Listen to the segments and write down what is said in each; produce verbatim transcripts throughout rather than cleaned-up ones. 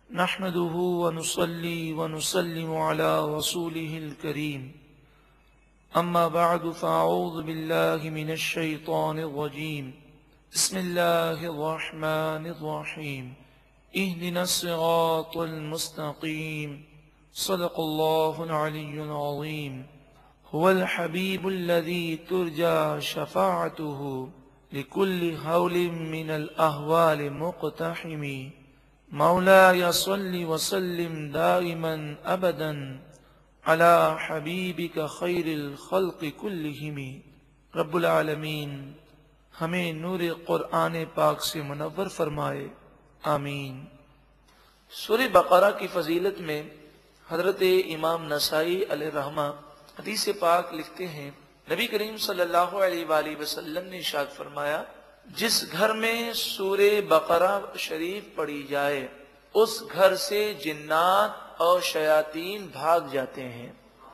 نحمده ونصلي ونسلم على رسوله الكريم أما بعد فأعوذ بالله من الشيطان الرجيم بسم الله الرحمن الرحيم اهدنا الصراط المستقيم صدق الله العلي العظيم هو الحبيب الذي ترجى شفاعته لكل هول من الأهوال مقتحم مولاي صل وسلم دائما أبدا على حبيبك خير الخلق كلهم. رب العالمین ہمیں نور قرآن پاک سے منور فرمائے، آمین۔ سورہ بقرہ کی فضیلت میں حضرت امام نسائی علیہ رحمہ حدیث پاک لکھتے ہیں، نبی کریم صلی اللہ علیہ وآلہ وسلم نے ارشاد فرمایا، جس گھر میں سورہ بقرہ شریف پڑھی جائے اس گھر سے جنات اور شیاطین بھاگ جاتے ہیں۔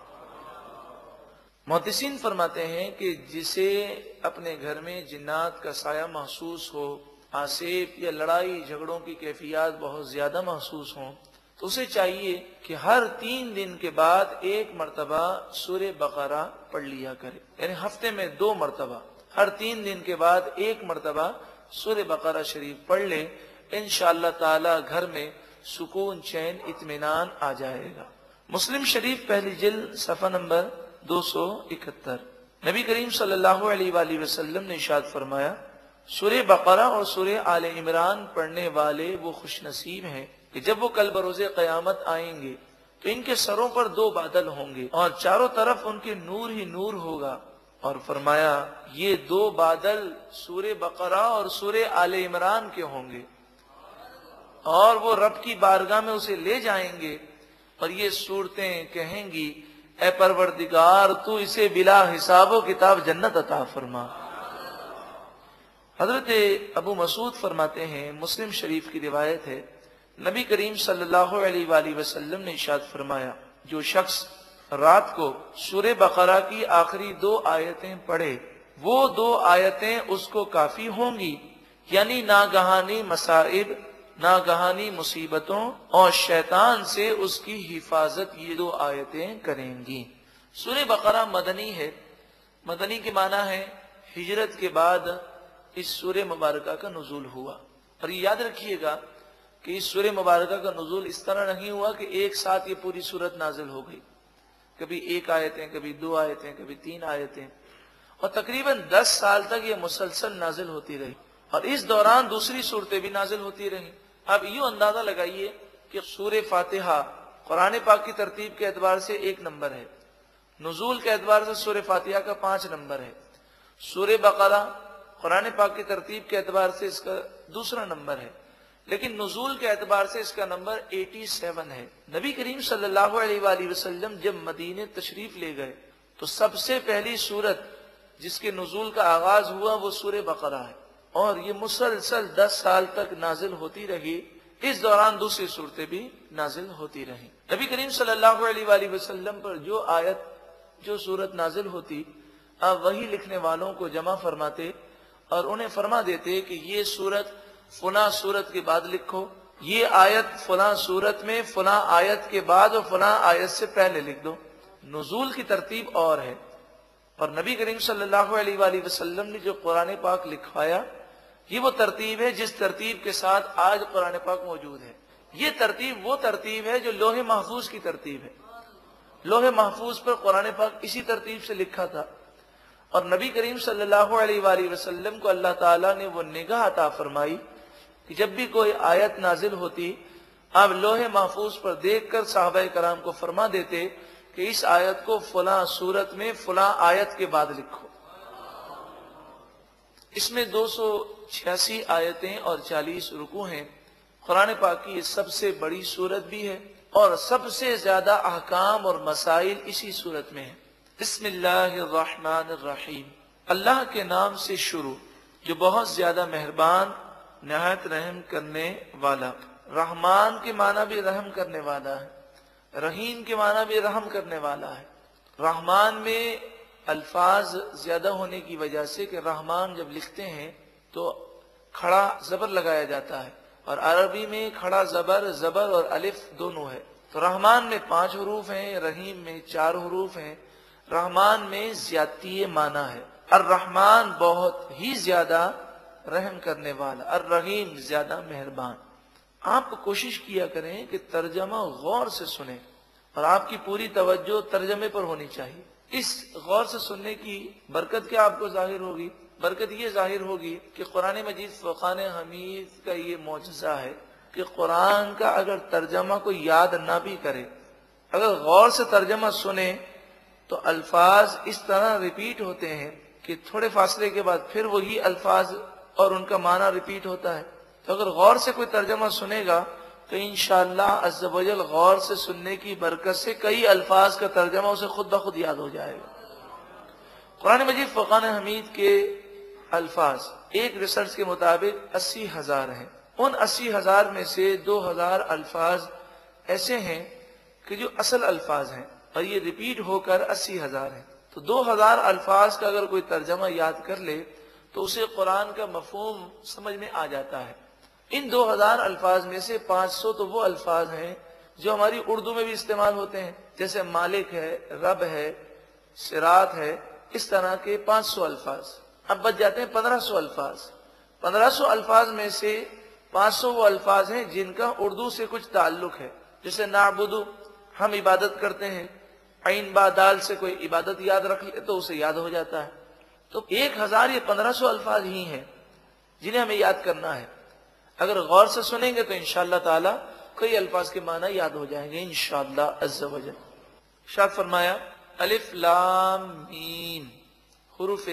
محدثین فرماتے ہیں کہ جسے اپنے گھر میں جنات کا سایہ محسوس ہو، آسیب یا لڑائی جھگڑوں کی کیفیات بہت زیادہ محسوس ہوں، تو اسے چاہیے کہ ہر تین دن کے بعد ایک مرتبہ سورہ بقرہ پڑھ لیا کرے، یعنی ہفتے میں دو مرتبہ، ہر تین دن کے بعد ایک مرتبہ سورہ بقرہ شریف پڑھ لے، انشاءاللہ تعالی گھر میں سکون، چین، اطمینان آ جائے گا۔ مسلم شریف پہلی جلد صفحہ نمبر دو سو اکہتر۔ نبی کریم صلی اللہ علیہ وآلہ وسلم نے ارشاد فرمایا، سورہ بقرہ اور سورہ آل عمران پڑھنے والے وہ خوش نصیب ہیں کہ جب وہ کل بروز قیامت آئیں گے تو ان کے سروں پر دو بادل ہوں گے اور چاروں طرف ان کے نور ہی نور ہوگا، اور فرمایا یہ دو بادل سورہ بقرہ اور سورہ آل عمران کے ہوں گے، اور وہ رب کی بارگاہ میں اسے لے جائیں گے اور یہ صورتیں کہیں گی، اے پروردگار تو اسے بلا حساب و کتاب جنت عطا فرما۔ حضرت ابو مسعود فرماتے ہیں، مسلم شریف کی روایت ہے، نبی کریم صلی اللہ علیہ وآلہ وسلم نے ارشاد فرمایا، جو شخص رات کو سورہ بقرہ کی آخری دو آیتیں پڑھے وہ دو آیتیں اس کو کافی ہوں گی، یعنی ناگہانی مصائب، ناگہانی مصیبتوں اور شیطان سے اس کی حفاظت یہ دو آیتیں کریں گی۔ سورہ بقرہ مدنی ہے، مدنی کے معنی ہے ہجرت کے بعد اس سورہ مبارکہ کا نزول ہوا، اور یہ یاد رکھیے گا کہ اس سورہ مبارکہ کا نزول اس طرح نہیں ہوا کہ ایک ساتھ یہ پوری سورت نازل ہو گئی، کبھی ایک آیتیں، کبھی دو آیتیں، کبھی تین آیتیں، اور تقریباً دس سال تک یہ مسلسل نازل ہوتی رہی، اور اس دوران دوسری صورتیں بھی نازل ہوتی رہیں۔ اب یوں اندازہ لگائیے کہ سورہ فاتحہ قرآن پاک کی ترتیب کے اعتبار سے ایک نمبر ہے، نزول کے اعتبار سے سورہ فاتحہ کا پانچ نمبر ہے، سورہ بقرہ قرآن پاک کی ترتیب کے اعتبار سے اس کا دوسرا نمبر ہے، لیکن نزول کے اعتبار سے اس کا نمبر سیتاسی ہے۔ نبی کریم صلی اللہ علیہ وآلہ وسلم جب مدینے تشریف لے گئے تو سب سے پہلی سورت جس کے نزول کا آغاز ہوا وہ سورہ بقرہ ہے، اور یہ مسلسل دس سال تک نازل ہوتی رہی، اس دوران دوسری صورتیں بھی نازل ہوتی رہیں۔ نبی کریم صلی اللہ علیہ وآلہ وسلم پر جو آیت، جو سورت نازل ہوتی، آپ وہی لکھنے والوں کو جمع فرماتے اور انہیں فرما دیتے کہ یہ سورت فلاں سورت کے بعد لکھو، یہ آیت فلاں سورت میں فلاں آیت کے بعد اور فلاں آیت سے پہلے لکھ دو۔ نزول کی ترتیب اور ہے، اور نبی کریم صلی اللہ علیہ وآلہ وسلم نے جو قرآن پاک لکھوایا یہ وہ ترتیب ہے جس ترتیب کے ساتھ آج قرآن پاک موجود ہے۔ یہ ترتیب وہ ترتیب ہے جو لوح محفوظ کی ترتیب ہے، لوح محفوظ پر قرآن پاک اسی ترتیب سے لکھا تھا، اور نبی کریم صلی اللہ علیہ وآلہ وسلم کو اللہ تعالیٰ نے وہ نگاہ عطا فرمائی کہ جب بھی کوئی آیت نازل ہوتی آپ لوح محفوظ پر دیکھ کر صحابہ کرام کو فرما دیتے کہ اس آیت کو فلاں سورت میں فلاں آیت کے بعد لکھو۔ اس میں دو سو چھیاسی آیتیں اور چالیس رکوع ہیں۔ قرآن پاک کی یہ سب سے بڑی سورت بھی ہے اور سب سے زیادہ احکام اور مسائل اسی سورت میں ہیں۔ بسم اللہ الرحمن الرحیم، اللہ کے نام سے شروع جو بہت زیادہ مہربان، نہایت رحم کرنے والا۔ رحمان کے معنی بھی رحم کرنے والا ہے، رحیم کے معنی بھی رحم کرنے والا ہے۔ رحمان میں الفاظ زیادہ ہونے کی وجہ سے کہ رحمان جب لکھتے ہیں تو کھڑا زبر لگایا جاتا ہے، اور عربی میں کھڑا زبر زبر اور الف دونوں ہے. تو رحمان میں پانچ حروف ہیں، رحیم میں چار حروف ہیں. رحمان میں زیادتی معنی ہے. الرحمن بہت ہی زیادہ رحم کرنے والا، الرحیم زیادہ مہربان. آپ کوشش کیا کریں کہ ترجمہ غور سے سنیں اور آپ کی پوری توجہ ترجمے پر ہونی چاہیے. اس غور سے سننے کی برکت کیا آپ کو ظاہر ہوگی؟ برکت یہ ظاہر ہوگی کہ قرآن مجید فرقان حمید کا یہ معجزہ ہے کہ قرآن کا اگر ترجمہ کوئی یاد نہ بھی کرے، اگر غور سے ترجمہ سنے تو الفاظ اس طرح ریپیٹ ہوتے ہیں کہ تھوڑے فاصلے کے بعد پھر وہی الفاظ اور ان کا معنی ریپیٹ ہوتا ہے. تو اگر غور سے کوئی ترجمہ سنے گا تو انشاءاللہ عز و جل غور سے سننے کی برکت سے کئی الفاظ کا ترجمہ اسے خود بخود یاد ہو جائے گا. قرآن مجید فرقان حمید کے الفاظ ایک ریسرچ کے مطابق اسی ہزار ہیں. ان اسی ہزار میں سے دو ہزار الفاظ ایسے ہیں کہ جو اصل الفاظ ہیں اور یہ ریپیٹ ہو کر اسی ہزار ہیں. تو دو ہزار الفاظ کا اگر کوئی ترجمہ یاد کر لے تو اسے قرآن کا مفہوم سمجھ میں آ جاتا ہے. ان دو ہزار الفاظ میں سے پانچ سو تو وہ الفاظ ہیں جو ہماری اردو میں بھی استعمال ہوتے ہیں، جیسے مالک ہے، رب ہے، صراط ہے، اس طرح کے پانچ سو الفاظ. اب بچ جاتے ہیں پندرہ سو الفاظ. پندرہ سو الفاظ میں سے پانچ سو وہ الفاظ ہیں جن کا اردو سے کچھ تعلق ہے، جیسے نعبدو ہم عبادت کرتے ہیں، عین با دال سے کوئی عبادت یاد رکھ لے تو اسے یاد ہو جاتا ہے. تو ایک ہزار یہ پندرہ سو الفاظ ہی ہیں جنہیں ہمیں یاد کرنا ہے. اگر غور سے سنیں گے تو انشاءاللہ تعالی کئی الفاظ کے معنی یاد ہو جائیں گے انشاءاللہ عز و جل. ارشاد فرمایا الف لام میم حروف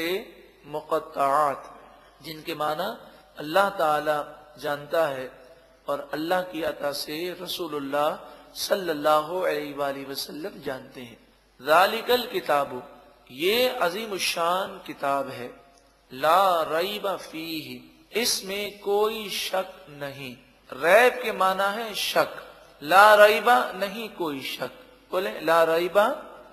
مقطعات جن کے معنی اللہ تعالی جانتا ہے اور اللہ کی عطا سے رسول اللہ صلی اللہ علیہ وآلہ وسلم جانتے ہیں. ذالک الکتاب یہ عظیم الشان کتاب ہے، لا ریب فیہ اس میں کوئی شک نہیں. ریب کے معنی ہے شک، لا ریبہ نہیں کوئی شک. بولیں لا ریبہ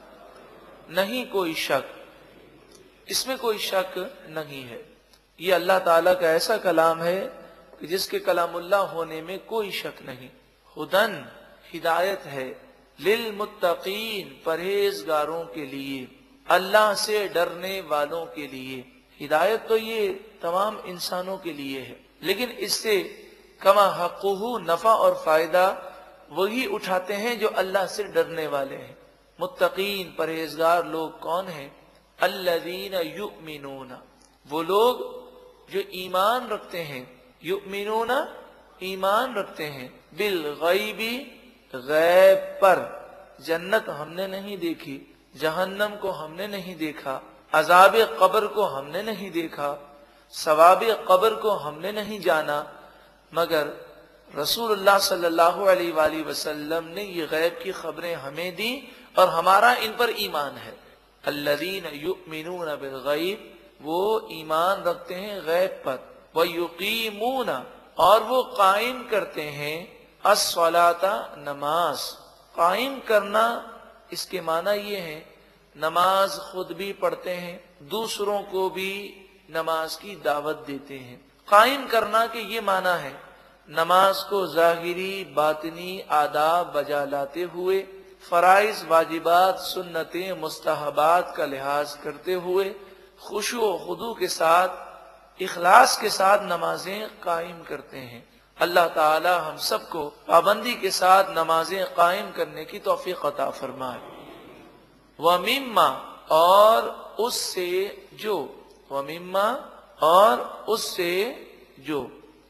نہیں کوئی شک، اس میں کوئی شک نہیں ہے. یہ اللہ تعالیٰ کا ایسا کلام ہے کہ جس کے کلام اللہ ہونے میں کوئی شک نہیں. ہدن ہدایت ہے، للمتقین پرہیزگاروں کے لیے، اللہ سے ڈرنے والوں کے لیے. ہدایت تو یہ تمام انسانوں کے لیے ہے، لیکن اس سے کما حقہ نفع اور فائدہ وہی اٹھاتے ہیں جو اللہ سے ڈرنے والے ہیں. متقین پرہیزگار لوگ کون ہیں؟ الذین یؤمنون وہ لوگ جو ایمان رکھتے ہیں، یؤمنون ایمان رکھتے ہیں، بالغیب غیب پر. جنت ہم نے نہیں دیکھی، جہنم کو ہم نے نہیں دیکھا، عذاب قبر کو ہم نے نہیں دیکھا، ثواب قبر کو ہم نے نہیں جانا، مگر رسول اللہ صلی اللہ علیہ وآلہ وسلم نے یہ غیب کی خبریں ہمیں دی اور ہمارا ان پر ایمان ہے. الذین یؤمنون بالغیب وہ ایمان رکھتے ہیں غیب پر، ویقیمون اور وہ قائم کرتے ہیں الصلاۃ نماز. قائم کرنا اس کے معنی یہ ہے نماز خود بھی پڑھتے ہیں، دوسروں کو بھی نماز کی دعوت دیتے ہیں. قائم کرنا کے یہ معنی ہے نماز کو ظاہری باطنی آداب بجا لاتے ہوئے، فرائض واجبات سنتیں مستحبات کا لحاظ کرتے ہوئے، خشوع و خضوع کے ساتھ اخلاص کے ساتھ نمازیں قائم کرتے ہیں. اللہ تعالی ہم سب کو پابندی کے ساتھ نمازیں قائم کرنے کی توفیق عطا فرمائے. وَمِمَّا اور اس سے جو، وَمِمَّا اور اس سے جو،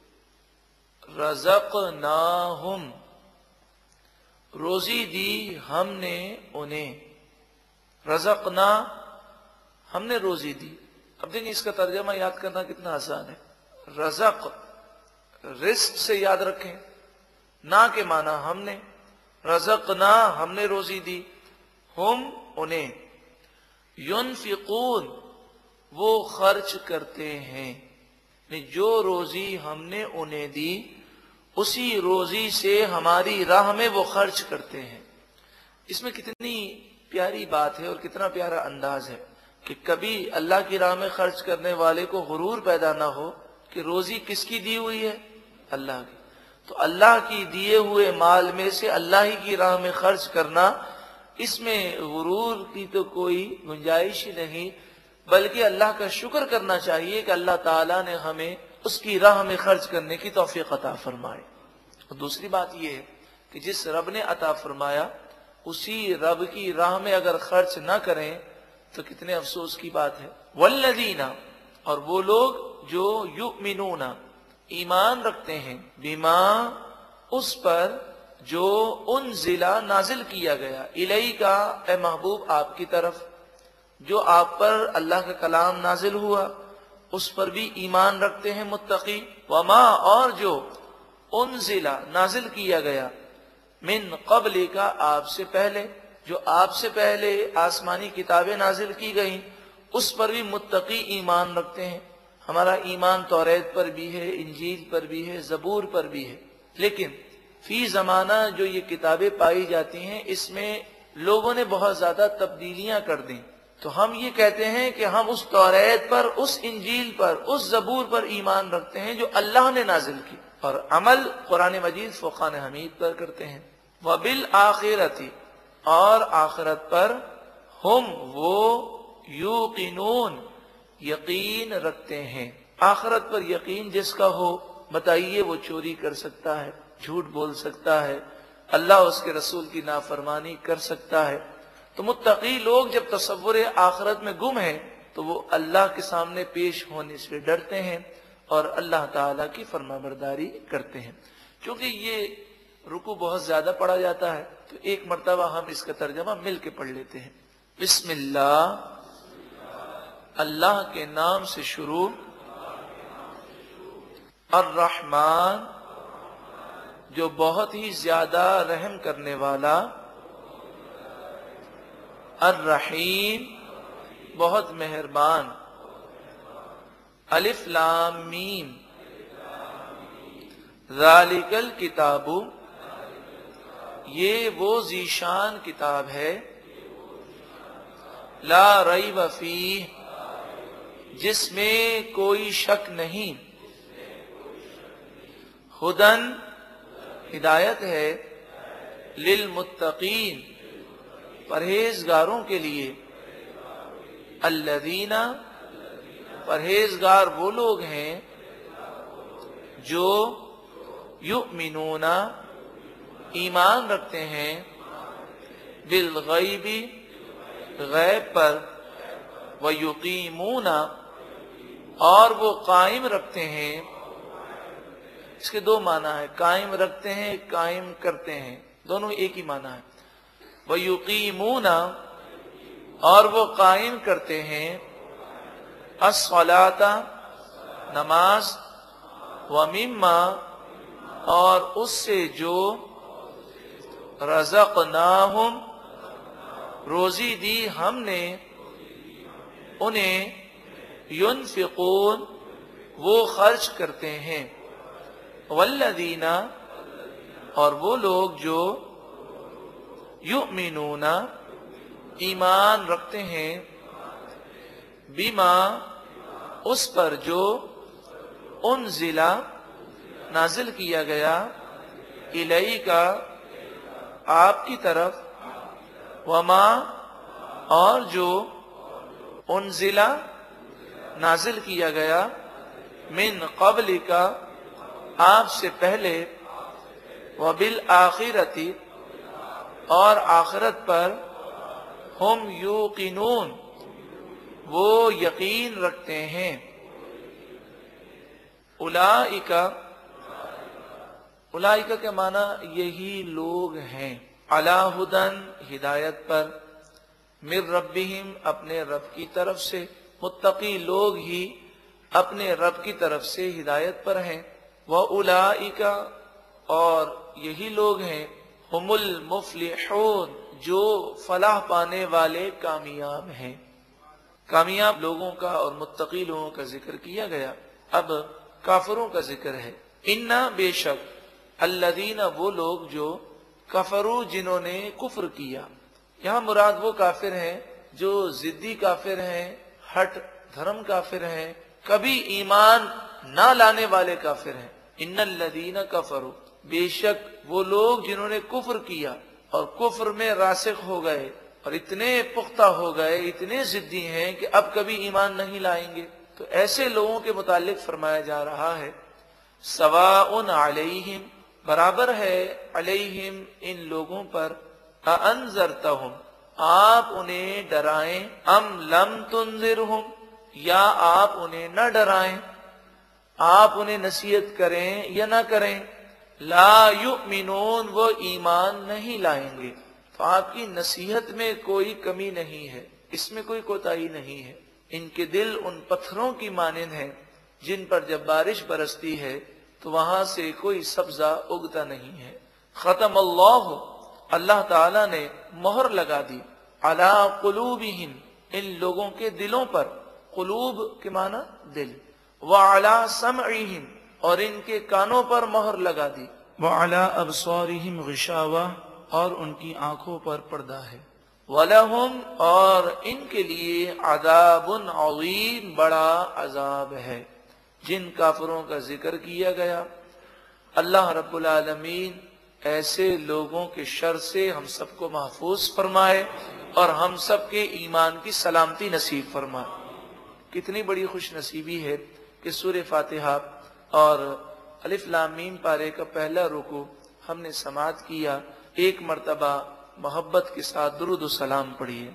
رزقناہم روزی دی ہم نے انہیں، رزقنا ہم نے روزی دی. اب دیکھیں اس کا ترجمہ یاد کرنا کتنا آسان ہے. رزق رزق سے یاد رکھیں، نا کے معنی ہم نے، رزقنا ہم نے روزی دی، ہم انہیں، ينفقون وہ خرچ کرتے ہیں. جو روزی ہم نے انہیں دی اسی روزی سے ہماری راہ میں وہ خرچ کرتے ہیں. اس میں کتنی پیاری بات ہے اور کتنا پیارا انداز ہے کہ کبھی اللہ کی راہ میں خرچ کرنے والے کو غرور پیدا نہ ہو کہ روزی کس کی دی ہوئی ہے، اللہ کی. تو اللہ کی دیے ہوئے مال میں سے اللہ ہی کی راہ میں خرچ کرنا، اس میں غرور کی تو کوئی گنجائش ہی نہیں، بلکہ اللہ کا شکر کرنا چاہیے کہ اللہ تعالیٰ نے ہمیں اس کی راہ میں خرچ کرنے کی توفیق عطا فرمائے۔ اور دوسری بات یہ ہے کہ جس رب نے عطا فرمایا اسی رب کی راہ میں اگر خرچ نہ کریں تو کتنے افسوس کی بات ہے۔ والذین، اور وہ لوگ جو یؤمنون، ایمان رکھتے ہیں، بما، اس پر جو انزل، نازل کیا گیا، الیکا، اے محبوب آپ کی طرف، جو آپ پر اللہ کا کلام نازل ہوا اس پر بھی ایمان رکھتے ہیں متقی، وما، اور جو انزل، نازل کیا گیا، من قبل کا، آپ سے پہلے، جو آپ سے پہلے آسمانی کتابیں نازل کی گئیں اس پر بھی متقی ایمان رکھتے ہیں۔ ہمارا ایمان توریت پر بھی ہے، انجیل پر بھی ہے، زبور پر بھی ہے، لیکن فی زمانہ جو یہ کتابیں پائی جاتی ہیں اس میں لوگوں نے بہت زیادہ تبدیلیاں کر دیں، تو ہم یہ کہتے ہیں کہ ہم اس توریت پر، اس انجیل پر، اس زبور پر ایمان رکھتے ہیں جو اللہ نے نازل کی، اور عمل قرآن مجید فرقان حمید پر کرتے ہیں۔ وبالآخرۃ، اور آخرت پر، ہم، وہ، یوقنون، یقین رکھتے ہیں۔ آخرت پر یقین جس کا ہو، بتائیے وہ چوری کر سکتا ہے، جھوٹ بول سکتا ہے، اللہ اس کے رسول کی نافرمانی کر سکتا ہے۔ تو متقی لوگ جب تصور آخرت میں گم ہیں تو وہ اللہ کے سامنے پیش ہونے سے ڈرتے ہیں اور اللہ تعالیٰ کی فرما برداری کرتے ہیں۔ چونکہ یہ رکوع بہت زیادہ پڑھا جاتا ہے تو ایک مرتبہ ہم اس کا ترجمہ مل کے پڑھ لیتے ہیں۔ بسم اللہ، اللہ کے نام سے شروع، الرحمن، جو بہت ہی زیادہ رحم کرنے والا، الرحیم، بہت مہربان، الف لام میم، ذالک الکتاب، یہ وہ ذیشان کتاب ہے، لا ریب فیہ، جس میں کوئی شک نہیں، ہدن، ہدایت ہے، للمتقین، پرہیزگاروں کے لیے، الذین، پرہیزگار وہ لوگ ہیں جو یؤمنون، ایمان رکھتے ہیں، بالغیب، غیب پر، ویقیمون، اور وہ قائم رکھتے ہیں۔ اس کے دو معنی ہے، قائم رکھتے ہیں، قائم کرتے ہیں، دونوں ایک ہی معنی ہے۔ وَيُقِيمُونَ، اور وہ قائم کرتے ہیں، الصَّلَاةَ، نماز، وَمِمَّا، اور اس سے جو رَزَقْنَاهُمْ، روزی دی ہم نے انہیں، يُنفِقُونَ، وہ خرچ کرتے ہیں، وَالَّذِينَ، اور وہ لوگ جو یؤمنون، ایمان رکھتے ہیں، بما، اس پر جو انزل، نازل کیا گیا، الیکا، آپ کی طرف، وما، اور جو انزل، نازل کیا گیا، من قبلک، آپ سے پہلے، وبالآخرۃ، اور آخرت پر، ہم یوقنون، وہ یقین رکھتے ہیں، اولئک، اولئک کے معنی یہی لوگ ہیں، علی ھدن، ہدایت پر، من ربہم، اپنے رب کی طرف سے، متقی لوگ ہی اپنے رب کی طرف سے ہدایت پر ہیں، وَأُولَئِكَ، اور یہی لوگ ہیں، ہم المفلحون، جو فلاح پانے والے کامیاب ہیں۔ کامیاب لوگوں کا اور متقی لوگوں کا ذکر کیا گیا، اب کافروں کا ذکر ہے۔ اِنَّا، بے شک، الذین، وہ لوگ جو کفروا، جنہوں نے کفر کیا، یہاں مراد وہ کافر ہیں جو ضدی کافر ہیں، ہٹ دھرم کافر ہیں، کبھی ایمان نہ لانے والے کافر ہیں۔ ان الذین کفروا، بے شک وہ لوگ جنہوں نے کفر کیا اور کفر میں راسخ ہو گئے اور اتنے پختہ ہو گئے، اتنے ضدی ہیں کہ اب کبھی ایمان نہیں لائیں گے، تو ایسے لوگوں کے متعلق فرمایا جا رہا ہے سواء علیہم، برابر ہے علیہم ان لوگوں پر، اانذرتہم آپ انہیں ڈرائیں، ام لم تنذرہم یا آپ انہیں نہ ڈرائیں، آپ انہیں نصیحت کریں یا نہ کریں، لا یؤمنون وہ ایمان نہیں لائیں گے۔ تو آپ کی نصیحت میں کوئی کمی نہیں ہے، اس میں کوئی کوتاہی نہیں ہے۔ ان کے دل ان پتھروں کی مانند ہیں جن پر جب بارش برستی ہے تو وہاں سے کوئی سبزہ اگتا نہیں ہے۔ ختم اللہ، اللہ تعالی نے مہر لگا دی، علی قلوبہم ان لوگوں کے دلوں پر، قلوب کے معنی دل، وعلی سمعہم اور ان کے کانوں پر مہر لگا دی، وعلی ابصارہم غشاوہ اور ان کی آنکھوں پر پردہ ہے، وَلَهُمْ اور ان کے لیے عذاب عظیم بڑا عذاب ہے۔ جن کافروں کا ذکر کیا گیا، اللہ رب العالمین ایسے لوگوں کے شر سے ہم سب کو محفوظ فرمائے اور ہم سب کے ایمان کی سلامتی نصیب فرمائے۔ کتنی بڑی خوش نصیبی ہے کہ سورہ فاتحہ اور الف لام میم پارے کا پہلا رکوع ہم نے سماعت کیا۔ ایک مرتبہ محبت کے ساتھ درود و سلام پڑھیے۔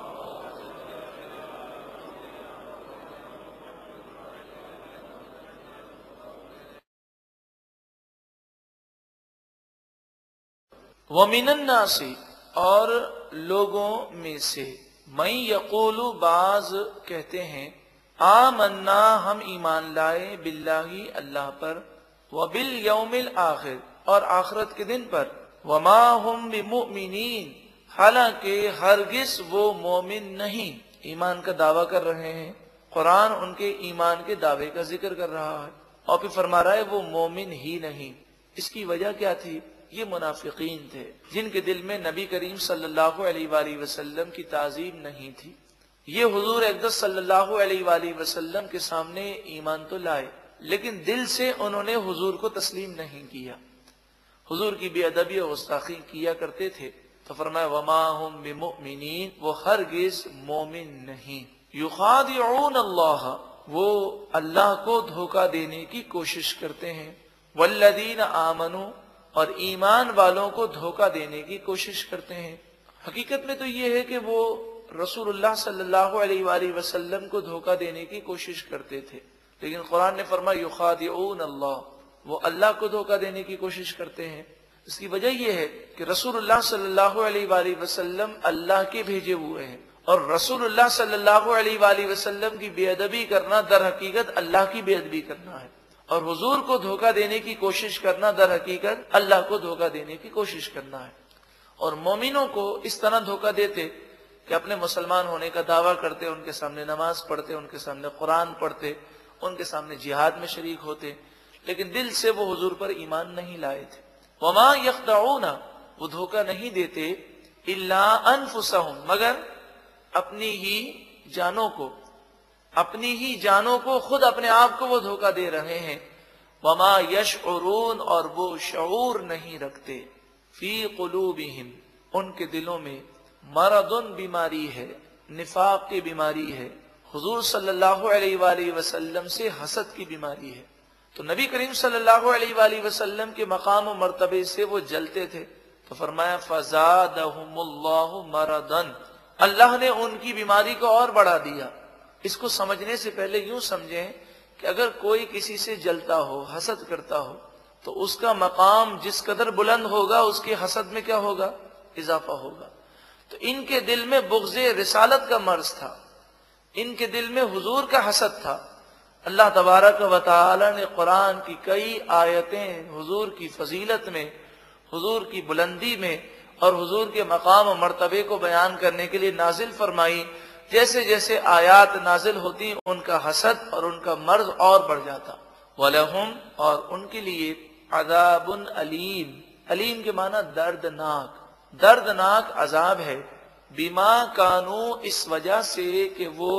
وَمِنَ النَّاسِ اور لوگوں میں سے، مَن یقول بعض کہتے ہیں، آمنا ہم ایمان لائے باللہ اللہ پر، وبالیوم الآخر اور آخرت کے دن پر، وما ہم بمؤمنین حالانکہ ہرگز وہ مومن نہیں۔ ایمان کا دعویٰ کر رہے ہیں، قرآن ان کے ایمان کے دعوے کا ذکر کر رہا ہے اور پھر فرما رہا ہے وہ مومن ہی نہیں۔ اس کی وجہ کیا تھی؟ یہ منافقین تھے جن کے دل میں نبی کریم صلی اللہ علیہ وآلہ وسلم کی تعظیم نہیں تھی۔ یہ حضور اقدس صلی اللہ علیہ وآلہ وسلم کے سامنے ایمان تو لائے لیکن دل سے انہوں نے حضور کو تسلیم نہیں کیا، حضور کی بے ادبی اور گستاخی کیا کرتے تھے۔ تو فرمایا وما ہم بمؤمنین وہ ہرگز مومن نہیں۔ یخادعون اللہ وہ اللہ کو دھوکہ دینے کی کوشش کرتے ہیں، والذین آمنوا اور ایمان والوں کو دھوکہ دینے کی کوشش کرتے ہیں۔ حقیقت میں تو یہ ہے کہ وہ رسول اللہ صلی اللہ علیہ وآلہ وسلم کو دھوکہ دینے کی کوشش کرتے تھے، لیکن قرآن نے فرمایا یخادعون اللہ وہ اللہ کو دھوکہ دینے کی کوشش کرتے ہیں۔ اس کی وجہ یہ ہے کہ رسول اللہ صلی اللہ علیہ وآلہ وسلم اللہ کے بھیجے ہوئے ہیں، اور رسول اللہ صلی اللہ علیہ وآلہ وسلم کی بے ادبی کرنا در حقیقت اللہ کی بے ادبی کرنا ہے، اور حضور کو دھوکہ دینے کی کوشش کرنا در حقیقت اللہ کو دھوکہ دینے کی کوشش کرنا ہے۔ اور مومنوں کو اس طرح دھوکہ دیتے کہ اپنے مسلمان ہونے کا دعویٰ کرتے، ان کے سامنے نماز پڑھتے، ان کے سامنے قرآن پڑھتے، ان کے سامنے جہاد میں شریک ہوتے، لیکن دل سے وہ حضور پر ایمان نہیں لائے تھے۔ وما یخدعون وہ دھوکہ نہیں دیتے الا انفسہم مگر اپنی ہی جانوں کو، اپنی ہی جانوں کو، خود اپنے آپ کو وہ دھوکہ دے رہے ہیں۔ وما یشعرون اور وہ شعور نہیں رکھتے، فی قلوبہم ان کے دلوں میں مرض بیماری ہے، نفاق کی بیماری ہے، حضور صلی اللہ علیہ وآلہ وسلم سے حسد کی بیماری ہے۔ تو نبی کریم صلی اللہ علیہ وآلہ وسلم کے مقام و مرتبے سے وہ جلتے تھے، تو فرمایا فزادہم اللہ مرضا اللہ نے ان کی بیماری کو اور بڑھا دیا۔ اس کو سمجھنے سے پہلے یوں سمجھیں کہ اگر کوئی کسی سے جلتا ہو، حسد کرتا ہو، تو اس کا مقام جس قدر بلند ہوگا اس کے حسد میں کیا ہوگا؟ اضافہ ہوگا۔ تو ان کے دل میں بغض رسالت کا مرض تھا، ان کے دل میں حضور کا حسد تھا۔ اللہ تبارک و تعالی نے قرآن کی کئی آیتیں حضور کی فضیلت میں، حضور کی بلندی میں اور حضور کے مقام و مرتبے کو بیان کرنے کے لیے نازل فرمائی۔ جیسے جیسے آیات نازل ہوتی ان کا حسد اور ان کا مرض اور بڑھ جاتا۔ وَلَهُمْ اور ان کے لیے عذاب علیم، علیم کے معنی دردناک، دردناک عذاب ہے، بما کانوا اس وجہ سے کہ وہ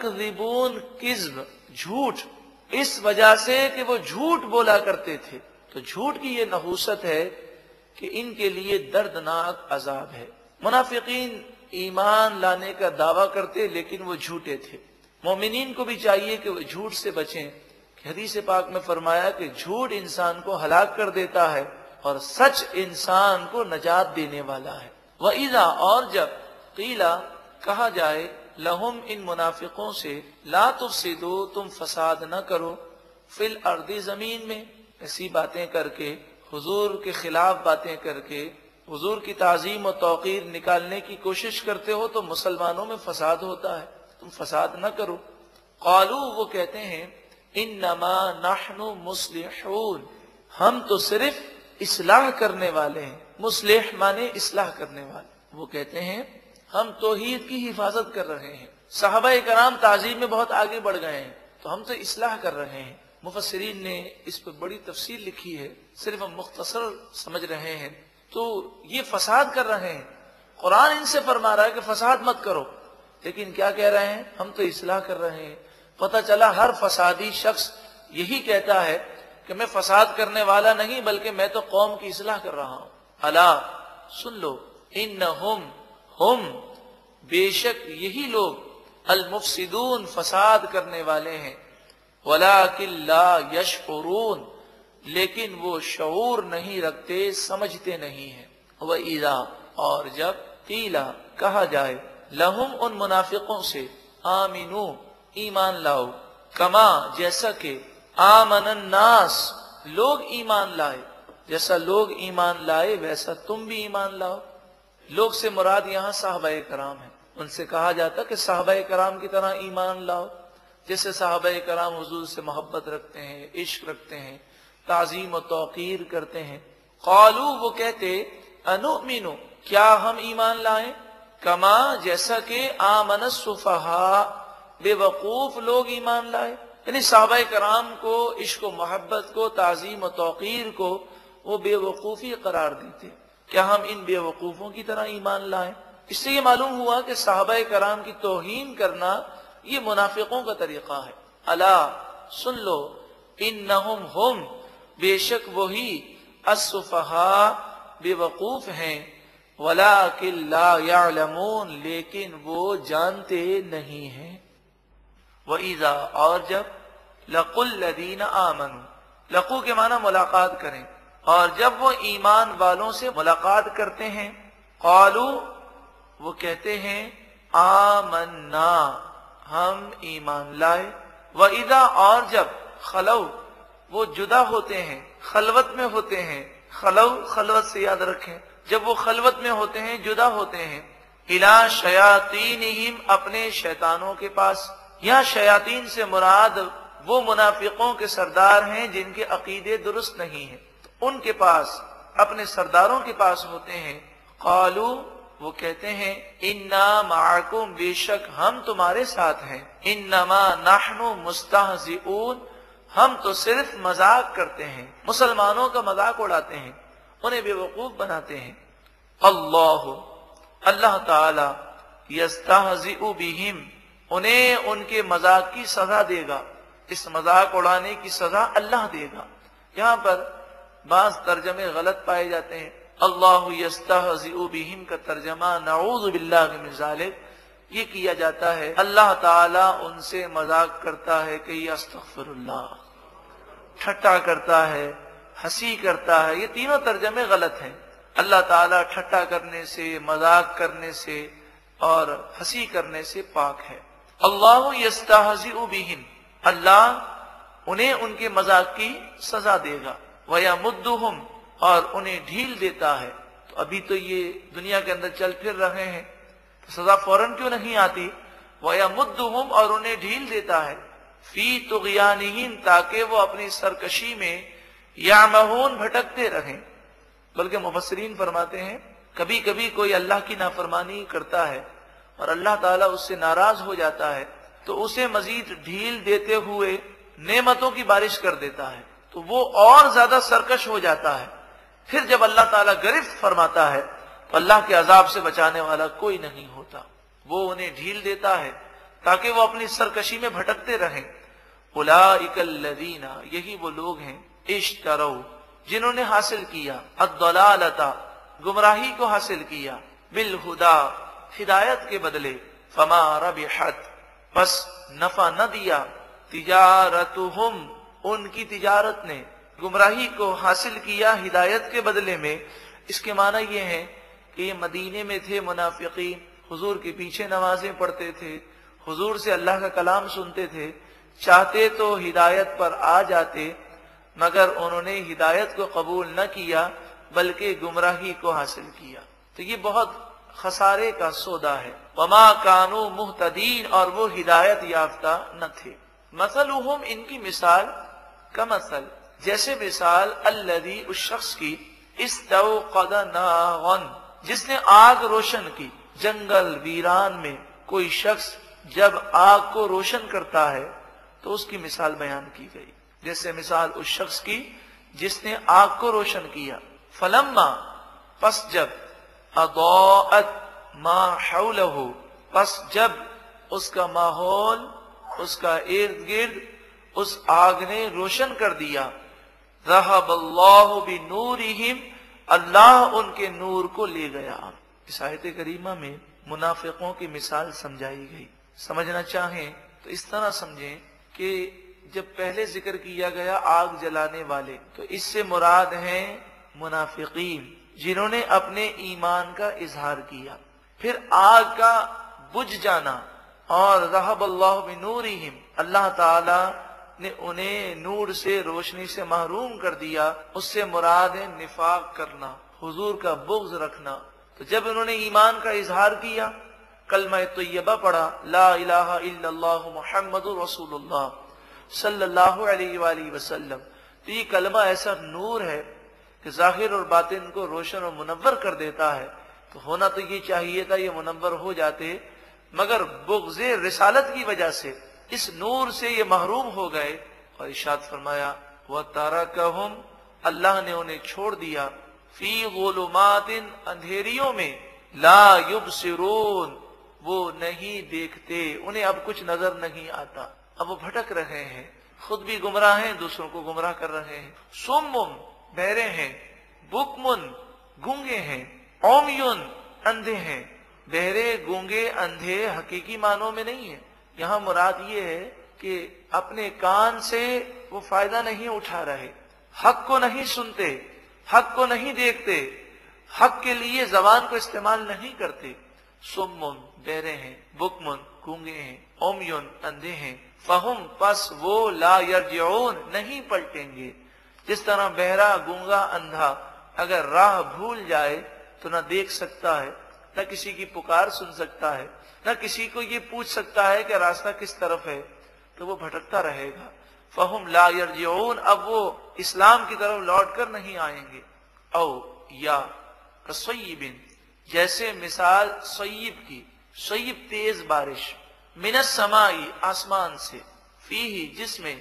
یکذبون کذب جھوٹ، اس وجہ سے کہ وہ جھوٹ بولا کرتے تھے۔ تو جھوٹ کی یہ نحوست ہے کہ ان کے لیے دردناک عذاب ہے۔ منافقین ایمان لانے کا دعویٰ کرتے لیکن وہ جھوٹے تھے۔ مومنین کو بھی چاہیے کہ وہ جھوٹ سے بچیں۔ حدیث پاک میں فرمایا کہ جھوٹ انسان کو ہلاک کر دیتا ہے اور سچ انسان کو نجات دینے والا ہے۔ وَإِذَا اور جب قیلا کہا جائے لہم ان منافقوں سے لا تفسدوا تم فساد نہ کرو فی الارض زمین میں، ایسی باتیں کر کے حضور کے خلاف باتیں کر کے حضور کی تعظیم و توقیر نکالنے کی کوشش کرتے ہو تو مسلمانوں میں فساد ہوتا ہے، تم فساد نہ کرو۔ قالو وہ کہتے ہیں انما نحن مصلحون، ہم تو صرف اصلاح کرنے والے ہیں۔ مصلح مانے اصلاح کرنے والے۔ وہ کہتے ہیں ہم توحید کی حفاظت کر رہے ہیں۔ صحابہ کرام تعظیم میں بہت آگے بڑھ گئے ہیں تو ہم تو اصلاح کر رہے ہیں۔ مفسرین نے اس پہ بڑی تفصیل لکھی ہے، صرف ہم مختصر سمجھ رہے ہیں۔ تو یہ فساد کر رہے ہیں، قرآن ان سے فرما رہا ہے کہ فساد مت کرو، لیکن کیا کہہ رہے ہیں؟ ہم تو اصلاح کر رہے ہیں۔ پتہ چلا ہر فسادی شخص یہی کہتا ہے کہ میں فساد کرنے والا نہیں بلکہ میں تو قوم کی اصلاح کر رہا ہوں۔ الا سن لو انہم ہم بے شک یہی لوگ المفسدون فساد کرنے والے ہیں، ولکن لا یشعرون لیکن وہ شعور نہیں رکھتے، سمجھتے نہیں ہیں۔ وَإِذَا اور جب قیلا کہا جائے لہم ان منافقوں سے آمنو ایمان لاؤ، کما جیسا کہ آمن الناس لوگ ایمان لائے، جیسا لوگ ایمان لائے ویسا تم بھی ایمان لاؤ۔ لوگ سے مراد یہاں صحابہ کرام ہیں، ان سے کہا جاتا کہ صحابہ کرام کی طرح ایمان لاؤ، جیسے صحابہ کرام حضور سے محبت رکھتے ہیں، عشق رکھتے ہیں، تعظیم و توقیر کرتے ہیں۔ قالو وہ کہتے انؤمن کیا ہم ایمان لائیں، کما جیسا کہ آمن السفہاء بے وقوف لوگ ایمان لائے، یعنی صحابہ کرام کو عشق و محبت کو تعظیم و توقیر کو وہ بے وقوفی قرار دیتے، کیا ہم ان بے وقوفوں کی طرح ایمان لائیں؟ اس سے یہ معلوم ہوا کہ صحابہ کرام کی توہین کرنا یہ منافقوں کا طریقہ ہے۔ الا سن لو انہم ہم بے شک وہی السفہاء بے وقوف ہیں، ولکن لا یعلمون لیکن وہ جانتے نہیں ہیں۔ وَإِذَا اور جب لَقُوا الَّذِينَ آمَنُوا لقو کے معنی ملاقات کریں، اور جب وہ ایمان والوں سے ملاقات کرتے ہیں قالو وہ کہتے ہیں آمنا ہم ایمان لائے۔ وَإِذَا اور جب خلو وہ جدا ہوتے ہیں، خلوت میں ہوتے ہیں، خلو خلوت سے یاد رکھیں، جب وہ خلوت میں ہوتے ہیں جدا ہوتے ہیں، اِلَىٰ شَيَاطِینِہِمْ اپنے شیطانوں کے پاس، یہاں شیاطین سے مراد وہ منافقوں کے سردار ہیں جن کے عقیدے درست نہیں ہیں، ان کے پاس اپنے سرداروں کے پاس ہوتے ہیں۔ قالو وہ کہتے ہیں انا معکم بے شک ہم تمہارے ساتھ ہیں، انما نحن مستہزئون ہم تو صرف مذاق کرتے ہیں، مسلمانوں کا مذاق اڑاتے ہیں، انہیں بے وقوف بناتے ہیں۔ اللہ اللہ تعالی یستہزئ بہم انہیں ان کے مذاق کی سزا دے گا، اس مذاق اڑانے کی سزا اللہ دے گا۔ یہاں پر بعض ترجمے غلط پائے جاتے ہیں، اللہ یستہزئ بہم کا ترجمہ نعوذ باللہ من ذالک یہ کیا جاتا ہے اللہ تعالیٰ ان سے مذاق کرتا ہے کہ استغفر اللہ، ٹھٹا کرتا ہے، ہنسی کرتا ہے، یہ تینوں ترجمے غلط ہیں۔ اللہ تعالیٰ ٹھٹا کرنے سے، مذاق کرنے سے اور ہنسی کرنے سے پاک ہے۔ اللہ یستہزئ بہم اللہ انہیں ان کے مذاق کی سزا دے گا، وَيَمُدُّهُمْ اور انہیں ڈھیل دیتا ہے۔ تو ابھی تو یہ دنیا کے اندر چل پھر رہے ہیں تو سزا فوراً کیوں نہیں آتی؟ وَيَمُدُّهُمْ اور انہیں ڈھیل دیتا ہے، فی طغیانہم تاکہ وہ اپنی سرکشی میں یعمہون بھٹکتے رہیں۔ بلکہ مفسرین فرماتے ہیں کبھی کبھی کوئی اللہ کی نافرمانی کرتا ہے اور اللہ تعالیٰ اس سے ناراض ہو جاتا ہے تو اسے مزید ڈھیل دیتے ہوئے نعمتوں کی بارش کر دیتا ہے تو وہ اور زیادہ سرکش ہو جاتا ہے۔ پھر جب اللہ تعالیٰ گرفت فرماتا ہے تو اللہ کے عذاب سے بچانے والا کوئی نہیں ہوتا، وہ انہیں ڈھیل دیتا ہے تاکہ وہ اپنی سرکشی میں بھٹکتے رہیں۔ اولئک الذین یہی وہ لوگ ہیں اشتروا جنہوں نے حاصل کیا الضلالۃ گمراہی کو حاصل کیا بالہدا ہدایت کے بدلے فما ربحت پس نفع نہ دیا تجارتہم ان کی تجارت نے گمراہی کو حاصل کیا ہدایت کے بدلے میں۔ اس کے معنی یہ ہے کہ یہ مدینے میں تھے منافقین، حضور کے پیچھے نمازیں پڑھتے تھے، حضور سے اللہ کا کلام سنتے تھے، چاہتے تو ہدایت پر آ جاتے، مگر انہوں نے ہدایت کو قبول نہ کیا بلکہ گمراہی کو حاصل کیا۔ تو یہ بہت خسارے کا سودا ہے۔ وما کانوا مہتدین اور وہ ہدایت یافتہ نہ تھے۔ مثلہم ان کی مثال کمثل جیسے مثال الذی اس شخص کی استوقد نارا جس نے آگ روشن کی۔ جنگل ویران میں کوئی شخص جب آگ کو روشن کرتا ہے تو اس کی مثال بیان کی گئی، جیسے مثال اس شخص کی جس نے آگ کو روشن کیا۔ فلما پس جب اضاءت ما حولہ پس جب اس کا ماحول اس کا ارد گرد اس آگ نے روشن کر دیا، ذہب اللہ بنورہم اللہ ان کے نور کو لے گیا۔ اس آیت کریمہ میں منافقوں کی مثال سمجھائی گئی۔ سمجھنا چاہیں تو اس طرح سمجھیں کہ جب پہلے ذکر کیا گیا آگ جلانے والے، تو اس سے مراد ہیں منافقین جنہوں نے اپنے ایمان کا اظہار کیا، پھر آگ کا بجھ جانا، اور ذہب اللہ بنورہم اللہ تعالی نے انہیں نور سے روشنی سے محروم کر دیا۔ اس سے مراد ہے نفاق کرنا، حضور کا بغض رکھنا۔ تو جب انہوں نے ایمان کا اظہار کیا، کلمہ طیبہ پڑھا، لا الہ الا اللہ محمد رسول اللہ صلی اللہ علیہ وآلہ وسلم، تو یہ کلمہ ایسا نور ہے کہ ظاہر اور باطن کو روشن اور منور کر دیتا ہے۔ تو ہونا تو یہ چاہیے تھا یہ منور ہو جاتے، مگر بغض رسالت کی وجہ سے اس نور سے یہ محروم ہو گئے۔ اور ارشاد فرمایا وَتَرَكَهُمْ اللہ نے انہیں چھوڑ دیا فی ظلمات اندھیریوں میں، لا یبصرون وہ نہیں دیکھتے، انہیں اب کچھ نظر نہیں آتا، اب وہ بھٹک رہے ہیں، خود بھی گمراہ ہیں، دوسروں کو گمراہ کر رہے ہیں۔ صم بہرے ہیں، بکمن گونگے ہیں، عمیٌ اندھے ہیں۔ بہرے گونگے اندھے حقیقی معنوں میں نہیں ہے، یہاں مراد یہ ہے کہ اپنے کان سے وہ فائدہ نہیں اٹھا رہے، حق کو نہیں سنتے، حق کو نہیں دیکھتے، حق کے لیے زبان کو استعمال نہیں کرتے۔ سمن بہرے ہیں، بکمن گونگے ہیں، عمیٌ اندھے ہیں، فہم پس وہ لا یرجعون نہیں پلٹیں گے۔ جس طرح بہرا گونگا اندھا اگر راہ بھول جائے تو نہ دیکھ سکتا ہے، نہ کسی کی پکار سن سکتا ہے، نہ کسی کو یہ پوچھ سکتا ہے کہ راستہ کس طرف ہے، تو وہ بھٹکتا رہے گا۔ فہم لا یرجعون اب وہ اسلام کی طرف لوٹ کر نہیں آئیں گے۔ او یا کصیب جیسے مثال صیب کی، صیب تیز بارش، من السماء آسمان سے، فیہ جس میں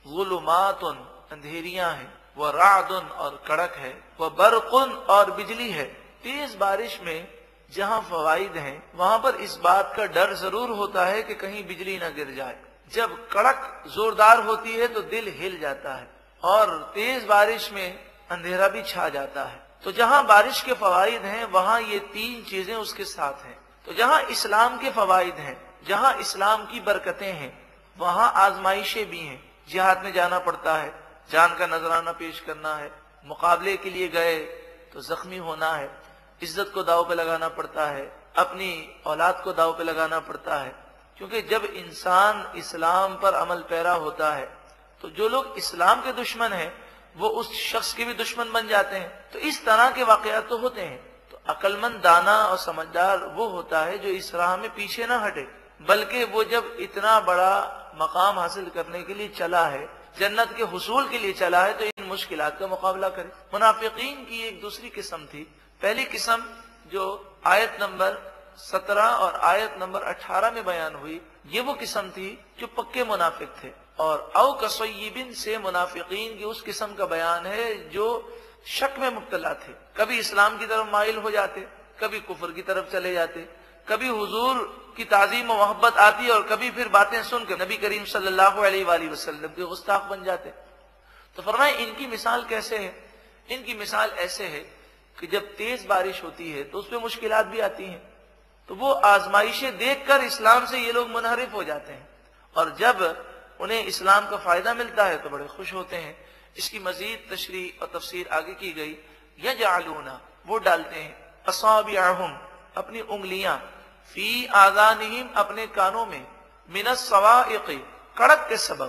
ظلمات اندھیریاں ہیں، ورعد اور کڑک ہے، وبرق اور بجلی ہے۔ تیز بارش میں جہاں فوائد ہیں وہاں پر اس بات کا ڈر ضرور ہوتا ہے کہ کہیں بجلی نہ گر جائے۔ جب کڑک زوردار ہوتی ہے تو دل ہل جاتا ہے، اور تیز بارش میں اندھیرا بھی چھا جاتا ہے۔ تو جہاں بارش کے فوائد ہیں وہاں یہ تین چیزیں اس کے ساتھ ہیں۔ تو جہاں اسلام کے فوائد ہیں، جہاں اسلام کی برکتیں ہیں، وہاں آزمائشیں بھی ہیں۔ جہاد میں جانا پڑتا ہے، جان کا نذرانہ پیش کرنا ہے، مقابلے کے لیے گئے تو زخمی ہونا ہے، عزت کو داؤ پہ لگانا پڑتا ہے، اپنی اولاد کو داؤ پہ لگانا پڑتا ہے، کیونکہ جب انسان اسلام پر عمل پیرا ہوتا ہے تو جو لوگ اسلام کے دشمن ہیں وہ اس شخص کے بھی دشمن بن جاتے ہیں۔ تو اس طرح کے واقعات تو ہوتے ہیں۔ تو عقل مند، دانا اور سمجھدار وہ ہوتا ہے جو اس راہ میں پیچھے نہ ہٹے، بلکہ وہ جب اتنا بڑا مقام حاصل کرنے کے لیے چلا ہے، جنت کے حصول کے لیے چلا ہے، تو ان مشکلات کا مقابلہ کرے۔ منافقین کی ایک دوسری قسم تھی۔ پہلی قسم جو آیت نمبر سترہ اور آیت نمبر اٹھارہ میں بیان ہوئی، یہ وہ قسم تھی جو پکے منافق تھے۔ اور او کصیبن سے منافقین کی اس قسم کا بیان ہے جو شک میں مبتلا تھے، کبھی اسلام کی طرف مائل ہو جاتے، کبھی کفر کی طرف چلے جاتے، کبھی حضور کی تعظیم و محبت آتی اور کبھی پھر باتیں سن کے نبی کریم صلی اللہ علیہ وآلہ وسلم کے گستاخ بن جاتے۔ تو فرمائے ان کی مثال کیسے ہے؟ ان کی مثال ایسے ہے کہ جب تیز بارش ہوتی ہے تو اس میں مشکلات بھی آتی ہیں، تو وہ آزمائشیں دیکھ کر اسلام سے یہ لوگ منحرف ہو جاتے ہیں، اور جب انہیں اسلام کا فائدہ ملتا ہے تو بڑے خوش ہوتے ہیں۔ اس کی مزید تشریح اور تفسیر آگے کی گئی، یجعلون، وہ ڈالتے ہیں، اصابعہم، اپنی انگلیاں، فی آذانہم، اپنے کانوں میں، من الصواعق، کڑک کے سبب۔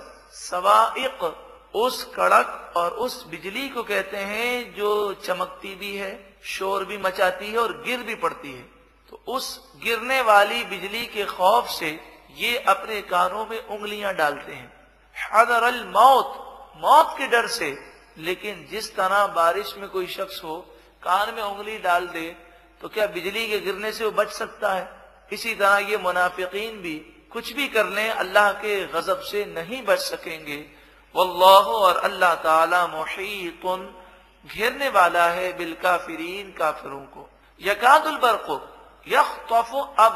صواعق اس کڑک اور اس بجلی کو کہتے ہیں جو چمکتی بھی ہے، شور بھی مچاتی ہے اور گر بھی پڑتی ہے، تو اس گرنے والی بجلی کے خوف سے یہ اپنے کانوں میں انگلیاں ڈالتے ہیں، حذر الموت، موت کے ڈر سے۔ لیکن جس طرح بارش میں کوئی شخص ہو کان میں انگلی ڈال دے تو کیا بجلی کے گرنے سے وہ بچ سکتا ہے؟ اسی طرح یہ منافقین بھی کچھ بھی کر لیں اللہ کے غضب سے نہیں بچ سکیں گے۔ واللہ، اور اللہ تعالی، محیط، گھیرنے والا ہے، بالکافرین، کافروں کو۔ یکاد البرق یخطف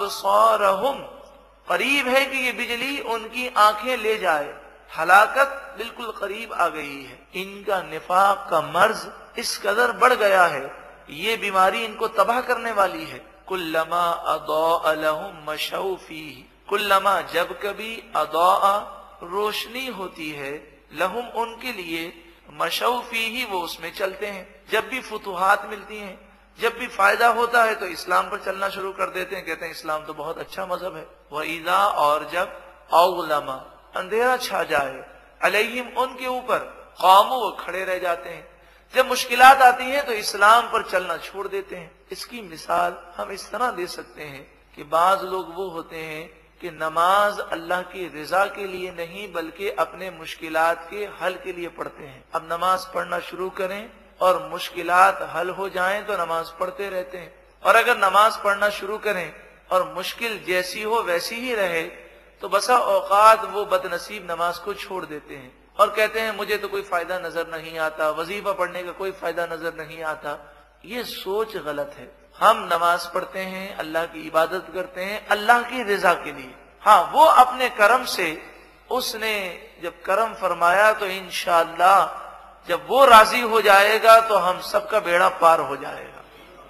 ابصارہم، قریب ہے کہ یہ بجلی ان کی آنکھیں لے جائے، ہلاکت بالکل قریب آ گئی ہے۔ ان کا نفاق کا مرض اس قدر بڑھ گیا ہے، یہ بیماری ان کو تباہ کرنے والی ہے۔ کلما اضاء لهم مشوا فیہ، کلما، جب کبھی، اضاء، روشنی ہوتی ہے، لہم، ان کے لیے، مشوا فیہ، وہ اس میں چلتے ہیں۔ جب بھی فتوحات ملتی ہیں، جب بھی فائدہ ہوتا ہے تو اسلام پر چلنا شروع کر دیتے ہیں، کہتے ہیں اسلام تو بہت اچھا مذہب ہے۔ وَإِذَا، اور جب، اَوْلَمَ، اندھیرا چھا جائے، علیہم، ان کے اوپر، قاموا، وہ کھڑے رہ جاتے ہیں۔ جب مشکلات آتی ہیں تو اسلام پر چلنا چھوڑ دیتے ہیں۔ اس کی مثال ہم اس طرح دے سکتے ہیں کہ بعض لوگ وہ ہوتے ہیں کہ نماز اللہ کی رضا کے لیے نہیں بلکہ اپنے مشکلات کے حل کے لیے پڑھتے ہیں۔ اب نماز پڑھنا شروع کریں اور مشکلات حل ہو جائیں تو نماز پڑھتے رہتے ہیں، اور اگر نماز پڑھنا شروع کریں اور مشکل جیسی ہو ویسی ہی رہے تو بسا اوقات وہ بد نصیب نماز کو چھوڑ دیتے ہیں اور کہتے ہیں مجھے تو کوئی فائدہ نظر نہیں آتا، وظیفہ پڑھنے کا کوئی فائدہ نظر نہیں آتا۔ یہ سوچ غلط ہے۔ ہم نماز پڑھتے ہیں، اللہ کی عبادت کرتے ہیں اللہ کی رضا کے لیے۔ ہاں، وہ اپنے کرم سے، اس نے جب کرم فرمایا تو انشاءاللہ جب وہ راضی ہو جائے گا تو ہم سب کا بیڑا پار ہو جائے گا۔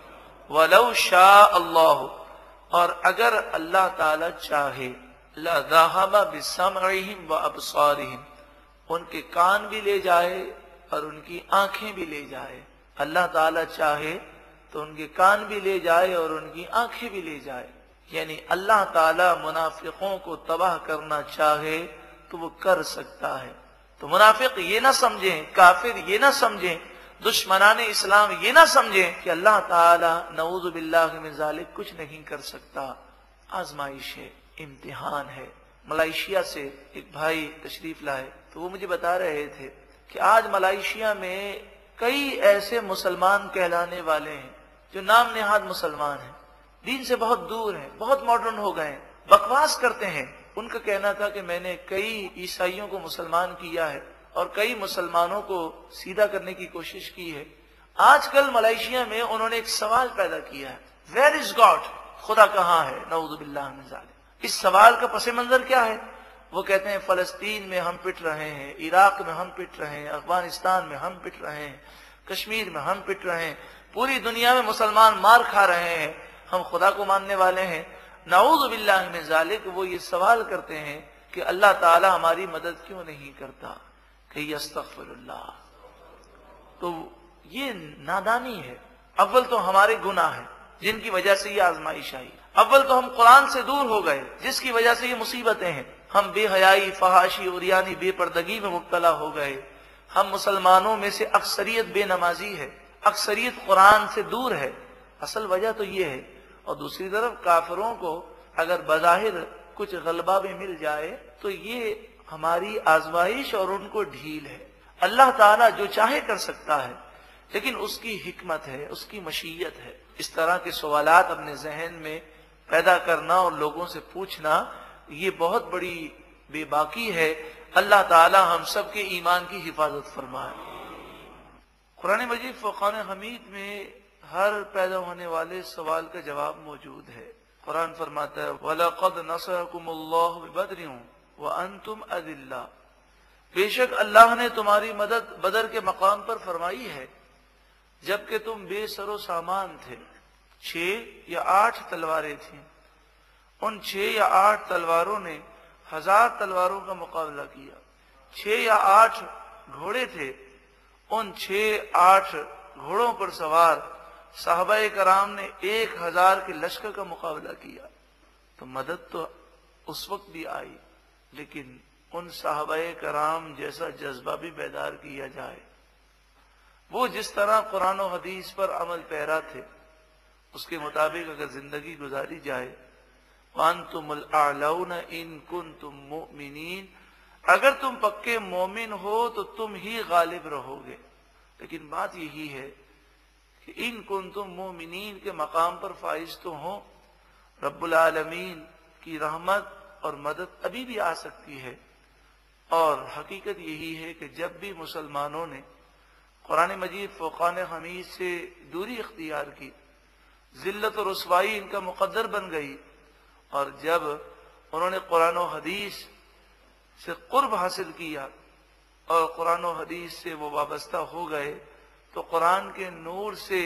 وَلَوْ شَاءَ اللَّهُ، اور اگر اللہ تعالی چاہے، لَذَهَبَ بِسَمْعِهِمْ وَأَبْصَارِهِمْ، ان کے کان بھی لے جائے اور ان کی آنکھیں بھی لے جائے۔ اللہ تعالی چاہے تو ان کے کان بھی لے جائے اور ان کی آنکھیں بھی لے جائے، یعنی اللہ تعالی منافقوں کو تباہ کرنا چاہے تو وہ کر سکتا ہے۔ تو منافق یہ نہ سمجھیں، کافر یہ نہ سمجھیں، دشمنان اسلام یہ نہ سمجھیں کہ اللہ تعالی نعوذ باللہ من ذالک کچھ نہیں کر سکتا۔ آزمائش ہے، امتحان ہے۔ ملائیشیا سے ایک بھائی تشریف لائے تو وہ مجھے بتا رہے تھے کہ آج ملائیشیا میں کئی ایسے مسلمان کہلانے والے ہیں جو نام نہاد مسلمان ہیں، دین سے بہت دور ہیں، بہت ماڈرن ہو گئے ہیں، بکواس کرتے ہیں۔ ان کا کہنا تھا کہ میں نے کئی عیسائیوں کو مسلمان کیا ہے اور کئی مسلمانوں کو سیدھا کرنے کی کوشش کی ہے۔ آج کل ملائیشیا میں انہوں نے ایک سوال پیدا کیا ہے، ویئر از گاڈ، خدا کہاں ہے؟ نعوذ باللہ من ذالک۔ اس سوال کا پس منظر کیا ہے؟ وہ کہتے ہیں فلسطین میں ہم پٹ رہے ہیں، عراق میں ہم پٹ رہے ہیں، افغانستان میں ہم پٹ رہے ہیں، کشمیر میں ہم پٹ رہے ہیں، پوری دنیا میں مسلمان مار کھا رہے ہیں، ہم خدا کو ماننے والے ہیں۔ نعوذ باللہ من ذالک۔ وہ یہ سوال کرتے ہیں کہ اللہ تعالی ہماری مدد کیوں نہیں کرتا، کہ یستغفر اللہ۔ تو یہ نادانی ہے۔ اول تو ہمارے گناہ ہیں جن کی وجہ سے یہ آزمائش آئی، اول تو ہم قرآن سے دور ہو گئے جس کی وجہ سے یہ مصیبتیں ہیں، ہم بے حیائی، فحاشی، عریانی، بے پردگی میں مبتلا ہو گئے، ہم مسلمانوں میں سے اکثریت بے نمازی ہے، اکثریت قرآن سے دور ہے، اصل وجہ تو یہ ہے۔ اور دوسری طرف کافروں کو اگر بظاہر کچھ غلبہ بھی مل جائے تو یہ ہماری آزمائش اور ان کو ڈھیل ہے۔ اللہ تعالیٰ جو چاہے کر سکتا ہے، لیکن اس کی حکمت ہے، اس کی مشیت ہے۔ اس طرح کے سوالات اپنے ذہن میں پیدا کرنا اور لوگوں سے پوچھنا یہ بہت بڑی بے باکی ہے۔ اللہ تعالیٰ ہم سب کے ایمان کی حفاظت فرمائے۔ قرآن مجید فرقان حمید میں ہر پیدا ہونے والے سوال کا جواب موجود ہے۔ قرآن فرماتا ہے وَلَقَدْ نَصَرَكُمُ اللَّهُ بِبَدْرٍ وَأَنْتُمْ أَذِلَّةٌ، بے شک اللہ نے تمہاری مدد بدر کے مقام پر فرمائی ہے جبکہ تم بے سر و سامان تھے. چھ یا آٹھ تلواریں تھیں. ان چھ یا آٹھ تلواروں نے ہزار تلواروں کا مقابلہ کیا. چھ یا آٹھ گھوڑے تھے. ان چھ آٹھ گھوڑوں پر سوار صحابہ کرام نے ایک ہزار کے لشکر کا مقابلہ کیا. تو مدد تو اس وقت بھی آئی، لیکن ان صحابہ کرام جیسا جذبہ بھی بیدار کیا جائے. وہ جس طرح قرآن و حدیث پر عمل پیرا تھے، اس کے مطابق اگر زندگی گزاری جائے، وَأَنْتُمُ الْأَعْلَوْنَ إِن كُنْتُم مُؤْمِنِينَ، اگر تم پکے مومن ہو تو تم ہی غالب رہو گے. لیکن بات یہی ہے کہ ان کنتم مومنین کے مقام پر فائز تو ہوں. رب العالمین کی رحمت اور مدد ابھی بھی آ سکتی ہے. اور حقیقت یہی ہے کہ جب بھی مسلمانوں نے قرآن مجید فوقان حمید سے دوری اختیار کی، ذلت و رسوائی ان کا مقدر بن گئی، اور جب انہوں نے قرآن و حدیث سے قرب حاصل کیا اور قرآن و حدیث سے وہ وابستہ ہو گئے، تو قرآن کے نور سے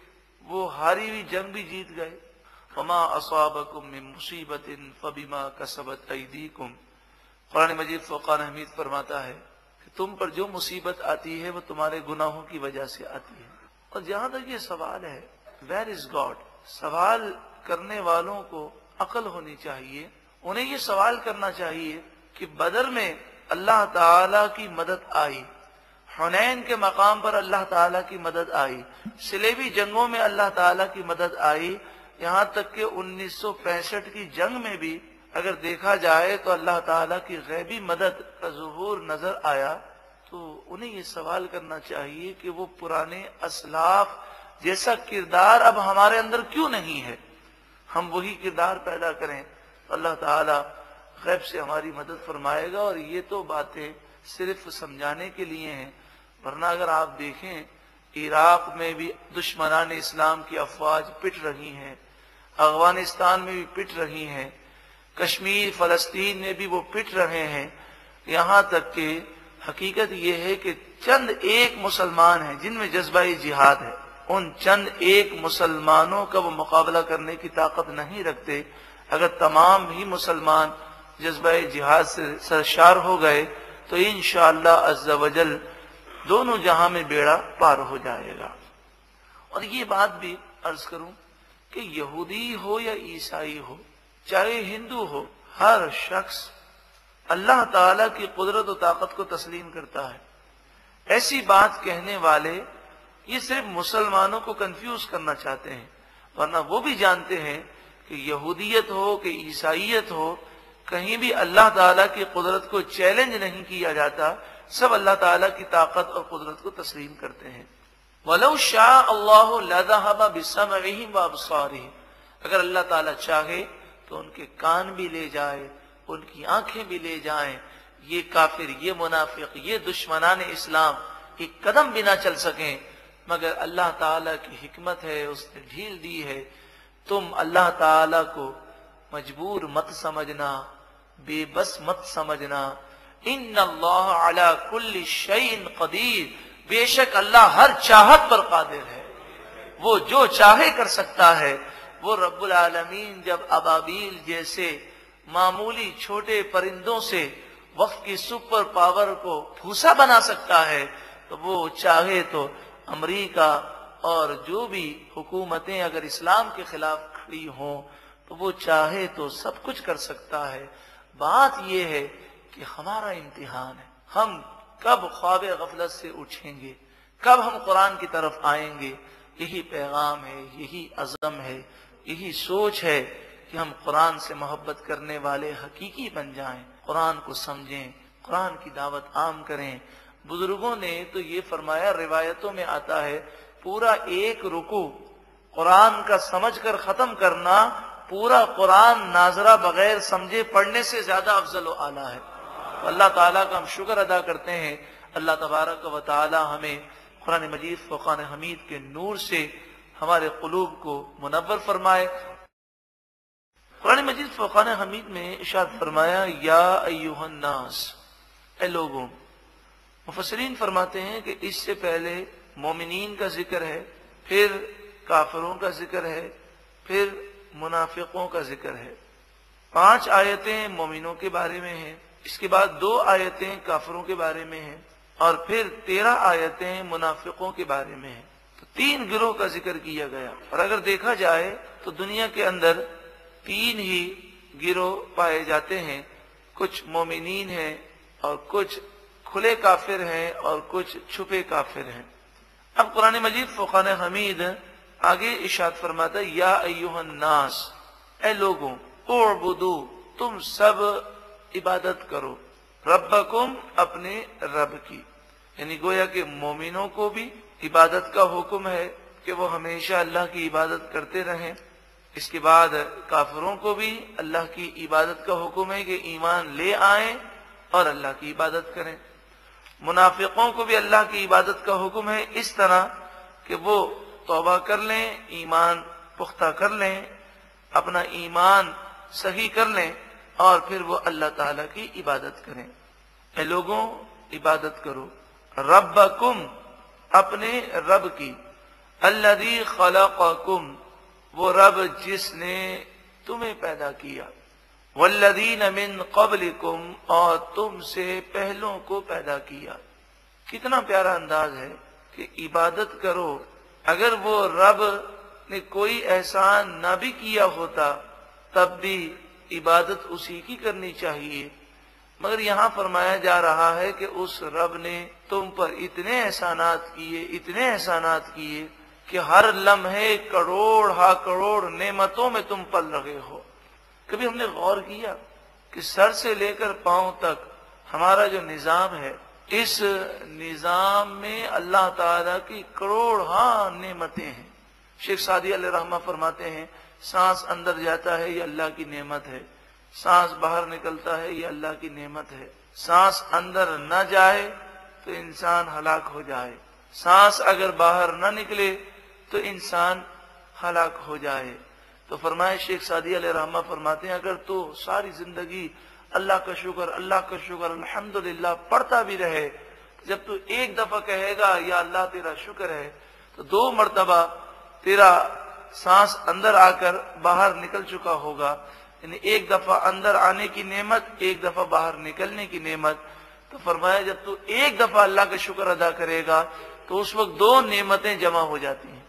وہ ہاری ہوئی جنگ بھی جیت گئے. وما اصابکم من مصیبت فبما کسبت ایدیکم، قرآن مجید فوقان حمید فرماتا ہے کہ تم پر جو مصیبت آتی ہے وہ تمہارے گناہوں کی وجہ سے آتی ہے. اور جہاں تک یہ سوال ہے ویئر از گاڈ، سوال کرنے والوں کو عقل ہونی چاہیے. انہیں یہ سوال کرنا چاہیے کہ بدر میں اللہ تعالی کی مدد آئی، حنین کے مقام پر اللہ تعالیٰ کی مدد آئی، صلیبی جنگوں میں اللہ تعالیٰ کی مدد آئی، یہاں تک کہ انیس سو پینسٹھ کی جنگ میں بھی اگر دیکھا جائے تو اللہ تعالیٰ کی غیبی مدد کا ظہور نظر آیا. تو انہیں یہ سوال کرنا چاہیے کہ وہ پرانے اسلاف جیسا کردار اب ہمارے اندر کیوں نہیں ہے. ہم وہی کردار پیدا کریں تو اللہ تعالیٰ غیب سے ہماری مدد فرمائے گا. اور یہ تو باتیں صرف سمجھانے کے لیے ہیں، ورنہ اگر آپ دیکھیں عراق میں بھی دشمنان اسلام کی افواج پٹ رہی ہیں، افغانستان میں بھی پٹ رہی ہیں، کشمیر فلسطین میں بھی وہ پٹ رہے ہیں. یہاں تک کہ حقیقت یہ ہے کہ چند ایک مسلمان ہیں جن میں جذبہ جہاد ہے، ان چند ایک مسلمانوں کا وہ مقابلہ کرنے کی طاقت نہیں رکھتے. اگر تمام ہی مسلمان جذبہ جہاد سے سرشار ہو گئے تو انشاءاللہ عز و جل دونوں جہاں میں بیڑا پار ہو جائے گا. اور یہ بات بھی عرض کروں کہ یہودی ہو یا عیسائی ہو، چاہے ہندو ہو، ہر شخص اللہ تعالی کی قدرت و طاقت کو تسلیم کرتا ہے. ایسی بات کہنے والے یہ صرف مسلمانوں کو کنفیوز کرنا چاہتے ہیں، ورنہ وہ بھی جانتے ہیں کہ یہودیت ہو کہ عیسائیت ہو، کہیں بھی اللہ تعالیٰ کی قدرت کو چیلنج نہیں کیا جاتا. سب اللہ تعالیٰ کی طاقت اور قدرت کو تسلیم کرتے ہیں. وَلَوْ شَاءَ اللَّهُ لَذَهَبَ بِسَمْعِهِمْ وَأَبْصَارِهِمْ، اگر اللہ تعالیٰ چاہے تو ان کے کان بھی لے جائے، ان کی آنکھیں بھی لے جائیں. یہ کافر، یہ منافق، یہ دشمنان اسلام ایک قدم بھی نہ چل سکیں، مگر اللہ تعالیٰ کی حکمت ہے، اس نے ڈھیل دی ہے. تم اللہ تعالیٰ کو مجبور مت سمجھنا، بے بس مت سمجھنا. ان اللہ علی کل شیء قدیر، بے شک اللہ ہر چاہت پر قادر ہے، وہ جو چاہے کر سکتا ہے. وہ رب العالمین جب ابابیل جیسے معمولی چھوٹے پرندوں سے وقت کی سپر پاور کو پھوسا بنا سکتا ہے، تو وہ چاہے تو امریکہ اور جو بھی حکومتیں اگر اسلام کے خلاف کھڑی ہوں تو وہ چاہے تو سب کچھ کر سکتا ہے. بات یہ ہے کہ ہمارا امتحان ہے، ہم کب خواب غفلت سے اٹھیں گے، کب ہم قرآن کی طرف آئیں گے. یہی پیغام ہے، یہی عزم ہے، یہی سوچ ہے کہ ہم قرآن سے محبت کرنے والے حقیقی بن جائیں، قرآن کو سمجھیں، قرآن کی دعوت عام کریں. بزرگوں نے تو یہ فرمایا، روایتوں میں آتا ہے پورا ایک رکوع قرآن کا سمجھ کر ختم کرنا پورا قرآن ناظرہ بغیر سمجھے پڑھنے سے زیادہ افضل و اعلیٰ ہے. اللہ تعالیٰ کا ہم شکر ادا کرتے ہیں. اللہ تبارک و تعالی ہمیں قرآن مجید فوقان حمید کے نور سے ہمارے قلوب کو منور فرمائے. قرآن مجید فوقان حمید میں ارشاد فرمایا، یا ایھا الناس، اے لوگوں. مفسرین فرماتے ہیں کہ اس سے پہلے مومنین کا ذکر ہے، پھر کافروں کا ذکر ہے، پھر منافقوں کا ذکر ہے۔ پانچ آیتیں مومنوں کے بارے میں ہیں، اس کے بعد دو آیتیں کافروں کے بارے میں ہیں، اور پھر تیرہ آیتیں منافقوں کے بارے میں ہیں۔ تو تین گروہ کا ذکر کیا گیا، اور اگر دیکھا جائے تو دنیا کے اندر تین ہی گروہ پائے جاتے ہیں، کچھ مومنین ہیں اور کچھ کھلے کافر ہیں اور کچھ چھپے کافر ہیں۔ اب قرآن مجید فقان حمید آگے ارشاد فرماتا ہے، یا ایھا الناس، اے لوگوں، اعبدو، تم سب عبادت کرو، ربکم، اپنے رب کی، یعنی گویا کہ مومنوں کو بھی عبادت کا حکم ہے کہ وہ ہمیشہ اللہ کی عبادت کرتے رہیں، اس کے بعد کافروں کو بھی اللہ کی عبادت کا حکم ہے کہ ایمان لے آئیں اور اللہ کی عبادت کریں، منافقوں کو بھی اللہ کی عبادت کا حکم ہے اس طرح کہ وہ توبہ کر لیں، ایمان پختہ کر لیں، اپنا ایمان صحیح کر لیں، اور پھر وہ اللہ تعالیٰ کی عبادت کریں۔ اے لوگوں، عبادت کرو، ربکم، اپنے رب کی، الذی خلقکم، وہ رب جس نے تمہیں پیدا کیا، والذین من قبلکم، اور تم سے پہلوں کو پیدا کیا۔ کتنا پیارا انداز ہے کہ عبادت کرو، اگر وہ رب نے کوئی احسان نہ بھی کیا ہوتا تب بھی عبادت اسی کی کرنی چاہیے، مگر یہاں فرمایا جا رہا ہے کہ اس رب نے تم پر اتنے احسانات کیے، اتنے احسانات کیے کہ ہر لمحے کروڑ ہا کروڑ نعمتوں میں تم پل رہے ہو۔ کبھی ہم نے غور کیا کہ سر سے لے کر پاؤں تک ہمارا جو نظام ہے، اس نظام میں اللہ تعالیٰ کی کروڑ ہاں نعمتیں ہیں۔ شیخ سعدی علیہ رحمہ فرماتے ہیں، سانس اندر جاتا ہے یہ اللہ کی نعمت ہے، سانس باہر نکلتا ہے یہ اللہ کی نعمت ہے، سانس اندر نہ جائے تو انسان ہلاک ہو جائے، سانس اگر باہر نہ نکلے تو انسان ہلاک ہو جائے۔ تو فرمائے شیخ سعدی علیہ رحمہ فرماتے ہیں، اگر تو ساری زندگی اللہ کا شکر اللہ کا شکر الحمدللہ پڑھتا بھی رہے، جب تو ایک دفعہ کہے گا یا اللہ تیرا شکر ہے، تو دو مرتبہ تیرا سانس اندر آ کر باہر نکل چکا ہوگا، یعنی ایک دفعہ اندر آنے کی نعمت، ایک دفعہ باہر نکلنے کی نعمت۔ تو فرمایا جب تو ایک دفعہ اللہ کا شکر ادا کرے گا تو اس وقت دو نعمتیں جمع ہو جاتی ہیں۔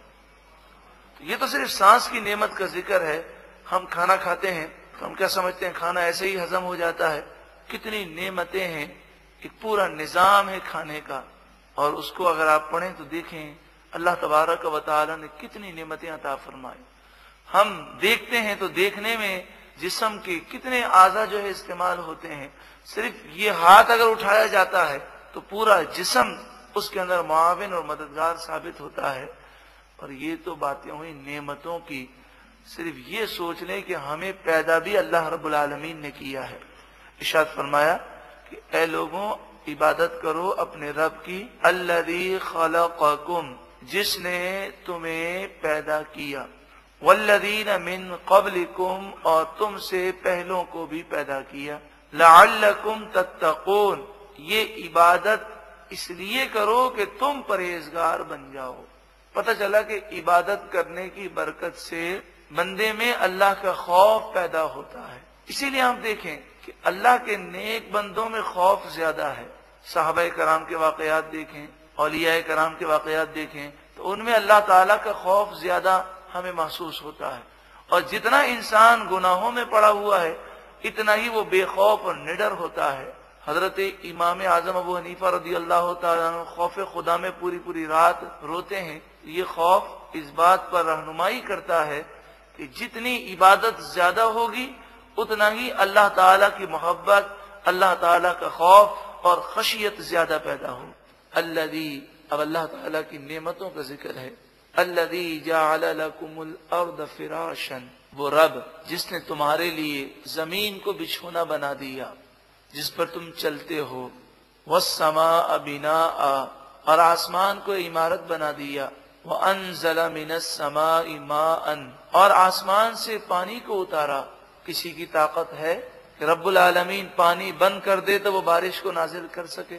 یہ تو صرف سانس کی نعمت کا ذکر ہے۔ ہم کھانا کھاتے ہیں تو ہم کیا سمجھتے ہیں کھانا ایسے ہی ہضم ہو جاتا ہے؟ کتنی نعمتیں ہیں، ایک پورا نظام ہے کھانے کا، اور اس کو اگر آپ پڑھیں تو دیکھیں اللہ تبارک و تعالی نے کتنی نعمتیں عطا فرمائی۔ ہم دیکھتے ہیں تو دیکھنے میں جسم کے کتنے اعضاء جو ہے استعمال ہوتے ہیں، صرف یہ ہاتھ اگر اٹھایا جاتا ہے تو پورا جسم اس کے اندر معاون اور مددگار ثابت ہوتا ہے۔ اور یہ تو باتیں ہوئی نعمتوں کی، صرف یہ سوچ لیں کہ ہمیں پیدا بھی اللہ رب العالمین نے کیا ہے۔ ارشاد فرمایا کہ اے لوگوں، عبادت کرو اپنے رب کی، الذی خلقکم، جس نے تمہیں پیدا کیا، والذین من قبلکم، اور تم سے پہلوں کو بھی پیدا کیا، لعلکم تتقون، یہ عبادت اس لیے کرو کہ تم پرہیزگار بن جاؤ۔ پتہ چلا کہ عبادت کرنے کی برکت سے بندے میں اللہ کا خوف پیدا ہوتا ہے۔ اسی لیے ہم دیکھیں کہ اللہ کے نیک بندوں میں خوف زیادہ ہے۔ صحابہ کرام کے واقعات دیکھیں، اولیاء کرام کے واقعات دیکھیں تو ان میں اللہ تعالیٰ کا خوف زیادہ ہمیں محسوس ہوتا ہے، اور جتنا انسان گناہوں میں پڑا ہوا ہے اتنا ہی وہ بے خوف اور نڈر ہوتا ہے۔ حضرت امام اعظم ابو حنیفہ رضی اللہ تعالیٰ عنہ خوف خدا میں پوری پوری رات روتے ہیں۔ یہ خوف اس بات پر رہنمائی کرتا ہے کہ جتنی عبادت زیادہ ہوگی اتنا ہی اللہ تعالیٰ کی محبت، اللہ تعالیٰ کا خوف اور خشیت زیادہ پیدا ہو۔ الذی، اب اللہ تعالیٰ کی نعمتوں کا ذکر ہے، الذی جعل لکم الارض فراشا، وہ رب جس نے تمہارے لیے زمین کو بچھونا بنا دیا جس پر تم چلتے ہو، والسماء بناء، اور آسمان کو عمارت بنا دیا، وانزل من السماء ماء، اور آسمان سے پانی کو اتارا۔ کسی کی طاقت ہے کہ رب العالمین پانی بند کر دے تو وہ بارش کو نازل کر سکے؟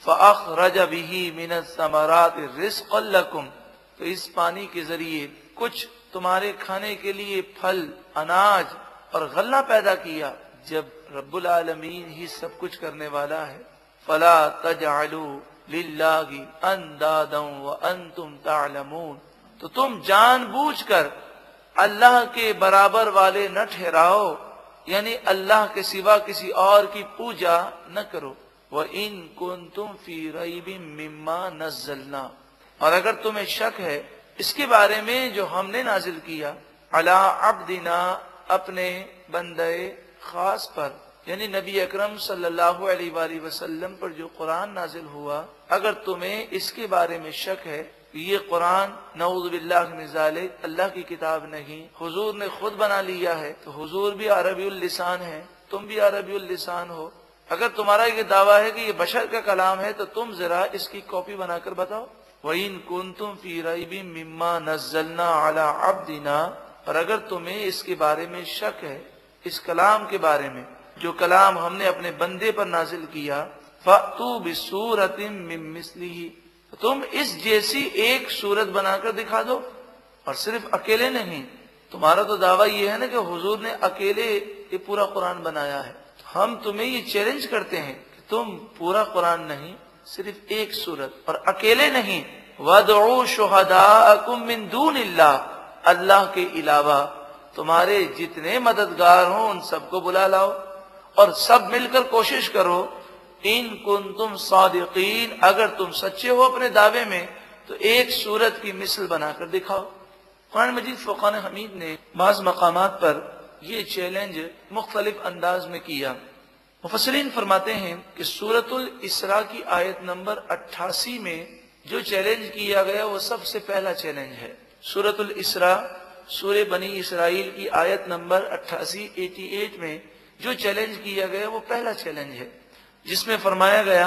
فَأَخْرَجَ بِهِ مِنَ الثَّمَرَاتِ رِزْقًا لَكُمْ، تو اس پانی کے ذریعے کچھ تمہارے کھانے کے لیے پھل، اناج اور غلہ پیدا کیا۔ جب رب العالمین ہی سب کچھ کرنے والا ہے، فَلَا تَجْعَلُوا لِلَّهِ أَنْدَادًا وَأَنْتُمْ تَعْلَمُونَ، تو تم جان بوجھ کر اللہ کے برابر والے نہ ٹھہراؤ، یعنی اللہ کے سوا کسی اور کی پوجا نہ کرو۔ وَإِن كُنتُمْ فِي رَيْبٍ مِّمَّا نَزَّلْنَا، اور اگر تمہیں شک ہے اس کے بارے میں جو ہم نے نازل کیا، عَلَىٰ عَبْدِنَا، اپنے بندے خاص پر، یعنی نبی اکرم صلی اللہ علیہ وآلہ وسلم پر جو قرآن نازل ہوا، اگر تمہیں اس کے بارے میں شک ہے یہ قرآن نعوذ باللہ من ذالک اللہ کی کتاب نہیں، حضور نے خود بنا لیا ہے، تو حضور بھی عربی اللسان ہے، تم بھی عربی اللسان ہو، اگر تمہارا یہ دعویٰ ہے کہ یہ بشر کا کلام ہے تو تم ذرا اس کی کاپی بنا کر بتاؤ۔ وَإِن كُنتُمْ فِي رَيْبٍ مِّمَّا نَزَّلْنَا عَلَىٰ عَبْدِنَا، اور اگر تمہیں اس کے بارے میں شک ہے، اس کلام کے بارے میں جو کلام ہم نے اپنے بندے پر نازل کیا، فَأْتُوا بِسُورَةٍ مِّن مِّثْلِهِ، تم اس جیسی ایک صورت بنا کر دکھا دو، اور صرف اکیلے نہیں، تمہارا تو دعویٰ یہ ہے نا کہ حضور نے اکیلے یہ پورا قرآن بنایا ہے، ہم تمہیں یہ چیلنج کرتے ہیں کہ تم پورا قرآن نہیں، صرف ایک صورت، اور اکیلے نہیں، وَادْعُوا شُهَدَاءَكُم مِّن دُونِ اللَّهِ، اللہ کے علاوہ تمہارے جتنے مددگار ہوں ان سب کو بلا لاؤ، اور سب مل کر کوشش کرو، ان کنتم صادقین، اگر تم سچے ہو اپنے دعوے میں تو ایک سورت کی مثل بنا کر دکھاؤ۔ قرآن مجید فرقان حمید نے بعض مقامات پر یہ چیلنج مختلف انداز میں کیا۔ مفسرین فرماتے ہیں کہ سورۃ الاسراء کی آیت نمبر اٹھاسی میں جو چیلنج کیا گیا وہ سب سے پہلا چیلنج ہے۔ سورۃ الاسراء سورہ بنی اسرائیل کی آیت نمبر اٹھاسی اٹھاسی میں جو چیلنج کیا گیا وہ پہلا چیلنج ہے، جس میں فرمایا گیا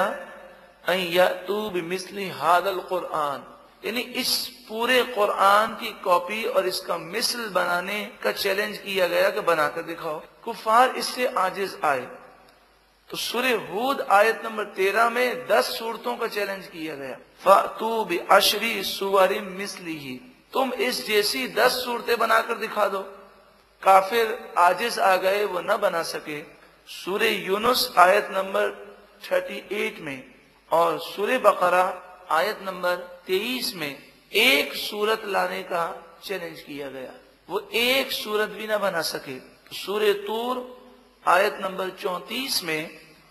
ان یاتوا بمثل ھذا القرآن، یعنی اس پورے قرآن کی کاپی اور اس کا مثل بنانے کا چیلنج کیا گیا کہ بنا کر دکھاؤ۔ کفار اس سے عاجز آئے، تو سورہ ہود آیت نمبر تیرہ میں دس صورتوں کا چیلنج کیا گیا، فَأْتُوا بِعَشْرِ سُوَرٍ مِثْلِهِ، تم اس جیسی دس صورتیں بنا کر دکھا دو۔ کافر عاجز آ گئے، وہ نہ بنا سکے۔ سورہ یونس آیت نمبر اڑتیس میں اور سورہ بقرہ آیت نمبر تیئیس میں ایک صورت لانے کا چیلنج کیا گیا، وہ ایک صورت بھی نہ بنا سکے۔ سورہ طور آیت نمبر چونتیس میں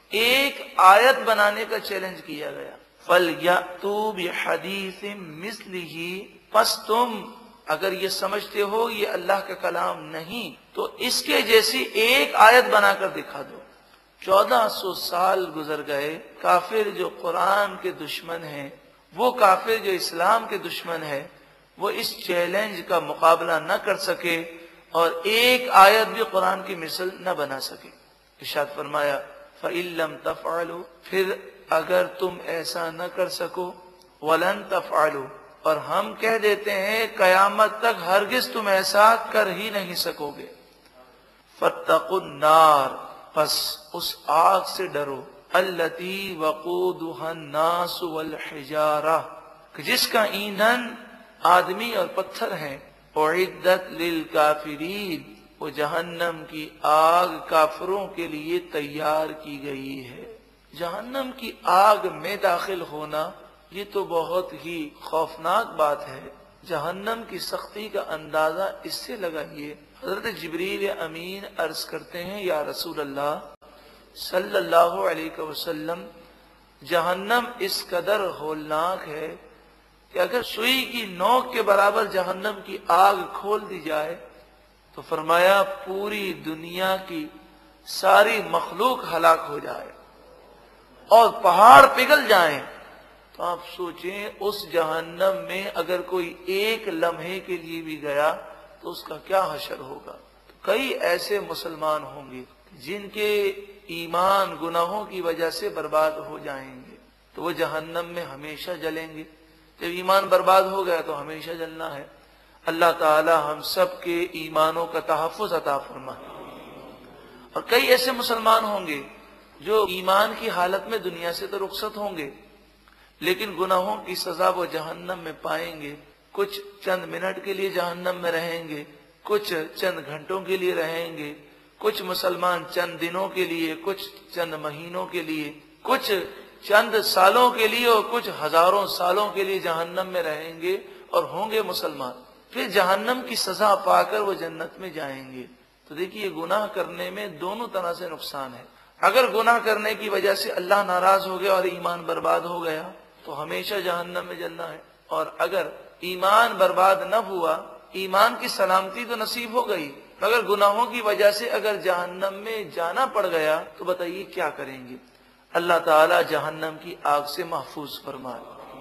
ایک آیت بنانے کا چیلنج کیا گیا، فَلْيَأْتُوا بِحَدِيثٍ مِثْلِهِ، پس تم اگر یہ سمجھتے ہو یہ اللہ کا کلام نہیں تو اس کے جیسی ایک آیت بنا کر دکھا دو۔ چودہ سو سال گزر گئے، کافر جو قرآن کے دشمن ہیں، وہ کافر جو اسلام کے دشمن ہے، وہ اس چیلنج کا مقابلہ نہ کر سکے اور ایک آیت بھی قرآن کی مثل نہ بنا سکے۔ ارشاد فرمایا فَإِن لَّمْ تَفْعَلُوا، پھر اگر تم ایسا نہ کر سکو، وَلَن تَفْعَلُوا، اور ہم کہہ دیتے ہیں قیامت تک ہرگز تم ایسا کر ہی نہیں سکو گے، فَاتَّقُوا النَّارَ، پس اس آگ سے ڈرو، الَّتِي وَقُودُهَا النَّاسُ وَالْحِجَارَةُ، کہ جس کا ایندھن آدمی اور پتھر ہیں، اُعِدَّتْ لِلْكَافِرِينَ، وہ جہنم کی آگ کافروں کے لیے تیار کی گئی ہے۔ جہنم کی آگ میں داخل ہونا یہ تو بہت ہی خوفناک بات ہے۔ جہنم کی سختی کا اندازہ اس سے لگائیے، حضرت جبریل امین عرض کرتے ہیں یا رسول اللہ صلی اللہ علیہ وسلم، جہنم اس قدر ہولناک ہے کہ اگر سوئی کی نوک کے برابر جہنم کی آگ کھول دی جائے تو فرمایا پوری دنیا کی ساری مخلوق ہلاک ہو جائے اور پہاڑ پگھل جائیں، تو آپ سوچیں اس جہنم میں اگر کوئی ایک لمحے کے لیے بھی گیا تو اس کا کیا حشر ہوگا۔ کئی ایسے مسلمان ہوں گے جن کے ایمان گناہوں کی وجہ سے برباد ہو جائیں گے، تو وہ جہنم میں ہمیشہ جلیں گے۔ جب ایمان برباد ہو گیا تو ہمیشہ جلنا ہے۔ اللہ تعالی ہم سب کے ایمانوں کا تحفظ عطا فرمائے۔ اور کئی ایسے مسلمان ہوں گے جو ایمان کی حالت میں دنیا سے تو رخصت ہوں گے لیکن گناہوں کی سزا وہ جہنم میں پائیں گے. کچھ چند منٹ کے لیے جہنم میں رہیں گے، کچھ چند گھنٹوں کے لیے رہیں گے، کچھ مسلمان چند دنوں کے لیے، کچھ چند مہینوں کے لیے، کچھ چند سالوں کے لیے اور کچھ ہزاروں سالوں کے لیے جہنم میں رہیں گے اور ہوں گے مسلمان. پھر جہنم کی سزا پا کر وہ جنت میں جائیں گے. تو دیکھیے گناہ کرنے میں دونوں طرح سے نقصان ہے. اگر گناہ کرنے کی وجہ سے اللہ ناراض ہو گیا اور ایمان برباد ہو گیا تو ہمیشہ جہنم میں جلنا ہے، اور اگر ایمان برباد نہ ہوا، ایمان کی سلامتی تو نصیب ہو گئی، مگر گناہوں کی وجہ سے اگر جہنم میں جانا پڑ گیا تو بتائیے کیا کریں گے. اللہ تعالی جہنم کی آگ سے محفوظ فرمائے.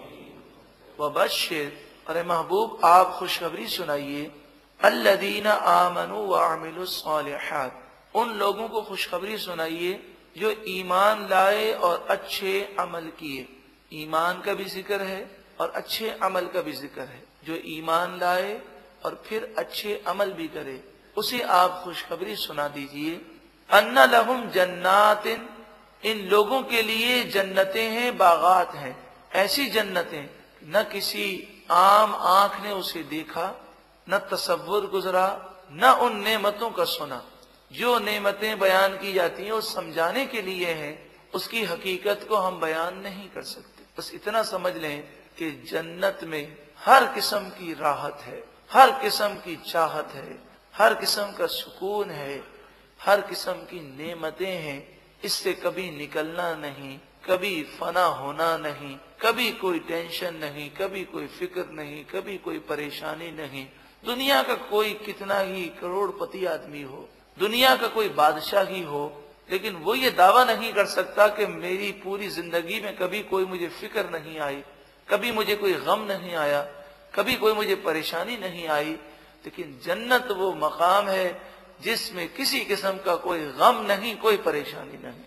وبشر، ارے محبوب آپ خوشخبری سنائیے، الذین آمنوا وعملوا الصالحات، ان لوگوں کو خوشخبری سنائیے جو ایمان لائے اور اچھے عمل کیے. ایمان کا بھی ذکر ہے اور اچھے عمل کا بھی ذکر ہے. جو ایمان لائے اور پھر اچھے عمل بھی کرے اسے آپ خوشخبری سنا دیجئے. ان لہم جنات، ان لوگوں کے لیے جنتیں ہیں، باغات ہیں، ایسی جنتیں نہ کسی عام آنکھ نے اسے دیکھا، نہ تصور گزرا، نہ ان نعمتوں کا سنا. جو نعمتیں بیان کی جاتی ہیں وہ سمجھانے کے لیے ہیں، اس کی حقیقت کو ہم بیان نہیں کر سکتے. بس اتنا سمجھ لیں کہ جنت میں ہر قسم کی راحت ہے، ہر قسم کی چاہت ہے، ہر قسم کا سکون ہے، ہر قسم کی نعمتیں ہیں. اس سے کبھی نکلنا نہیں، کبھی فنا ہونا نہیں، کبھی کوئی ٹینشن نہیں، کبھی کوئی فکر نہیں، کبھی کوئی پریشانی نہیں. دنیا کا کوئی کتنا ہی کروڑ پتی آدمی ہو، دنیا کا کوئی بادشاہ ہی ہو، لیکن وہ یہ دعویٰ نہیں کر سکتا کہ میری پوری زندگی میں کبھی کوئی مجھے فکر نہیں آئی، کبھی مجھے کوئی غم نہیں آیا، کبھی کوئی مجھے پریشانی نہیں آئی. لیکن جنت وہ مقام ہے جس میں کسی قسم کا کوئی غم نہیں، کوئی پریشانی نہیں.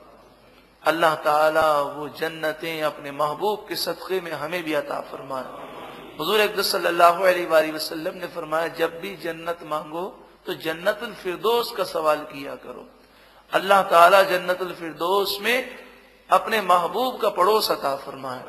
اللہ تعالیٰ وہ جنتیں اپنے محبوب کے صدقے میں ہمیں بھی عطا فرمائے. حضور اقدس صلی اللہ علیہ وآلہ وسلم نے فرمایا جب بھی جنت مانگو تو جنت الفردوس کا سوال کیا کرو. اللہ تعالیٰ جنت الفردوس میں اپنے محبوب کا پڑوس عطا فرمائے.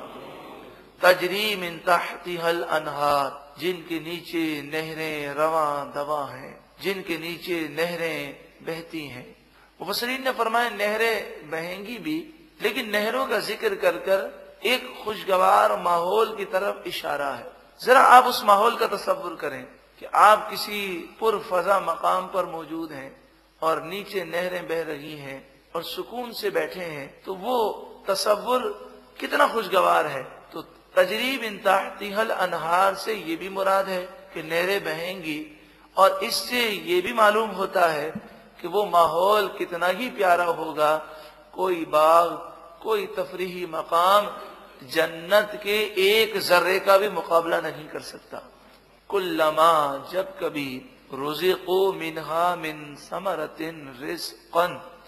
تجری من تحتها الانہار، جن کے نیچے نہریں رواں دواں ہیں، جن کے نیچے نہریں بہتی ہیں. مفسرین نے فرمایا نہریں بہیں گی بھی، لیکن نہروں کا ذکر کر کر ایک خوشگوار ماحول کی طرف اشارہ ہے. ذرا آپ اس ماحول کا تصور کریں کہ آپ کسی پرفضا مقام پر موجود ہیں اور نیچے نہریں بہ رہی ہیں اور سکون سے بیٹھے ہیں، تو وہ تصور کتنا خوشگوار ہے. تو تجری من تحتها الانہار سے یہ بھی مراد ہے کہ نہریں بہیں گی، اور اس سے یہ بھی معلوم ہوتا ہے کہ وہ ماحول کتنا ہی پیارا ہوگا. کوئی باغ، کوئی تفریحی مقام جنت کے ایک ذرے کا بھی مقابلہ نہیں کر سکتا. کلما، جب کبھی، رزقوا منہا من ثمرۃ رزقا،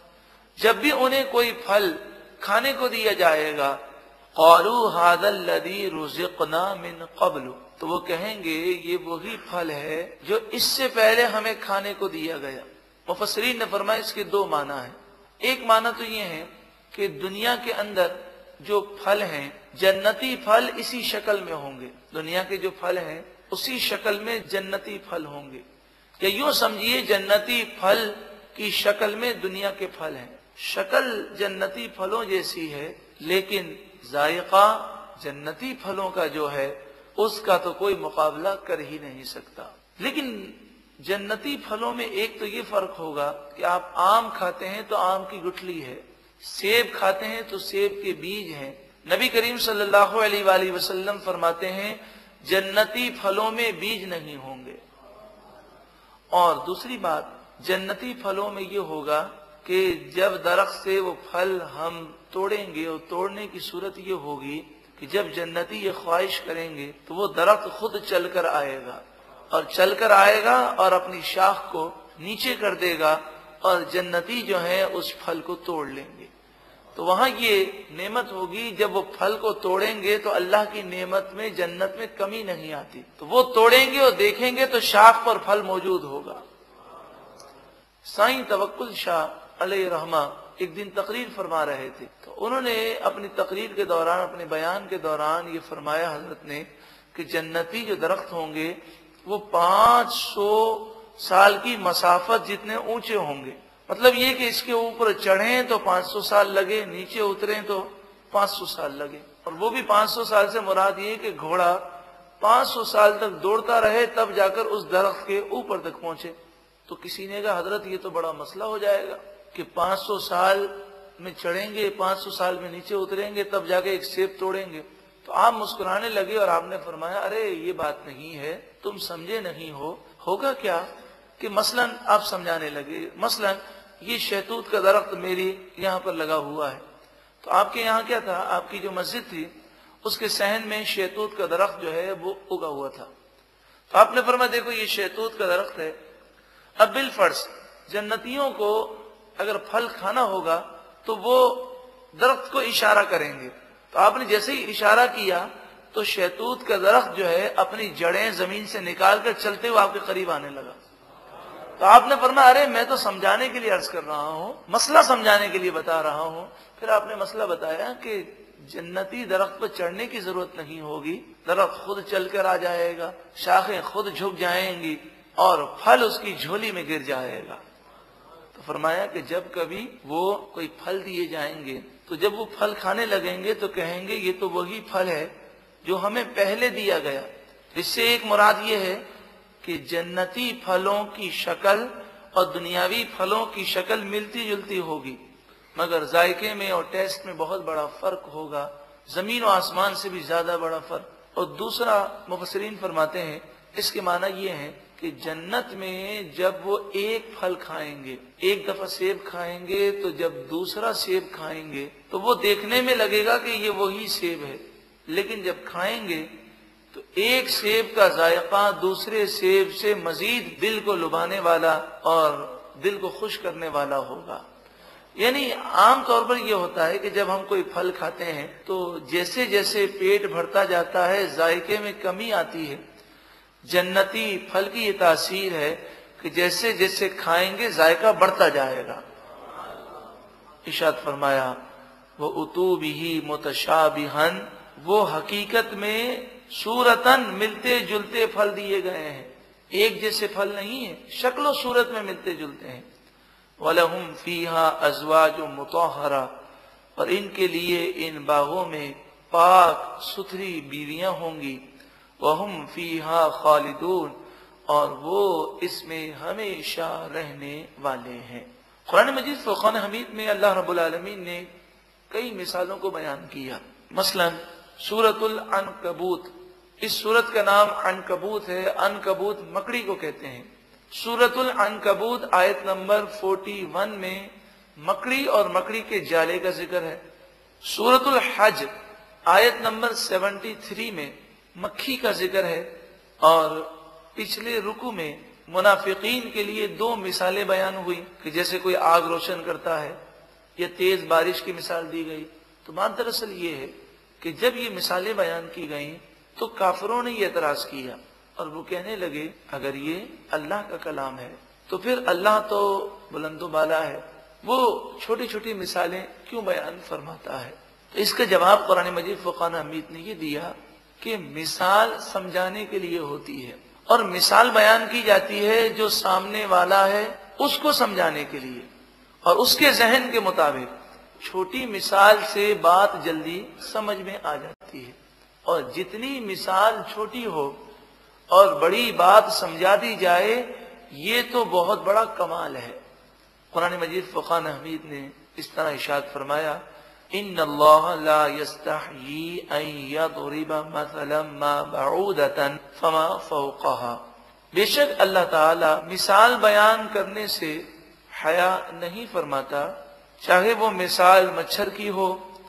جب بھی انہیں کوئی پھل کھانے کو دیا جائے گا، قالوا ھذا الذی رزقنا من قبل، تو وہ کہیں گے یہ وہی پھل ہے جو اس سے پہلے ہمیں کھانے کو دیا گیا. مفسرین نے فرمایا اس کے دو معنی ہیں. ایک معنی تو یہ ہے کہ دنیا کے اندر جو پھل ہیں جنتی پھل اسی شکل میں ہوں گے، دنیا کے جو پھل ہیں اسی شکل میں جنتی پھل ہوں گے. یا یوں سمجھیے جنتی پھل کی شکل میں دنیا کے پھل ہیں. شکل جنتی پھلوں جیسی ہے لیکن ذائقہ جنتی پھلوں کا جو ہے اس کا تو کوئی مقابلہ کر ہی نہیں سکتا. لیکن جنتی پھلوں میں ایک تو یہ فرق ہوگا کہ آپ آم کھاتے ہیں تو آم کی گٹھلی ہے، سیب کھاتے ہیں تو سیب کے بیج ہیں. نبی کریم صلی اللہ علیہ وآلہ وسلم فرماتے ہیں جنتی پھلوں میں بیج نہیں ہوں گے. اور دوسری بات جنتی پھلوں میں یہ ہوگا کہ جب درخت سے وہ پھل ہم توڑیں گے اور توڑنے کی صورت یہ ہوگی کہ جب جنتی یہ خواہش کریں گے تو وہ درخت خود چل کر آئے گا، اور چل کر آئے گا اور اپنی شاخ کو نیچے کر دے گا اور جنتی جو ہیں اس پھل کو توڑ لیں گے. تو وہاں یہ نعمت ہوگی جب وہ پھل کو توڑیں گے تو اللہ کی نعمت میں جنت میں کمی نہیں آتی. تو وہ توڑیں گے اور دیکھیں گے تو شاخ پر پھل موجود ہوگا. سائیں توکل شاہ علیہ رحمہ ایک دن تقریر فرما رہے تھے، تو انہوں نے اپنی تقریر کے دوران، اپنے بیان کے دوران یہ فرمایا حضرت نے کہ جنتی جو درخت ہوں گے وہ پانچ سو سال کی مسافت جتنے اونچے ہوں گے. مطلب یہ کہ اس کے اوپر چڑھیں تو پانچ سو سال لگے، نیچے اتریں تو پانچ سو سال لگے. اور وہ بھی پانچ سو سال سے مراد یہ کہ گھوڑا پانچ سو سال تک دوڑتا رہے تب جا کر اس درخت کے اوپر تک پہنچے. تو کسی نے کہا حضرت یہ تو بڑا مسئلہ ہو جائے گا کہ پانچ سو سال میں چڑھیں گے، پانچ سو سال میں نیچے اتریں گے، تب جا کے ایک سیب توڑیں گے. تو آپ مسکرانے لگے اور آپ نے فرمایا ارے یہ بات نہیں ہے، تم سمجھے نہیں ہو. ہوگا کیا کہ مثلا آپ سمجھانے لگے، مثلا یہ شہتوت کا درخت میری یہاں پر لگا ہوا ہے، تو آپ کے یہاں کیا تھا، آپ کی جو مسجد تھی اس کے صحن میں شہتوت کا درخت جو ہے وہ اگا ہوا تھا. تو آپ نے فرمایا دیکھو یہ شہتوت کا درخت ہے، اب بالفرض جنتیوں کو اگر پھل کھانا ہوگا تو وہ درخت کو اشارہ کریں گے. تو آپ نے جیسے ہی اشارہ کیا تو شہتوت کا درخت جو ہے اپنی جڑیں زمین سے نکال کر چلتے ہوئے آپ کے قریب آنے لگا. تو آپ نے فرمایا ارے میں تو سمجھانے کے لیے عرض کر رہا ہوں، مسئلہ سمجھانے کے لیے بتا رہا ہوں. پھر آپ نے مسئلہ بتایا کہ جنتی درخت پر چڑھنے کی ضرورت نہیں ہوگی، درخت خود چل کر آ جائے گا، شاخیں خود جھک جائیں گی اور پھل اس کی جھولی میں گر جائے گا. تو فرمایا کہ جب کبھی وہ کوئی پھل دیے جائیں گے تو جب وہ پھل کھانے لگیں گے تو کہیں گے یہ تو وہی پھل ہے جو ہمیں پہلے دیا گیا. اس سے ایک مراد یہ ہے کہ جنتی پھلوں کی شکل اور دنیاوی پھلوں کی شکل ملتی جلتی ہوگی، مگر ذائقے میں اور ٹیسٹ میں بہت بڑا فرق ہوگا، زمین و آسمان سے بھی زیادہ بڑا فرق. اور دوسرا مفسرین فرماتے ہیں اس کے معنی یہ ہے کہ جنت میں جب وہ ایک پھل کھائیں گے، ایک دفعہ سیب کھائیں گے تو جب دوسرا سیب کھائیں گے تو وہ دیکھنے میں لگے گا کہ یہ وہی سیب ہے، لیکن جب کھائیں گے تو ایک سیب کا ذائقہ دوسرے سیب سے مزید دل کو لبھانے والا اور دل کو خوش کرنے والا ہوگا. یعنی عام طور پر یہ ہوتا ہے کہ جب ہم کوئی پھل کھاتے ہیں تو جیسے جیسے پیٹ بھرتا جاتا ہے ذائقے میں کمی آتی ہے. جنتی پھل کی یہ تاثیر ہے کہ جیسے جیسے کھائیں گے ذائقہ بڑھتا جائے گا. ارشاد فرمایا وہ اتو بھی متشابہن، وہ حقیقت میں صورتاً ملتے جلتے پھل دیے گئے ہیں، ایک جیسے پھل نہیں ہیں، شکل و صورت میں ملتے جلتے ہیں. وَلَهُمْ فِيهَا أَزْوَاجٌ مُطَهَّرَةٌ، اور ان کے لیے ان باغوں میں پاک ستھری بیویاں ہوں گی. وَهُمْ فِيهَا خَالِدُونَ، اور وہ اس میں ہمیشہ رہنے والے ہیں. قرآن مجید فرقان حمید میں اللہ رب العالمین نے کئی مثالوں کو بیان کیا. مثلا سورۃ العنکبوت، اس سورت کا نام عنکبوت ہے، عنکبوت مکڑی کو کہتے ہیں. سورۃ العنکبوت آیت نمبر اکیالیس میں مکڑی اور مکڑی کے جالے کا ذکر ہے. سورۃ الحج آیت نمبر تہتر میں مکھی کا ذکر ہے. اور پچھلے رکوع میں منافقین کے لیے دو مثالیں بیان ہوئی کہ جیسے کوئی آگ روشن کرتا ہے یا تیز بارش کی مثال دی گئی. تو بات دراصل یہ ہے کہ جب یہ مثالیں بیان کی گئیں تو کافروں نے یہ اعتراض کیا اور وہ کہنے لگے اگر یہ اللہ کا کلام ہے تو پھر اللہ تو بلند و بالا ہے، وہ چھوٹی چھوٹی مثالیں کیوں بیان فرماتا ہے؟ تو اس کا جواب قرآن مجید فرقان حمید نے یہ دیا کہ مثال سمجھانے کے لیے ہوتی ہے، اور مثال بیان کی جاتی ہے جو سامنے والا ہے اس کو سمجھانے کے لیے اور اس کے ذہن کے مطابق. چھوٹی مثال سے بات جلدی سمجھ میں آ جاتی ہے، اور جتنی مثال چھوٹی ہو اور بڑی بات سمجھا دی جائے یہ تو بہت بڑا کمال ہے. قرآن مجید فرقان حمید نے اس طرح ارشاد فرمایا ان اللہ لا یستحیی ان یضرب مثلا ما بعودۃ فما فوقها، بے شک اللہ تعالی مثال بیان کرنے سے حیا نہیں فرماتا، چاہے وہ مثال مچھر کی ہو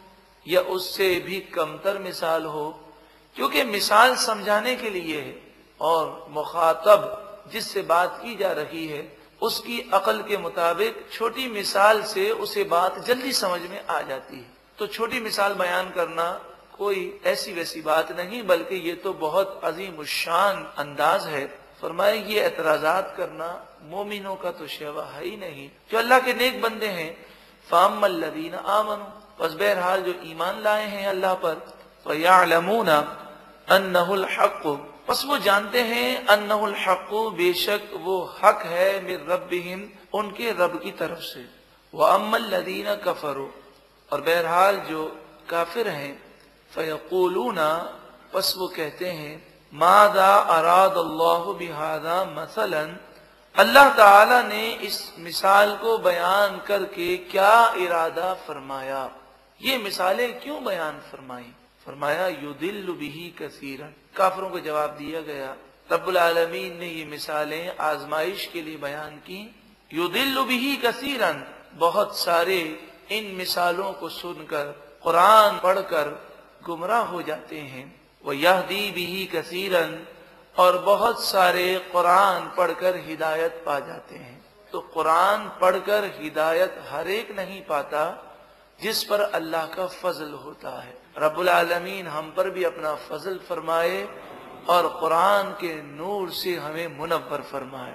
یا اس سے بھی کمتر مثال ہو، کیونکہ مثال سمجھانے کے لیے ہے اور مخاطب جس سے بات کی جا رہی ہے اس کی عقل کے مطابق چھوٹی مثال سے اسے بات جلدی سمجھ میں آ جاتی ہے. تو چھوٹی مثال بیان کرنا کوئی ایسی ویسی بات نہیں بلکہ یہ تو بہت عظیم الشان انداز ہے. فرمائے یہ اعتراضات کرنا مومنوں کا تو شیوا ہے ہی نہیں. جو اللہ کے نیک بندے ہیں فَأَمَّا الَّذِينَ آمَنُوا، پس بہرحال جو ایمان لائے ہیں اللہ پر، فَيَعْلَمُونَ أَنَّهُ الْحَقُّ، پس وہ جانتے ہیں أَنَّهُ الْحَقُّ، بے شک وہ حق ہے، مِن رَبِّهِمْ، ان کے رب کی طرف سے۔ وَأَمَّا الَّذِينَ كَفَرُوا، اور بہرحال جو کافر ہیں، فَيَقُولُونَ، پس وہ کہتے ہیں، مَاذَا أَرَادَ اللَّهُ بِهَذَا مَثَلًا، اللہ تعالی نے اس مثال کو بیان کر کے کیا ارادہ فرمایا، یہ مثالیں کیوں بیان فرمائی؟ فرمایا یضل بہ کثیرا، کافروں کو جواب دیا گیا رب العالمین نے یہ مثالیں آزمائش کے لیے بیان کی۔ یضل بہ کثیرا، بہت سارے ان مثالوں کو سن کر، قرآن پڑھ کر گمراہ ہو جاتے ہیں۔ ویہدی بہ کثیرا، اور بہت سارے قرآن پڑھ کر ہدایت پا جاتے ہیں۔ تو قرآن پڑھ کر ہدایت ہر ایک نہیں پاتا جس پر اللہ کا فضل ہوتا ہے۔ رب العالمین ہم پر بھی اپنا فضل فرمائے اور قرآن کے نور سے ہمیں منور فرمائے۔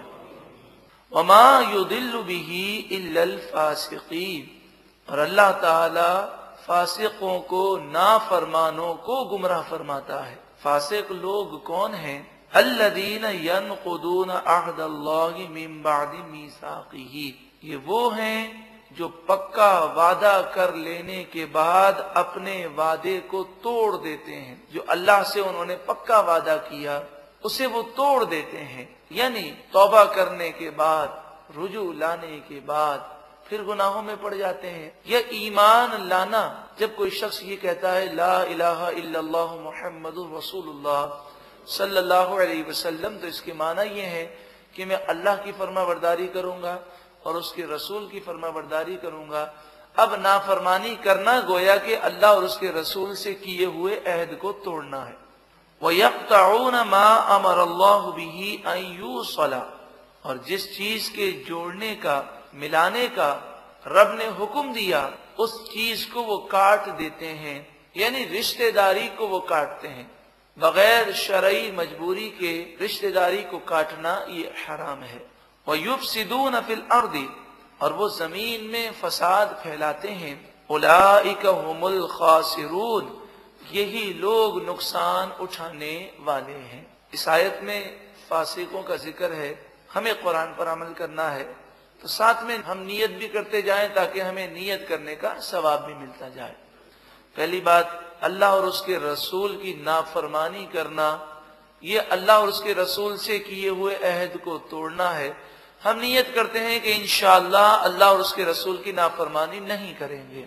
وما يضل به الا الفاسقین، اور اللہ تعالی فاسقوں کو، نافرمانوں کو گمراہ فرماتا ہے۔ فاسق لوگ کون ہیں؟ الذین ینقضون عہد اللہ من بعد میثاقہ، یہ وہ ہیں جو پکا وعدہ کر لینے کے بعد اپنے وعدے کو توڑ دیتے ہیں۔ جو اللہ سے انہوں نے پکا وعدہ کیا اسے وہ توڑ دیتے ہیں، یعنی توبہ کرنے کے بعد، رجوع لانے کے بعد پھر گناہوں میں پڑ جاتے ہیں۔ یا ایمان لانا، جب کوئی شخص یہ کہتا ہے لا الہ الا اللہ محمد رسول اللہ صلی اللہ علیہ وسلم، تو اس کے معنی یہ ہے کہ میں اللہ کی فرما برداری کروں گا اور اس کے رسول کی فرما برداری کروں گا۔ اب نافرمانی کرنا گویا کہ اللہ اور اس کے رسول سے کیے ہوئے عہد کو توڑنا ہے۔ وَيَقْطَعُونَ مَا أَمَرَ اللَّهُ بِهِ أَن يُوصَلَ، اور جس چیز کے جوڑنے کا، ملانے کا رب نے حکم دیا، اس چیز کو وہ کاٹ دیتے ہیں، یعنی رشتہ داری کو وہ کاٹتے ہیں۔ بغیر شرعی مجبوری کے رشتہ داری کو کاٹنا یہ حرام ہے۔ وَيُفْسِدُونَ فِي الْأَرْضِ، اور وہ زمین میں فساد پھیلاتے ہیں۔ أُولَئِكَ هُمُ الْخَاسِرُونَ، یہی لوگ نقصان اٹھانے والے ہیں۔ اس آیت میں فاسقوں کا ذکر ہے۔ ہمیں قرآن پر عمل کرنا ہے تو ساتھ میں ہم نیت بھی کرتے جائیں تاکہ ہمیں نیت کرنے کا ثواب بھی ملتا جائے۔ پہلی بات، اللہ اور اس کے رسول کی نافرمانی کرنا، یہ اللہ اور اس کے رسول سے کیے ہوئے عہد کو توڑنا ہے۔ ہم نیت کرتے ہیں کہ انشاءاللہ اللہ اور اس کے رسول کی نافرمانی نہیں کریں گے،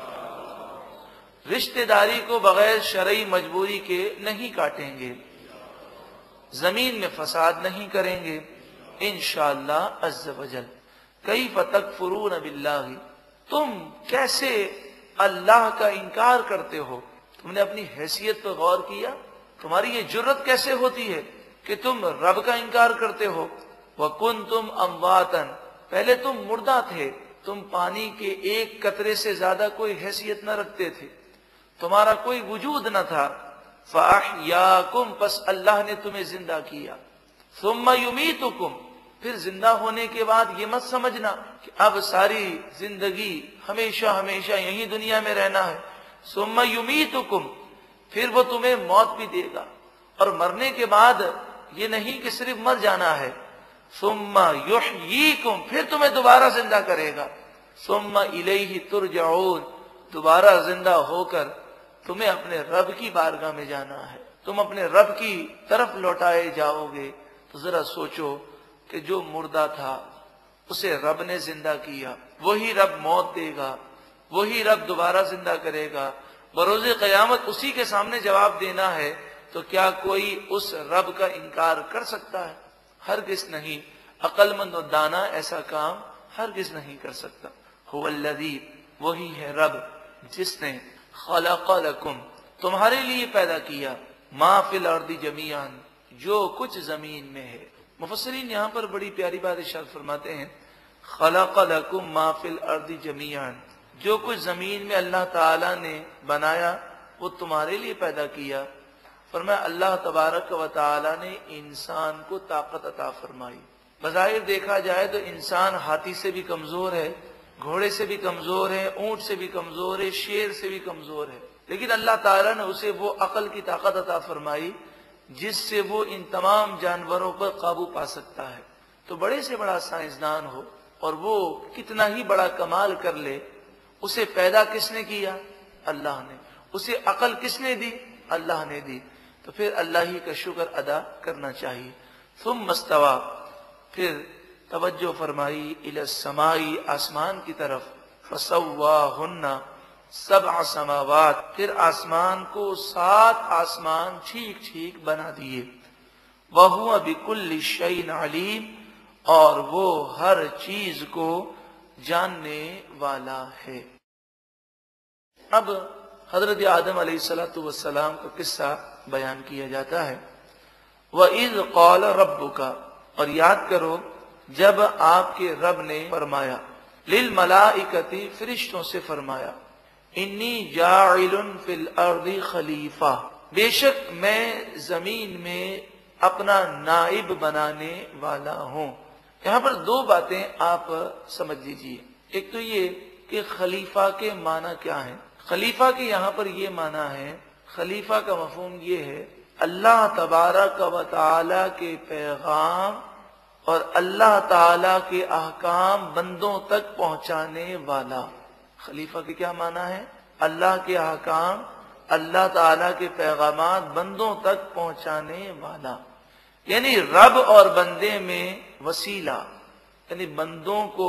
رشتہ داری کو بغیر شرعی مجبوری کے نہیں کاٹیں گے، زمین میں فساد نہیں کریں گے انشاءاللہ عز وجل۔ کیف تکفرون باللہ، تم کیسے اللہ کا انکار کرتے ہو؟ تم نے اپنی حیثیت پر غور کیا؟ تمہاری یہ جرت کیسے ہوتی ہے کہ تم رب کا انکار کرتے ہو؟ وَكُنْتُمْ أَمْوَاتًا، پہلے تم مردہ تھے، تم پانی کے ایک قطرے سے زیادہ کوئی حیثیت نہ رکھتے تھے، تمہارا کوئی وجود نہ تھا۔ فَأَحْيَاكُمْ، پس اللہ نے تمہیں زندہ کیا۔ ثُمَّ يُمِيتُكُمْ، پھر زندہ ہونے کے بعد یہ مت سمجھنا کہ اب ساری زندگی ہمیشہ ہمیشہ یہی دنیا میں رہنا ہے۔ ثُمَّ يُمِيتُكُمْ، پھر وہ تمہیں موت بھی دے گا، اور مرنے کے بعد یہ نہیں کہ صرف مر جانا ہے۔ ثُمَّ يُحْيِيكُمْ، پھر تمہیں دوبارہ زندہ کرے گا۔ ثُمَّ إِلَيْهِ تُرْجَعُونَ، دوبارہ زندہ ہو کر تمہیں اپنے رب کی بارگاہ میں جانا ہے، تم اپنے رب کی طرف لوٹائے جاؤ گے۔ تو ذرا سوچو کہ جو مردہ تھا اسے رب نے زندہ کیا، وہی رب موت دے گا، وہی رب دوبارہ زندہ کرے گا، بروز قیامت اسی کے سامنے جواب دینا ہے، تو کیا کوئی اس رب کا انکار کر سکتا ہے؟ ہرگز نہیں۔ عقل مند و دانا ایسا کام ہرگز نہیں کر سکتا۔ هو الذی، وہی ہے رب جس نے خلق لکم، تمہارے لیے پیدا کیا، ما فی الارض جمیعا، جو کچھ زمین میں ہے۔ مفسرین یہاں پر بڑی پیاری بات ارشاد فرماتے ہیں، خلق لکم ما فی الارض جمیعا، جو کچھ زمین میں اللہ تعالی نے بنایا وہ تمہارے لیے پیدا کیا۔ فرمایا اللہ تبارک و تعالی نے انسان کو طاقت عطا فرمائی۔ بظاہر دیکھا جائے تو انسان ہاتھی سے بھی کمزور ہے، گھوڑے سے بھی کمزور ہے، اونٹ سے بھی کمزور ہے، شیر سے بھی کمزور ہے، لیکن اللہ تعالیٰ نے اسے وہ عقل کی طاقت عطا فرمائی جس سے وہ ان تمام جانوروں پر قابو پا سکتا ہے۔ تو بڑے سے بڑا سائنسدان ہو اور وہ کتنا ہی بڑا کمال کر لے، اسے پیدا کس نے کیا؟ اللہ نے۔ اسے عقل کس نے دی؟ اللہ نے دی۔ تو پھر اللہ ہی کا شکر ادا کرنا چاہیے۔ ثم استوى، پھر توجہ فرمائی الی السماء، آسمان کی طرف، فسواہن سبع سماوات، پھر آسمان کو سات آسمان ٹھیک ٹھیک بنا دیے، وَهُوَ بِكُلِّ شَيْءٍ عَلِيمٌ، اور وہ ہر چیز کو جاننے والا ہے۔ اب حضرت آدم علیہ الصلوۃ والسلام کا قصہ بیان کیا جاتا ہے۔ وَإِذْ قَالَ رَبُّكَ، اور یاد کرو جب آپ کے رب نے فرمایا، لِلْمَلَائِكَةِ، فرشتوں سے فرمایا، انی جاعل فی الارض خلیفہ، بے شک میں زمین میں اپنا نائب بنانے والا ہوں۔ یہاں پر دو باتیں آپ سمجھ لیجیے۔ ایک تو یہ کہ خلیفہ کے معنی کیا ہیں۔ خلیفہ کے یہاں پر یہ معنی ہے، خلیفہ کا مفہوم یہ ہے اللہ تبارک و تعالی کے پیغام اور اللہ تعالی کے احکام بندوں تک پہنچانے والا۔ خلیفہ کے کیا معنی ہے؟ اللہ کے احکام، اللہ تعالی کے پیغامات بندوں تک پہنچانے والا، یعنی رب اور بندے میں وسیلہ، یعنی بندوں کو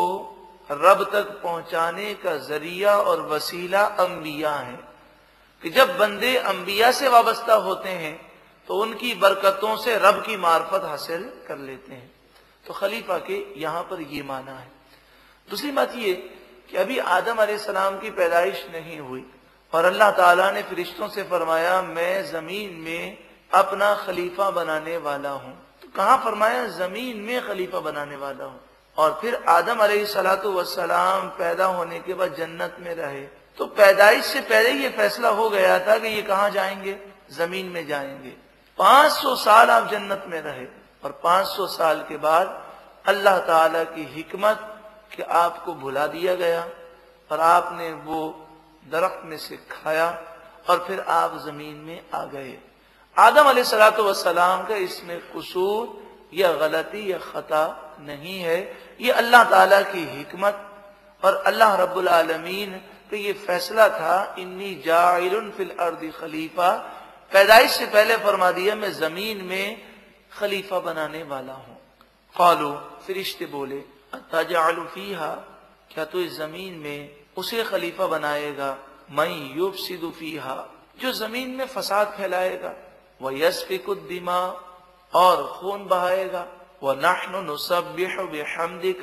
رب تک پہنچانے کا ذریعہ اور وسیلہ انبیاء ہیں، کہ جب بندے انبیاء سے وابستہ ہوتے ہیں تو ان کی برکتوں سے رب کی معرفت حاصل کر لیتے ہیں۔ تو خلیفہ کے یہاں پر یہ معنی ہے۔ دوسری بات یہ کہ ابھی آدم علیہ السلام کی پیدائش نہیں ہوئی اور اللہ تعالیٰ نے فرشتوں سے فرمایا میں زمین میں اپنا خلیفہ بنانے والا ہوں۔ تو کہاں فرمایا؟ زمین میں خلیفہ بنانے والا ہوں۔ اور پھر آدم علیہ الصلوۃ والسلام پیدا ہونے کے بعد جنت میں رہے، تو پیدائش سے پہلے یہ فیصلہ ہو گیا تھا کہ یہ کہاں جائیں گے؟ زمین میں جائیں گے۔ پانچ سو سال آپ جنت میں رہے، اور پانچ سو سال کے بعد اللہ تعالی کی حکمت کہ آپ کو بھلا دیا گیا اور آپ نے وہ درخت میں سے کھایا اور پھر آپ زمین میں آ گئے۔ آدم علیہ الصلوۃ والسلام کا اس میں قصور یا غلطی یا خطا نہیں ہے، یہ اللہ تعالی کی حکمت اور اللہ رب العالمین کا یہ فیصلہ تھا، انی جاعل فی الارض خلیفہ، پیدائش سے پہلے فرما دیا میں زمین میں خلیفہ بنانے والا ہوں۔ قالوا، فرشتے بولے، اتجعل فیہا، کیا تو اس زمین میں اسے خلیفہ بنائے گا، من یفسد فیہا، جو زمین میں فساد پھیلائے گا، ویسفک الدماء، اور خون بہائے گا، ونحن نسبح بحمدک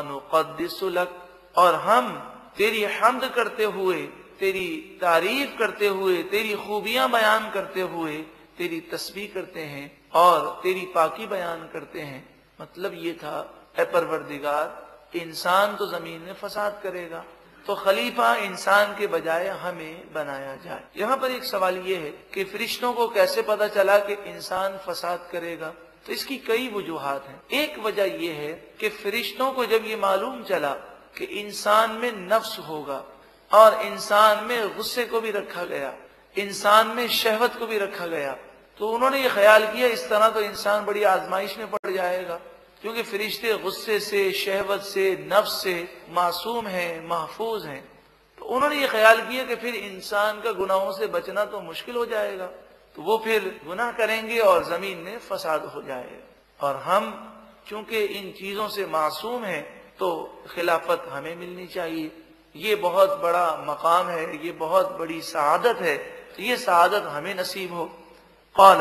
ونقدس لک، اور ہم تیری حمد کرتے ہوئے، تیری تعریف کرتے ہوئے، تیری خوبیاں بیان کرتے ہوئے تیری تسبیح کرتے ہیں اور تیری پاکی بیان کرتے ہیں۔ مطلب یہ تھا، اے پروردگار، انسان تو زمین میں فساد کرے گا، تو خلیفہ انسان کے بجائے ہمیں بنایا جائے۔ یہاں پر ایک سوال یہ ہے کہ فرشتوں کو کیسے پتا چلا کہ انسان فساد کرے گا؟ تو اس کی کئی وجوہات ہیں۔ ایک وجہ یہ ہے کہ فرشتوں کو جب یہ معلوم چلا کہ انسان میں نفس ہوگا اور انسان میں غصے کو بھی رکھا گیا، انسان میں شہوت کو بھی رکھا گیا، تو انہوں نے یہ خیال کیا اس طرح تو انسان بڑی آزمائش میں پڑ جائے گا، کیونکہ فرشتے غصے سے، شہوت سے، نفس سے معصوم ہیں، محفوظ ہیں۔ تو انہوں نے یہ خیال کیا کہ پھر انسان کا گناہوں سے بچنا تو مشکل ہو جائے گا، تو وہ پھر گناہ کریں گے اور زمین میں فساد ہو جائے گا، اور ہم چونکہ ان چیزوں سے معصوم ہیں تو خلافت ہمیں ملنی چاہیے، یہ بہت بڑا مقام ہے، یہ بہت بڑی سعادت ہے، تو یہ سعادت ہمیں نصیب ہو۔ قال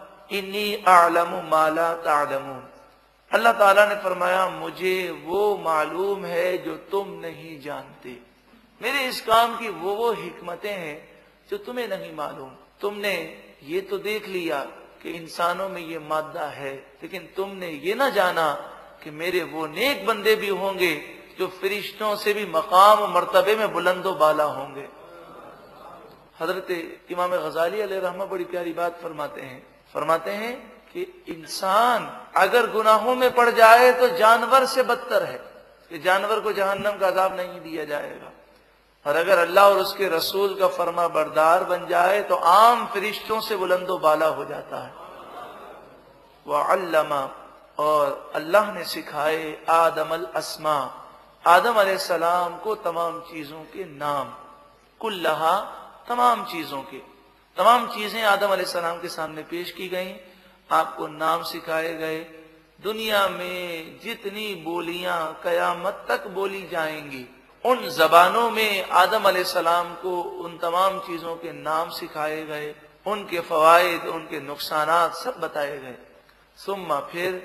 انی اعلم ما لا تعلمون، اللہ تعالیٰ نے فرمایا مجھے وہ معلوم ہے جو تم نہیں جانتے، میرے اس کام کی وہ وہ حکمتیں ہیں جو تمہیں نہیں معلوم۔ تم نے یہ تو دیکھ لیا کہ انسانوں میں یہ مادہ ہے، لیکن تم نے یہ نہ جانا کہ میرے وہ نیک بندے بھی ہوں گے جو فرشتوں سے بھی مقام و مرتبے میں بلند و بالا ہوں گے۔ حضرت امام غزالی علیہ رحمہ بڑی پیاری بات فرماتے ہیں، فرماتے ہیں کہ انسان اگر گناہوں میں پڑ جائے تو جانور سے بدتر ہے، کہ جانور کو جہنم کا عذاب نہیں دیا جائے گا، اور اگر اللہ اور اس کے رسول کا فرما بردار بن جائے تو عام فرشتوں سے بلند و بالا ہو جاتا ہے۔ وَعَلَّمَ، اور اللہ نے سکھائے آدم الاسماء، آدم علیہ السلام کو تمام چیزوں کے نام، کلہا، تمام چیزوں کے، تمام چیزیں آدم علیہ السلام کے سامنے پیش کی گئیں، آپ کو نام سکھائے گئے۔ دنیا میں جتنی بولیاں قیامت تک بولی جائیں گی ان زبانوں میں آدم علیہ السلام کو ان تمام چیزوں کے نام سکھائے گئے، ان کے فوائد، ان کے نقصانات سب بتائے گئے۔ ثم پھر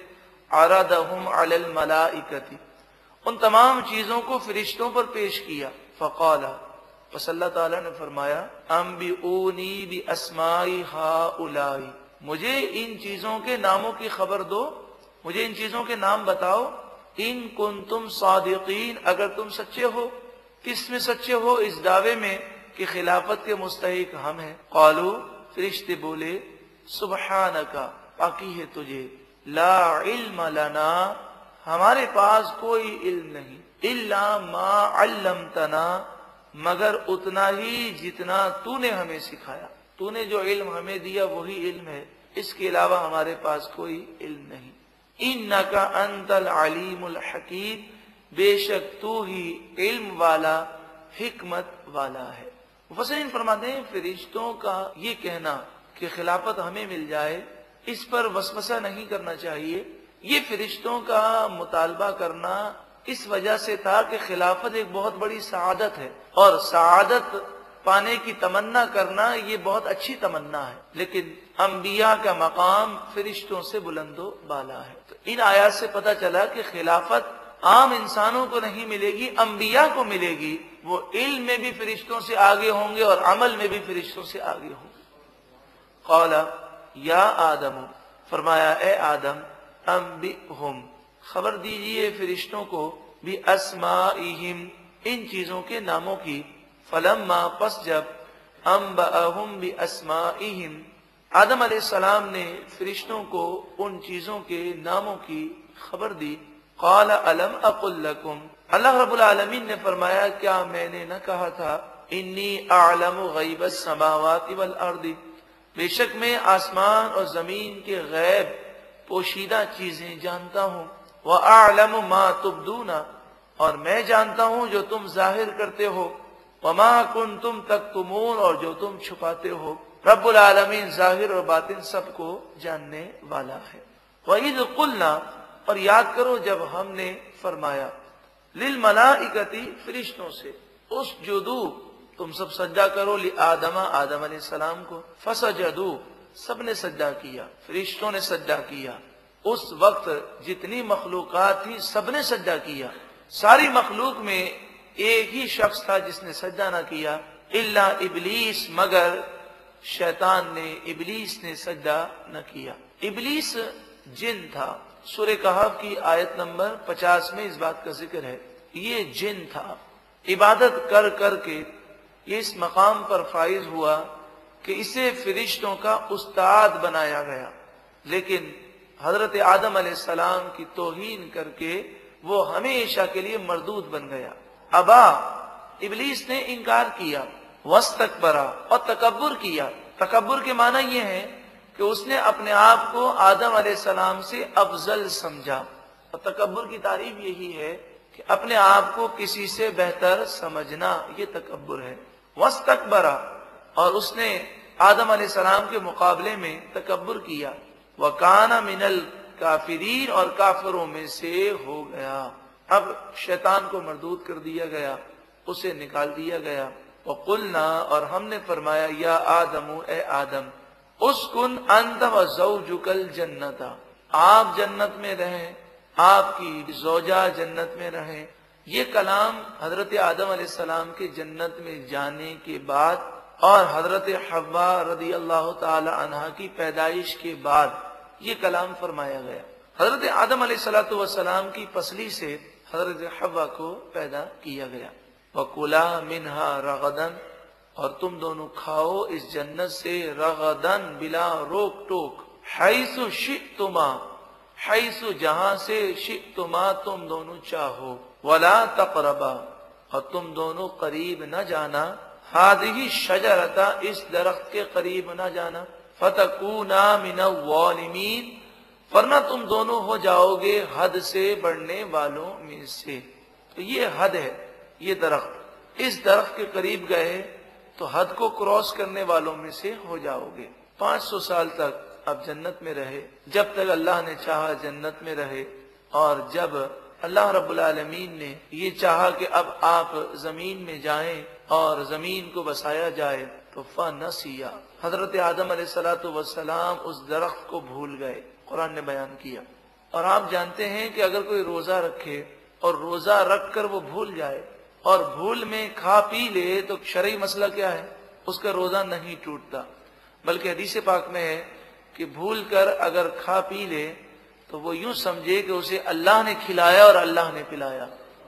عرضهم علی الملائکۃ، ان تمام چیزوں کو فرشتوں پر پیش کیا۔ فقال، پس اللہ تعالیٰ نے فرمایا، انبئونی باسماء ہؤلاء، مجھے ان چیزوں کے ناموں کی خبر دو، مجھے ان چیزوں کے نام بتاؤ، ان کنتم صادقین، اگر تم سچے ہو۔ کس میں سچے ہو؟ اس دعوے میں کہ خلافت کے مستحق ہم ہیں۔ قالوا، فرشتے بولے، سبحانک، پاکی ہے تجھے، لا علم لنا، ہمارے پاس کوئی علم نہیں، الا ما علمتنا، مگر اتنا ہی جتنا تو نے ہمیں سکھایا، تو نے جو علم ہمیں دیا وہی علم ہے، اس کے علاوہ ہمارے پاس کوئی علم نہیں۔ انک انت العلیم الحکیم، بے شک تو ہی علم والا، حکمت والا ہے۔ مفسرین فرماتے ہیں فرشتوں کا یہ کہنا کہ خلافت ہمیں مل جائے، اس پر وسوسہ نہیں کرنا چاہیے۔ یہ فرشتوں کا مطالبہ کرنا اس وجہ سے تھا کہ خلافت ایک بہت بڑی سعادت ہے، اور سعادت پانے کی تمنا کرنا یہ بہت اچھی تمنا ہے، لیکن انبیاء کا مقام فرشتوں سے بلند و بالا ہے۔ تو ان آیات سے پتہ چلا کہ خلافت عام انسانوں کو نہیں ملے گی، انبیاء کو ملے گی۔ وہ علم میں بھی فرشتوں سے آگے ہوں گے اور عمل میں بھی فرشتوں سے آگے ہوں گے۔ قال یا آدم، فرمایا اے آدم، انبئہم، خبر دیجئے فرشتوں کو، باسمائہم، ان چیزوں کے ناموں کی۔ فلما، پس جب، انبأہم باسمائہم، آدم علیہ السلام نے فرشتوں کو ان چیزوں کے ناموں کی خبر دی۔ قال الم اقل لکم، اللہ رب العالمین نے فرمایا کیا میں نے نہ کہا تھا، انی اعلم غیب السماوات والارض، بے شک میں آسمان اور زمین کے غیب پوشیدہ چیزیں جانتا ہوں، وَأَعْلَمُ مَا تُبْدُونَ، اور میں جانتا ہوں جو تم ظاہر کرتے ہو، وَمَا كُنْتُمْ تَكْتُمُونَ، اور جو تم چھپاتے ہو۔ رب العالمین ظاہر اور باطن سب کو جاننے والا ہے۔ وَإِذْ قُلْنَا، اور یاد کرو جب ہم نے فرمایا، لِلْمَلَائِكَةِ، فرشتوں سے، اسجدوا، تم سب سجدہ کرو، لآدم، آدم علیہ السلام کو، فسجدوا، سب نے سجدہ کیا، فرشتوں نے سجدہ کیا۔ اس وقت جتنی مخلوقات تھی سب نے سجدہ کیا، ساری مخلوق میں ایک ہی شخص تھا جس نے سجدہ نہ کیا، الا ابلیس، مگر شیطان نے، ابلیس نے سجدہ نہ کیا۔ ابلیس جن تھا، سورہ کہف کی آیت نمبر پچاس میں اس بات کا ذکر ہے۔ یہ جن تھا، عبادت کر کر کے یہ اس مقام پر فائز ہوا کہ اسے فرشتوں کا استاد بنایا گیا، لیکن حضرت آدم علیہ السلام کی توہین کر کے وہ ہمیشہ کے لیے مردود بن گیا۔ ابا، ابلیس نے انکار کیا، واستکبر، اور تکبر کیا۔ تکبر کے معنی یہ ہے کہ اس نے اپنے آپ کو آدم علیہ السلام سے افضل سمجھا، اور تکبر کی تعریف یہی ہے کہ اپنے آپ کو کسی سے بہتر سمجھنا، یہ تکبر ہے۔ واستکبر، اور اس نے آدم علیہ السلام کے مقابلے میں تکبر کیا۔ وَكَانَ مِنَ الْكَافِرِينَ، اور کافروں میں سے ہو گیا۔ اب شیطان کو مردود کر دیا گیا، اسے نکال دیا گیا۔ وَقُلْنَا، اور ہم نے فرمایا، یا آدم، اے آدم، اسکن انت وزوجک الجنت، آپ جنت میں رہیں، آپ کی زوجہ جنت میں رہیں۔ یہ کلام حضرت آدم علیہ السلام کے جنت میں جانے کے بعد اور حضرت حوا رضی اللہ تعالی عنہا کی پیدائش کے بعد یہ کلام فرمایا گیا۔ حضرت آدم علیہ الصلوۃ والسلام کی پسلی سے حضرت حوا کو پیدا کیا گیا۔ وَكُلَا مِنْهَا رَغَدًا، اور تم دونوں کھاؤ اس جنت سے، رغدن، بلا روک ٹوک، حیث شئتما، حیث جہاں سے شئتما تم دونوں چاہو، ولا تقربا اور تم دونوں قریب نہ جانا، ہذہ شجرۃ اس درخت کے قریب نہ جانا، فتکونا من الظالمین ورنہ تم دونوں ہو جاؤ گے حد سے بڑھنے والوں میں سے۔ تو یہ حد ہے، یہ درخت، اس درخت کے قریب گئے تو حد کو کراس کرنے والوں میں سے ہو جاؤ گے۔ پانچ سو سال تک اب جنت میں رہے، جب تک اللہ نے چاہا جنت میں رہے، اور جب اللہ رب العالمین نے یہ چاہا کہ اب آپ زمین میں جائیں اور زمین کو بسایا جائے تو فنسیا، حضرت آدم علیہ الصلوۃ والسلام اس درخت کو بھول گئے، قرآن نے بیان کیا۔ اور آپ جانتے ہیں کہ اگر کوئی روزہ رکھے اور روزہ رکھ کر وہ بھول جائے اور بھول میں کھا پی لے تو شرعی مسئلہ کیا ہے؟ اس کا روزہ نہیں ٹوٹتا، بلکہ حدیث پاک میں ہے کہ بھول کر اگر کھا پی لے تو وہ یوں سمجھے کہ اسے اللہ نے کھلایا اور اللہ نے پلایا۔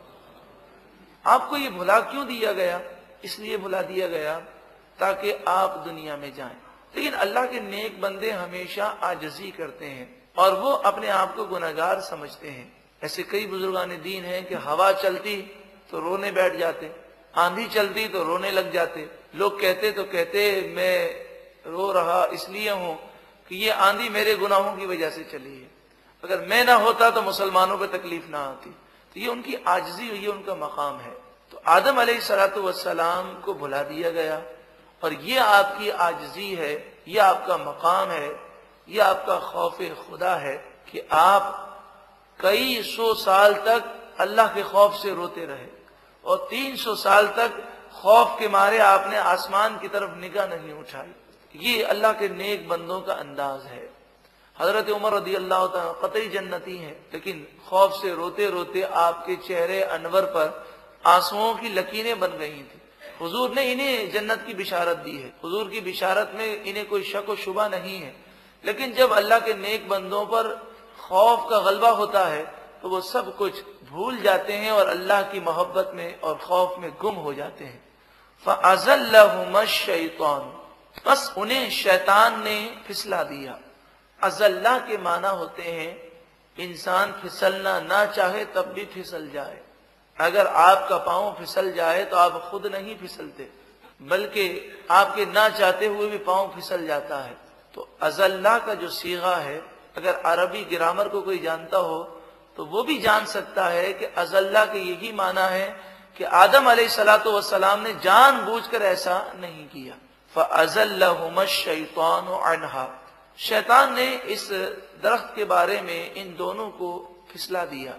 آپ کو یہ بھلا کیوں دیا گیا؟ اس لیے بھلا دیا گیا تاکہ آپ دنیا میں جائیں۔ لیکن اللہ کے نیک بندے ہمیشہ عاجزی کرتے ہیں اور وہ اپنے آپ کو گناہگار سمجھتے ہیں۔ ایسے کئی بزرگان دین ہیں کہ ہوا چلتی تو رونے بیٹھ جاتے، آندھی چلتی تو رونے لگ جاتے، لوگ کہتے تو کہتے میں رو رہا اس لیے ہوں کہ یہ آندھی میرے گناہوں کی وجہ سے چلی ہے، اگر میں نہ ہوتا تو مسلمانوں پہ تکلیف نہ آتی۔ تو یہ ان کی عاجزی، یہ ان کا مقام ہے۔ تو آدم علیہ الصلوۃ والسلام کو بھلا دیا گیا، اور یہ آپ کی عاجزی ہے، یہ آپ کا مقام ہے، یہ آپ کا خوف خدا ہے کہ آپ کئی سو سال تک اللہ کے خوف سے روتے رہے، اور تین سو سال تک خوف کے مارے آپ نے آسمان کی طرف نگاہ نہیں اٹھائی۔ یہ اللہ کے نیک بندوں کا انداز ہے۔ حضرت عمر رضی اللہ تعالیٰ قطعی جنتی ہیں، لیکن خوف سے روتے روتے آپ کے چہرے انور پر آنسوؤں کی لکیریں بن گئی تھیں۔ حضور نے انہیں جنت کی بشارت دی ہے، حضور کی بشارت میں انہیں کوئی شک و شبہ نہیں ہے، لیکن جب اللہ کے نیک بندوں پر خوف کا غلبہ ہوتا ہے تو وہ سب کچھ بھول جاتے ہیں اور اللہ کی محبت میں اور خوف میں گم ہو جاتے ہیں۔ فَأَزَلَّهُمَا الشَّيْطَانُ بس انہیں شیطان نے پھسلا دیا۔ ازلہ کے معنی ہوتے ہیں انسان پھسلنا نہ چاہے تب بھی پھسل جائے۔ اگر آپ کا پاؤں پھسل جائے تو آپ خود نہیں پھسلتے، بلکہ آپ کے نہ چاہتے ہوئے بھی پاؤں پھسل جاتا ہے۔ تو ازلہ کا جو صیغہ ہے، اگر عربی گرامر کو کوئی جانتا ہو تو وہ بھی جان سکتا ہے کہ ازلہ کے یہی معنی ہے کہ آدم علیہ الصلوۃ والسلام نے جان بوجھ کر ایسا نہیں کیا۔ فَأَزَلَّهُمَا الشَّيْطَانُ عَنْهَا شیطان نے اس درخت کے بارے میں ان دونوں کو پھسلا دیا۔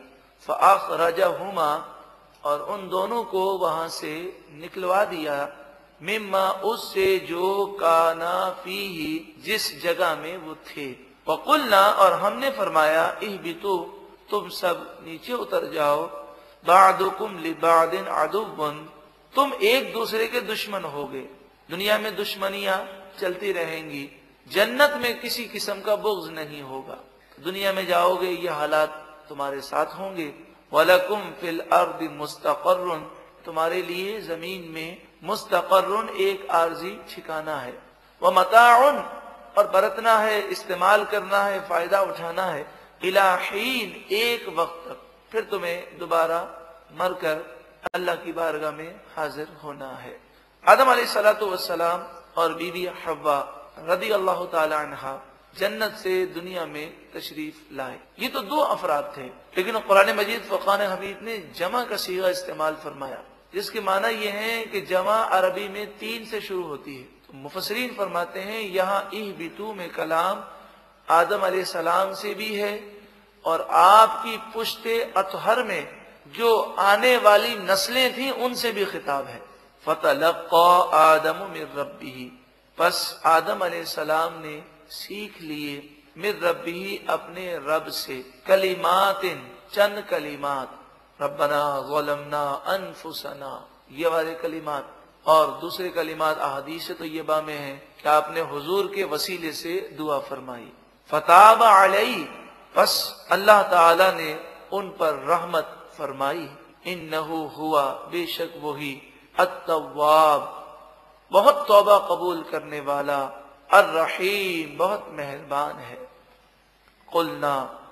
فَأَخْرَجَهُمَا اور ان دونوں کو وہاں سے نکلوا دیا، مما اس سے جو کانا فیہ جس جگہ میں وہ تھے۔ وَقُلْنَا اور ہم نے فرمایا اِهْبِطُوا تم سب نیچے اتر جاؤ، بَعْضُكُمْ لِبَعْضٍ عَدُوٌّ تم ایک دوسرے کے دشمن ہوگے۔ دنیا میں دشمنیاں چلتی رہیں گی، جنت میں کسی قسم کا بغض نہیں ہوگا۔ دنیا میں جاؤ گے یہ حالات تمہارے ساتھ ہوں گے۔ وَلَكُمْ فِي الْأَرْضِ مُسْتَقَرٌّ تمہارے لیے زمین میں مستقر ایک عارضی ٹھکانہ ہے، وَمَتَاعٌ اور برتنا ہے، استعمال کرنا ہے، فائدہ اٹھانا ہے، إِلَى حِين ایک وقت تک، پھر تمہیں دوبارہ مر کر اللہ کی بارگاہ میں حاضر ہونا ہے۔ آدم علیہ الصلوۃ والسلام اور بی بی حوا رضی اللہ تعالی عنہا جنت سے دنیا میں تشریف لائے۔ یہ تو دو افراد تھے، لیکن قرآن مجید فرقان حمید نے جمع کا صیغہ استعمال فرمایا، جس کے معنی یہ ہے کہ جمع عربی میں تین سے شروع ہوتی ہے۔ تو مفسرین فرماتے ہیں یہاں اِہْبِطُوا میں کلام آدم علیہ السلام سے بھی ہے، اور آپ کی پشت اطہر میں جو آنے والی نسلیں تھیں ان سے بھی خطاب ہے۔ فَتَلَقَّى آدَمُ مِن رَبِّهِ پس آدم علیہ السلام نے سیکھ لیے من ربہ اپنے رب سے، کلمات چند کلمات، ربنا ظلمنا انفسنا یہ والے کلمات، اور دوسرے کلمات احادیث طیبہ میں ہیں کہ آپ نے حضور کے وسیلے سے دعا فرمائی۔ فتاب علیہ پس اللہ تعالی نے ان پر رحمت فرمائی، انہ ہوا بے شک وہی التواب بہت توبہ قبول کرنے والا، الرحیم بہت مہربان ہے۔ قلنا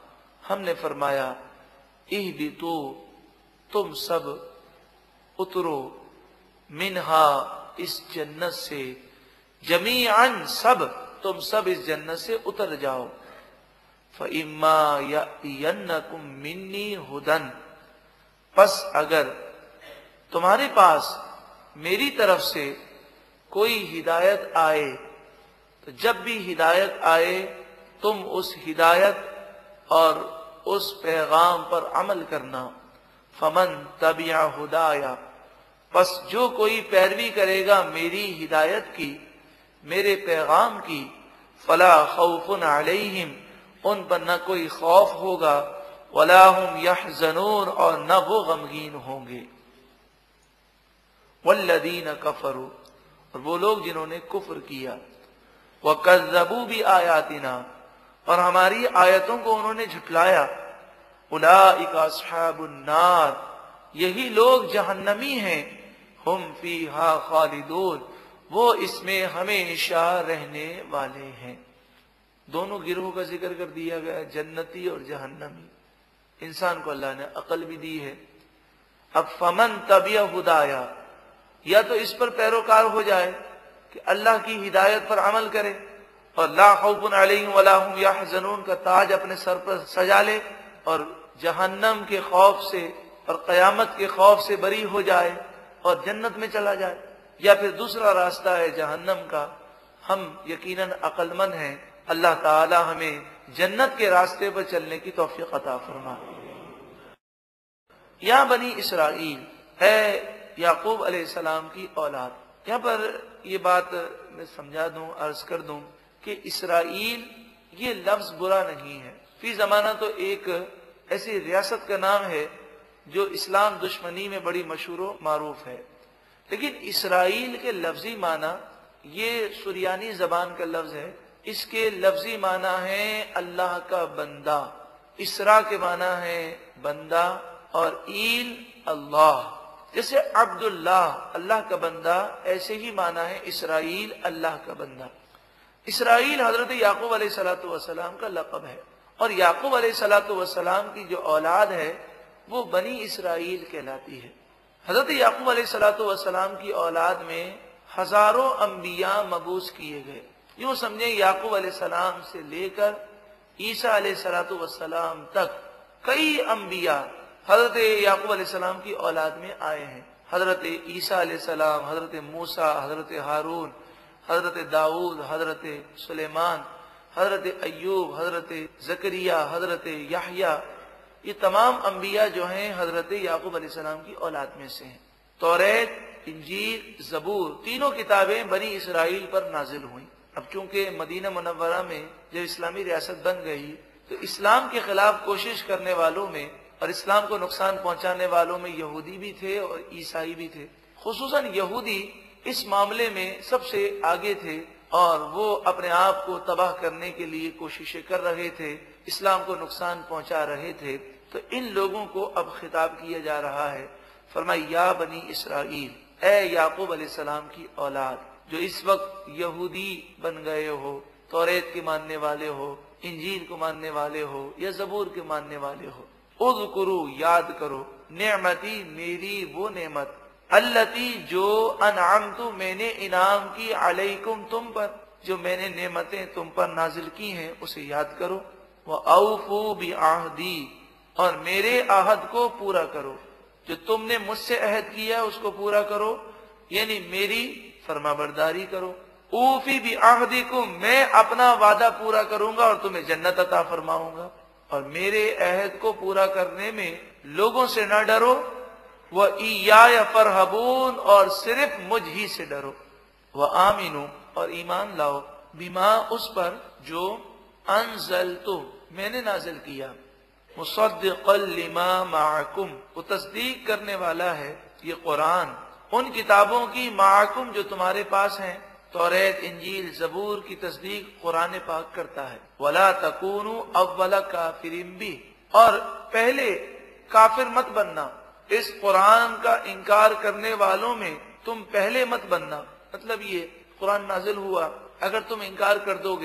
ہم نے فرمایا اہبطو تم سب اترو منہا اس جنت سے، جمیعاً سب تم سب اس جنت سے اتر جاؤ، فَإِمَّا يَأْتِيَنَّكُم مِّنِّي هُدًى، پس اگر تمہارے پاس میری طرف سے کوئی ہدایت آئے، تو جب بھی ہدایت آئے تم اس ہدایت اور اس پیغام پر عمل کرنا، فمن تبع ہدایا، پس جو کوئی پیروی کرے گا میری ہدایت کی، میرے پیغام کی، فلا خوف علیہم، ان پر نہ کوئی خوف ہوگا، ولا هم یحزنون، اور نہ وہ غمگین ہوں گے۔ والذین کفروا، اور وہ لوگ جنہوں نے کفر کیا، وکذبوا بآیاتنا، اور ہماری آیتوں کو انہوں نے جھٹلایا، اولئک اصحاب النار، یہی لوگ جہنمی ہیں، ہم فیہا خالدون، وہ اس میں ہمیشہ رہنے والے ہیں۔ دونوں گروہوں کا ذکر کر دیا گیا، جنتی اور جہنمی۔ انسان کو اللہ نے عقل بھی دی ہے۔ اب فمن تبع ہدایا، یا تو اس پر پیروکار ہو جائے کہ اللہ کی ہدایت پر عمل کرے اور لا خوف علیہم ولا هم یحزنون کا تاج اپنے سر پر سجا لے اور جہنم کے خوف سے اور قیامت کے خوف سے بری ہو جائے اور جنت میں چلا جائے، یا پھر دوسرا راستہ ہے جہنم کا۔ ہم یقیناً عقل مند ہیں، اللہ تعالی ہمیں جنت کے راستے پر چلنے کی توفیق عطا فرمائے۔ یا بنی اسرائیل، اے یعقوب علیہ السلام کی اولاد۔ یہاں پر یہ بات میں سمجھا دوں، عرض کر دوں کہ اسرائیل یہ لفظ برا نہیں ہے۔ فی زمانہ تو ایک ایسی ریاست کا نام ہے جو اسلام دشمنی میں بڑی مشہور و معروف ہے، لیکن اسرائیل کے لفظی معنی، یہ سریانی زبان کا لفظ ہے، اس کے لفظی معنی ہے اللہ کا بندہ۔ اسرا کے معنی ہے بندہ، اور ایل اللہ، جیسے عبداللہ اللہ کا بندہ، ایسے ہی معنی ہے اسرائیل اللہ کا بندہ۔ اسرائیل حضرت یعقوب علیہ الصلوۃ والسلام کا لقب ہے، اور یعقوب علیہ الصلوۃ والسلام کی جو اولاد ہے وہ بنی اسرائیل کہلاتی ہے۔ حضرت یعقوب علیہ الصلوۃ والسلام کی اولاد میں ہزاروں انبیاء مبعوث کیے گئے۔ یوں سمجھیں یعقوب علیہ السلام سے لے کر عیسیٰ علیہ الصلوۃ والسلام تک کئی انبیاء حضرت یعقوب علیہ السلام کی اولاد میں آئے ہیں۔ حضرت عیسیٰ علیہ السلام، حضرت موسیٰ، حضرت ہارون، حضرت داؤد، حضرت سلیمان، حضرت ایوب، حضرت زکریا، حضرت یحییٰ، یہ تمام انبیاء جو ہیں حضرت یعقوب علیہ السلام کی اولاد میں سے ہیں۔ توریت، انجیل، زبور، تینوں کتابیں بنی اسرائیل پر نازل ہوئیں۔ اب چونکہ مدینہ منورہ میں جب اسلامی ریاست بن گئی تو اسلام کے خلاف کوشش کرنے والوں میں اور اسلام کو نقصان پہنچانے والوں میں یہودی بھی تھے اور عیسائی بھی تھے۔ خصوصاً یہودی اس معاملے میں سب سے آگے تھے اور وہ اپنے آپ کو تباہ کرنے کے لیے کوششیں کر رہے تھے، اسلام کو نقصان پہنچا رہے تھے۔ تو ان لوگوں کو اب خطاب کیا جا رہا ہے، فرمایا یا بنی اسرائیل، اے یعقوب علیہ السلام کی اولاد جو اس وقت یہودی بن گئے ہو، توریت کے ماننے والے ہو، انجیل کو ماننے والے ہو یا زبور کے ماننے والے ہو، اذکروا، یاد کرو، نعمتی، میری وہ نعمت، التی، جو انعمت، میں نے انعام کی، علیکم، تم پر، جو میں نے نعمتیں تم پر نازل کی ہیں اسے یاد کرو، وَأَوْفُوا بِعَهْدِي، اور میرے عہد کو پورا کرو، جو تم نے مجھ سے عہد کیا اس کو پورا کرو، یعنی میری فرما برداری کرو۔ اوفی بعہدکم، میں اپنا وعدہ پورا کروں گا اور تمہیں جنت عطا فرماؤں گا، اور میرے عہد کو پورا کرنے میں لوگوں سے نہ ڈرو، وَإِيَّايَ فَارْهَبُونَ، اور صرف مجھ ہی سے ڈرو، وَآمِنُوا، اور ایمان لاؤ، بما، اس پر، جو انزلت، میں نے نازل کیا، مصدقا لما معکم، وہ تصدیق کرنے والا ہے یہ قرآن ان کتابوں کی، معکم، جو تمہارے پاس ہیں، توریت، انجیل، زبور کی تصدیق قرآن پاک کرتا ہے۔ وَلَا تَكُونُوا أَوَّلَ كَافِرٍ بِهِ، اور پہلے کافر مت بننا، اس قرآن کا انکار کرنے والوں میں تم پہلے مت بننا۔ مطلب یہ قرآن نازل ہوا، اگر تم انکار کر دو گے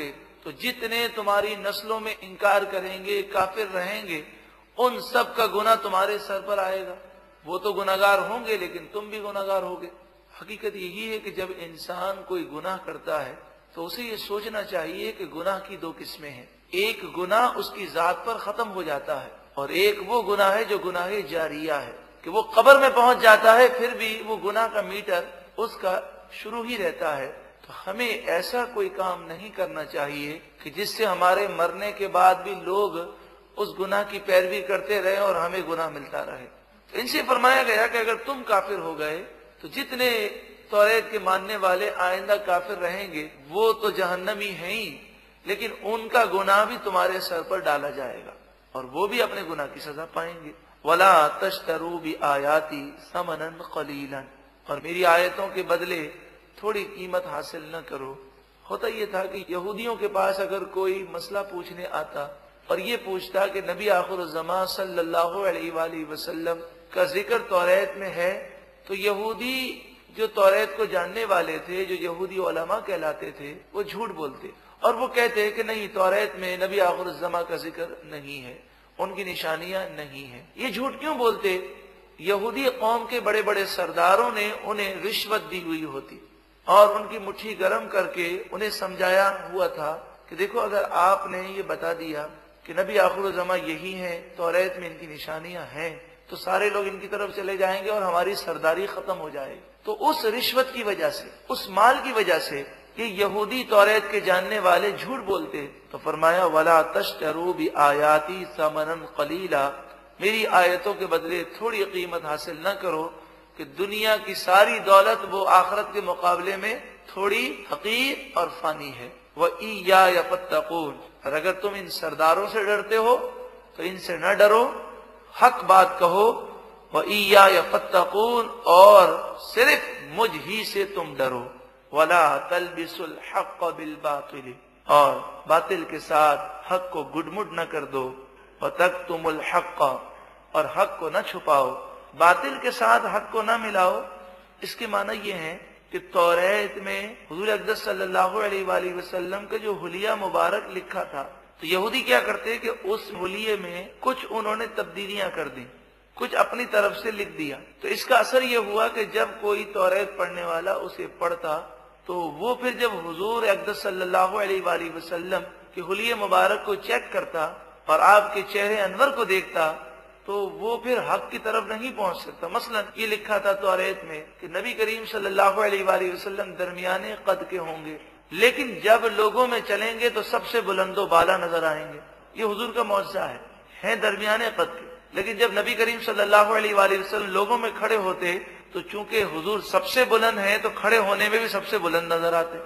تو جتنے تمہاری نسلوں میں انکار کریں گے، کافر رہیں گے، ان سب کا گناہ تمہارے سر پر آئے گا۔ وہ تو گناہگار ہوں گے لیکن تم بھی گناہگار ہوگے۔ حقیقت یہی ہے کہ جب انسان کوئی گناہ کرتا ہے تو اسے یہ سوچنا چاہیے کہ گناہ کی دو قسمیں ہیں۔ ایک گناہ اس کی ذات پر ختم ہو جاتا ہے، اور ایک وہ گناہ ہے جو گناہ جاریہ ہے، کہ وہ قبر میں پہنچ جاتا ہے پھر بھی وہ گناہ کا میٹر اس کا شروع ہی رہتا ہے۔ تو ہمیں ایسا کوئی کام نہیں کرنا چاہیے کہ جس سے ہمارے مرنے کے بعد بھی لوگ اس گناہ کی پیروی کرتے رہے اور ہمیں گناہ ملتا رہے۔ تو ان سے فرمایا گیا کہ اگر تم کافر ہو گئے تو جتنے توریت کے ماننے والے آئندہ کافر رہیں گے وہ تو جہنمی ہیں ہی، لیکن ان کا گناہ بھی تمہارے سر پر ڈالا جائے گا اور وہ بھی اپنے گناہ کی سزا پائیں گے۔ وَلَا تَشْتَرُوا بِآيَاتِي ثَمَنًا قَلِيلًا، اور میری آیتوں کے بدلے تھوڑی قیمت حاصل نہ کرو۔ ہوتا یہ تھا کہ یہودیوں کے پاس اگر کوئی مسئلہ پوچھنے آتا اور یہ پوچھتا کہ نبی آخر الزمان صلی اللہ علیہ وآلہ وسلم کا ذکر توریت میں ہے، تو یہودی جو توریت کو جاننے والے تھے، جو یہودی علماء کہلاتے تھے، وہ جھوٹ بولتے اور وہ کہتے کہ نہیں، توریت میں نبی آخر الزمان کا ذکر نہیں ہے، ان کی نشانیاں نہیں ہیں۔ یہ جھوٹ کیوں بولتے؟ یہودی قوم کے بڑے بڑے سرداروں نے انہیں رشوت دی ہوئی ہوتی اور ان کی مٹھی گرم کر کے انہیں سمجھایا ہوا تھا کہ دیکھو اگر آپ نے یہ بتا دیا کہ نبی آخر الزمان یہی ہیں، توریت میں ان کی نشانیاں ہیں، تو سارے لوگ ان کی طرف چلے جائیں گے اور ہماری سرداری ختم ہو جائے۔ تو اس رشوت کی وجہ سے، اس مال کی وجہ سے یہ یہودی توریت کے جاننے والے جھوٹ بولتے۔ تو فرمایا وَلَا تَشْتَرُوا بِآيَاتِي ثَمَنًا قَلِيلًا، میری آیتوں کے بدلے تھوڑی قیمت حاصل نہ کرو کہ دنیا کی ساری دولت وہ آخرت کے مقابلے میں تھوڑی حقیر اور فانی ہے۔ وَإِيَّايَ فَاتَّقُونِ، اور اگر تم ان سرداروں سے ڈرتے ہو تو ان سے نہ ڈرو، حق بات کہو۔ وَإِيَّايَ فَاتَّقُونِ، اور صرف مجھ ہی سے تم ڈرو۔ وَلَا تَلْبِسُوا الْحَقَّ بِالْبَاطِلِ، اور باطل کے ساتھ حق کو گڈمڈ نہ کر دو۔ وَتَكْتُمُوا الْحَقَّ، اور حق کو نہ چھپاؤ، باطل کے ساتھ حق کو نہ ملاؤ۔ اس کے معنی یہ ہے کہ توریت میں حضور اقدس صلی اللہ علیہ وآلہ وسلم کا جو حلیہ مبارک لکھا تھا، تو یہودی کیا کرتے کہ اس حلیے میں کچھ انہوں نے تبدیلیاں کر دی، کچھ اپنی طرف سے لکھ دیا۔ تو اس کا اثر یہ ہوا کہ جب کوئی توریت پڑھنے والا اسے پڑھتا تو وہ پھر جب حضور اقدس صلی اللہ علیہ وآلہ وسلم کے حلیہ مبارک کو چیک کرتا اور آپ کے چہرے انور کو دیکھتا تو وہ پھر حق کی طرف نہیں پہنچ سکتا۔ مثلا یہ لکھا تھا توریت میں کہ نبی کریم صلی اللہ علیہ وآلہ وسلم درمیانے قد کے ہوں گے، لیکن جب لوگوں میں چلیں گے تو سب سے بلند و بالا نظر آئیں گے۔ یہ حضور کا معجزہ ہے، ہیں درمیانے قد کے، لیکن جب نبی کریم صلی اللہ علیہ وآلہ وسلم لوگوں میں کھڑے ہوتے تو چونکہ حضور سب سے بلند ہیں تو کھڑے ہونے میں بھی سب سے بلند نظر آتے۔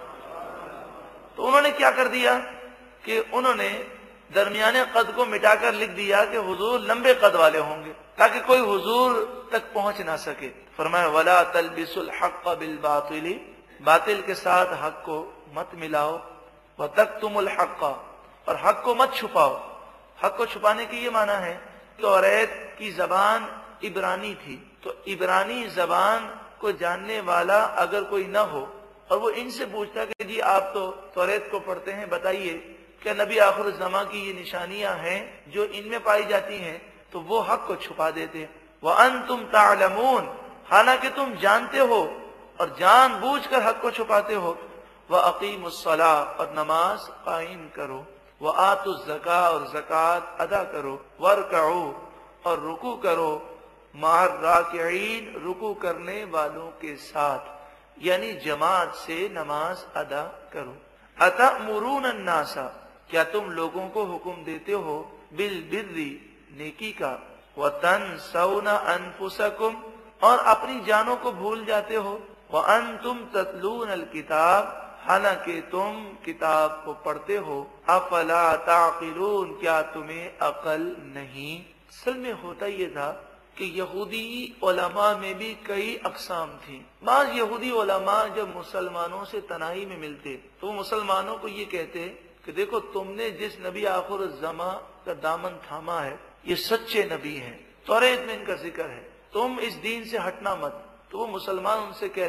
تو انہوں نے کیا کر دیا کہ انہوں نے درمیانے قد کو مٹا کر لکھ دیا کہ حضور لمبے قد والے ہوں گے تاکہ کوئی حضور تک پہنچ نہ سکے۔ فرمایا وَلَا تَلْبِسُوا الْحَقَّ بِالْبَاطِلِ، باطل کے ساتھ حق کو مت ملاؤ۔ وَتَكْتُمُوا الْحَقَّ، اور حق کو مت چھپاؤ۔ حق کو چھپانے کی یہ معنی ہے توریت کی زبان عبرانی تھی، تو عبرانی زبان کو جاننے والا اگر کوئی نہ ہو اور وہ ان سے پوچھتا کہ جی آپ تو توریت کو پڑھتے ہیں، بتائیے کہ نبی آخر الزمان کی یہ نشانیاں ہیں جو ان میں پائی جاتی ہیں، تو وہ حق کو چھپا دیتے۔ وَأَنْتُمْ تَعْلَمُونَ، حالانکہ تم جانتے ہو اور جان بوجھ کر حق کو چھپاتے ہو۔ وَأَقِيمُوا الصَّلَاةَ، اور نماز قائم کرو۔ وَآتُوا الزَّكَاةَ، اور زکوٰۃ ادا کرو۔ وَارْكَعُوا، اور رکوع کرو۔ مَعَ الرَّاكِعِينَ، رکوع کرنے والوں کے ساتھ، یعنی جماعت سے نماز ادا کرو۔ أَتَأْمُرُونَ النَّاسَ، کیا تم لوگوں کو حکم دیتے ہو بالبر، نیکی کا، وَتَنْسَوْنَ أَنفُسَكُمْ، اور اپنی جانوں کو بھول جاتے ہو، وَأَنْتُمْ تَتْلُونَ الْكِتَابَ، حالانکہ تم کتاب کو پڑھتے ہو۔ أَفَلَا تَعْقِلُونَ، کیا تمہیں عقل نہیں؟ اصل میں ہوتا یہ تھا کہ یہودی علماء میں بھی کئی اقسام تھیں۔ بعض یہودی علماء جب مسلمانوں سے تنہائی میں ملتے تو وہ مسلمانوں کو یہ کہتے کہ دیکھو تم نے جس نبی آخر الزمان کا دامن تھاما ہے یہ سچے نبی ہیں، توریت میں ان کا ذکر ہے، تم اس دین سے ہٹنا مت۔ تو وہ مسلمان ان سے کہتے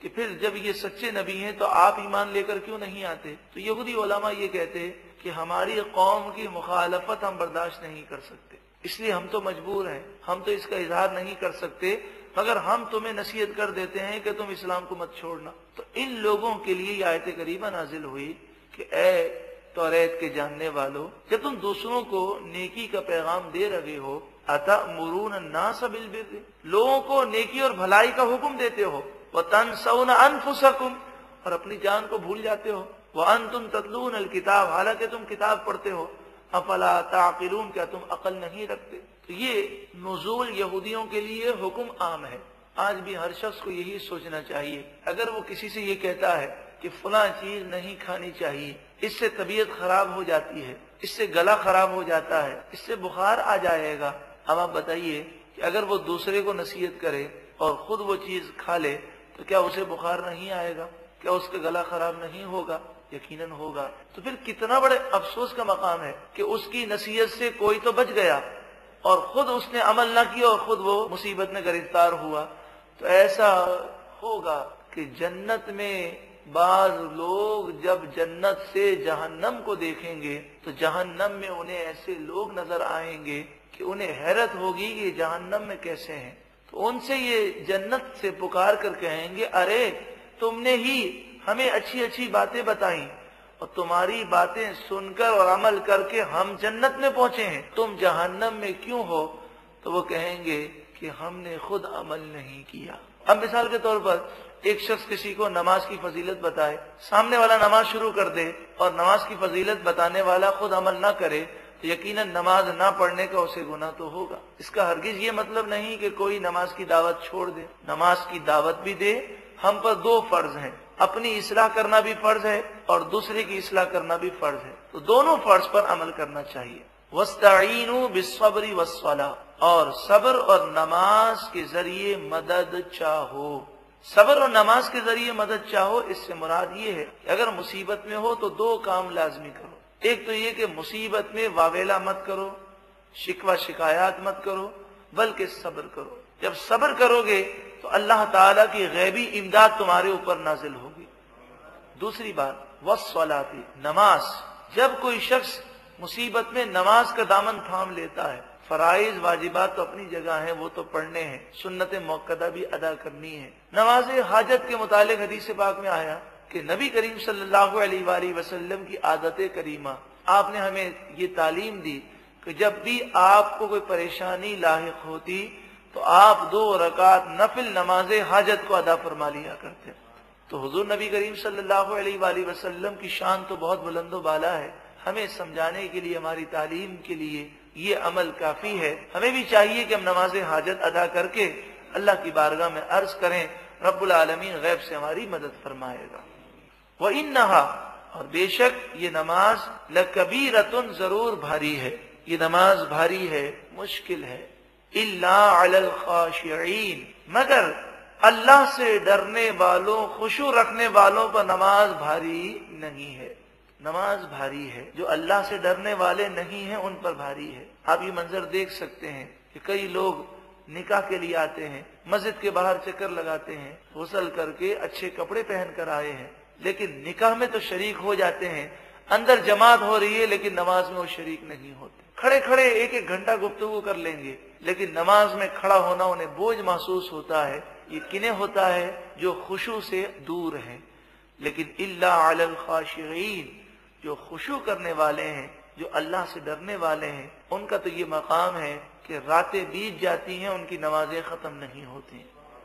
کہ پھر جب یہ سچے نبی ہیں تو آپ ایمان لے کر کیوں نہیں آتے؟ تو یہودی علماء یہ کہتے کہ ہماری قوم کی مخالفت ہم برداشت نہیں کر سکتے، اس لیے ہم تو مجبور ہیں، ہم تو اس کا اظہار نہیں کر سکتے، مگر ہم تمہیں نصیحت کر دیتے ہیں کہ تم اسلام کو مت چھوڑنا۔ تو ان لوگوں کے لیے یہ آیت کریمہ نازل ہوئی کہ اے توریت کے جاننے والو، جب تم دوسروں کو نیکی کا پیغام دے رہے ہو، اتأمرون الناس بالبر، لوگوں کو نیکی اور بھلائی کا حکم دیتے ہو، وتنسون انفسکم، اور اپنی جان کو بھول جاتے ہو، وانتم تتلون الکتاب، حالانکہ تم کتاب پڑھتے ہو، افلا تعقلون، کیا تم عقل نہیں رکھتے؟ تو یہ نزول یہودیوں کے لیے حکم عام ہے۔ آج بھی ہر شخص کو یہی سوچنا چاہیے، اگر وہ کسی سے یہ کہتا ہے کہ فلاں چیز نہیں کھانی چاہیے، اس سے طبیعت خراب ہو جاتی ہے، اس سے گلا خراب ہو جاتا ہے، اس سے بخار آ جائے گا، اب آپ بتائیے کہ اگر وہ دوسرے کو نصیحت کرے اور خود وہ چیز کھا لے تو کیا اسے بخار نہیں آئے گا؟ کیا اس کا گلا خراب نہیں ہوگا؟ یقیناً ہوگا۔ تو پھر کتنا بڑے افسوس کا مقام ہے کہ اس کی نصیحت سے کوئی تو بچ گیا اور خود اس نے عمل نہ کیا اور خود وہ مصیبت میں گرفتار ہوا۔ تو ایسا ہوگا کہ جنت میں بعض لوگ جب جنت سے جہنم کو دیکھیں گے تو جہنم میں انہیں ایسے لوگ نظر آئیں گے کہ انہیں حیرت ہوگی کہ جہنم میں کیسے ہیں۔ تو ان سے یہ جنت سے پکار کر کہیں گے، ارے تم نے ہی ہمیں اچھی اچھی باتیں بتائیں اور تمہاری باتیں سن کر اور عمل کر کے ہم جنت میں پہنچے ہیں، تم جہنم میں کیوں ہو؟ تو وہ کہیں گے کہ ہم نے خود عمل نہیں کیا۔ اب مثال کے طور پر ایک شخص کسی کو نماز کی فضیلت بتائے، سامنے والا نماز شروع کر دے اور نماز کی فضیلت بتانے والا خود عمل نہ کرے تو یقیناً نماز نہ پڑھنے کا اسے گناہ تو ہوگا۔ اس کا ہرگز یہ مطلب نہیں کہ کوئی نماز کی دعوت چھوڑ دے، نماز کی دعوت بھی دے۔ ہم پر دو فرض ہیں، اپنی اصلاح کرنا بھی فرض ہے اور دوسرے کی اصلاح کرنا بھی فرض ہے، تو دونوں فرض پر عمل کرنا چاہیے۔ وَاسْتَعِینُوا بِالصَّبْرِ وَالصَّلَاةِ، اور صبر اور نماز کے ذریعے مدد چاہو۔ صبر اور نماز کے ذریعے مدد چاہو، اس سے مراد یہ ہے کہ اگر مصیبت میں ہو تو دو کام لازمی کرو۔ ایک تو یہ کہ مصیبت میں واویلا مت کرو، شکوہ شکایات مت کرو، بلکہ صبر کرو۔ جب صبر کرو گے تو اللہ تعالیٰ کی غیبی امداد تمہارے اوپر نازل ہوگی۔ دوسری بات والصلاۃ، نماز، جب کوئی شخص مصیبت میں نماز کا دامن تھام لیتا ہے، فرائض واجبات تو اپنی جگہ ہیں، وہ تو پڑھنے ہیں، سنت موقدہ بھی ادا کرنی ہے۔ نماز حاجت کے متعلق حدیث پاک میں آیا کہ نبی کریم صلی اللہ علیہ وآلہ وسلم کی عادت کریمہ، آپ نے ہمیں یہ تعلیم دی کہ جب بھی آپ کو کوئی پریشانی لاحق ہوتی تو آپ دو رکعت نفل نماز حاجت کو ادا فرما لیا کرتے۔ تو حضور نبی کریم صلی اللہ علیہ وآلہ وسلم کی شان تو بہت بلند و بالا ہے، ہمیں سمجھانے کے لیے، ہماری تعلیم کے لیے یہ عمل کافی ہے۔ ہمیں بھی چاہیے کہ ہم نماز حاجت ادا کر کے اللہ کی بارگاہ میں عرض کریں، رب العالمین غیب سے ہماری مدد فرمائے گا۔ وَإِنَّهَا، اور بے شک یہ نماز، لَكَبِيرَةٌ، ضرور بھاری ہے، یہ نماز بھاری ہے، مشکل ہے، إِلَّا عَلَى الْخَاشِعِينَ، مگر اللہ سے ڈرنے والوں، خشوع رکھنے والوں پر نماز بھاری نہیں ہے۔ نماز بھاری ہے، جو اللہ سے ڈرنے والے نہیں ہیں ان پر بھاری ہے۔ آپ یہ منظر دیکھ سکتے ہیں کہ کئی لوگ نکاح کے لیے آتے ہیں، مسجد کے باہر چکر لگاتے ہیں، غسل کر کے اچھے کپڑے پہن کر آئے ہیں، لیکن نکاح میں تو شریک ہو جاتے ہیں، اندر جماعت ہو رہی ہے لیکن نماز میں وہ شریک نہیں ہوتے۔ کھڑے کھڑے ایک ایک گھنٹہ گفتگو کر لیں گے لیکن نماز میں کھڑا ہونا انہیں بوجھ محسوس ہوتا ہے۔ یہ کنہیں ہوتا ہے؟ جو خشوع سے دور ہیں۔ لیکن الا علی الخاشعین، جو خشوع کرنے والے ہیں، جو اللہ سے ڈرنے والے ہیں، ان کا تو یہ مقام ہے کہ راتیں بیت جاتی ہیں ان کی نمازیں ختم نہیں ہوتی۔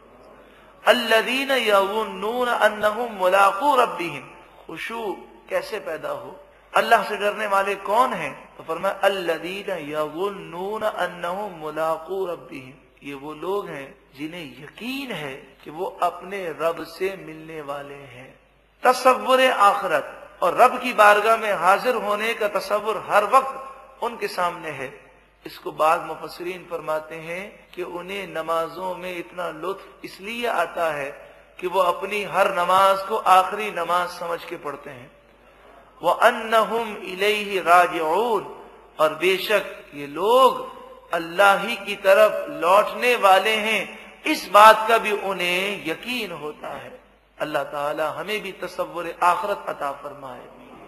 الذین یظنون انہم ملاقو ربہم، خشوع کیسے پیدا ہو؟ اللہ سے ڈرنے والے کون ہیں؟ تو فرمایا الذین یظنون انہم ملاقو ربہم، یہ وہ لوگ ہیں جنہیں یقین ہے کہ وہ اپنے رب سے ملنے والے ہیں۔ تصور آخرت اور رب کی بارگاہ میں حاضر ہونے کا تصور ہر وقت ان کے سامنے ہے۔ اس کو بعض مفسرین فرماتے ہیں کہ انہیں نمازوں میں اتنا لطف اس لیے آتا ہے کہ وہ اپنی ہر نماز کو آخری نماز سمجھ کے پڑھتے ہیں۔ وَأَنَّهُمْ إِلَيْهِ رَاجِعُونَ، اور بے شک یہ لوگ اللہ ہی کی طرف لوٹنے والے ہیں، اس بات کا بھی انہیں یقین ہوتا ہے۔ اللہ تعالی ہمیں بھی تصور آخرت عطا فرمائے۔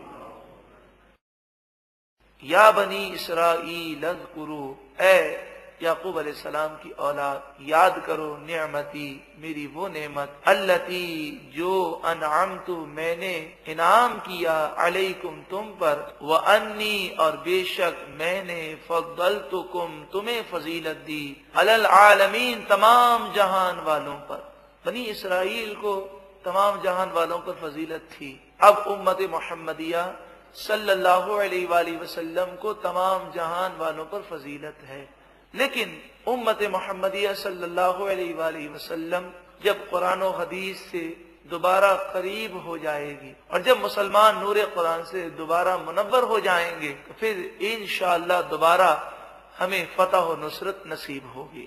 یا بنی اسرائیل اذکروا، اے یعقوب علیہ السلام کی اولاد یاد کرو نعمتی، میری وہ نعمت، التی جو انعمت میں نے انعام کیا، علیکم تم پر، وانی اور بے شک میں نے فضلتکم تمہیں فضیلت دی، علی العالمین تمام جہان والوں پر۔ بنی اسرائیل کو تمام جہان والوں پر فضیلت تھی، اب امت محمدیہ صلی اللہ علیہ وآلہ وسلم کو تمام جہان والوں پر فضیلت ہے۔ لیکن امت محمدیہ صلی اللہ علیہ وآلہ وسلم جب قرآن و حدیث سے دوبارہ قریب ہو جائے گی اور جب مسلمان نور قرآن سے دوبارہ منور ہو جائیں گے تو پھر انشاءاللہ دوبارہ ہمیں فتح و نصرت نصیب ہوگی۔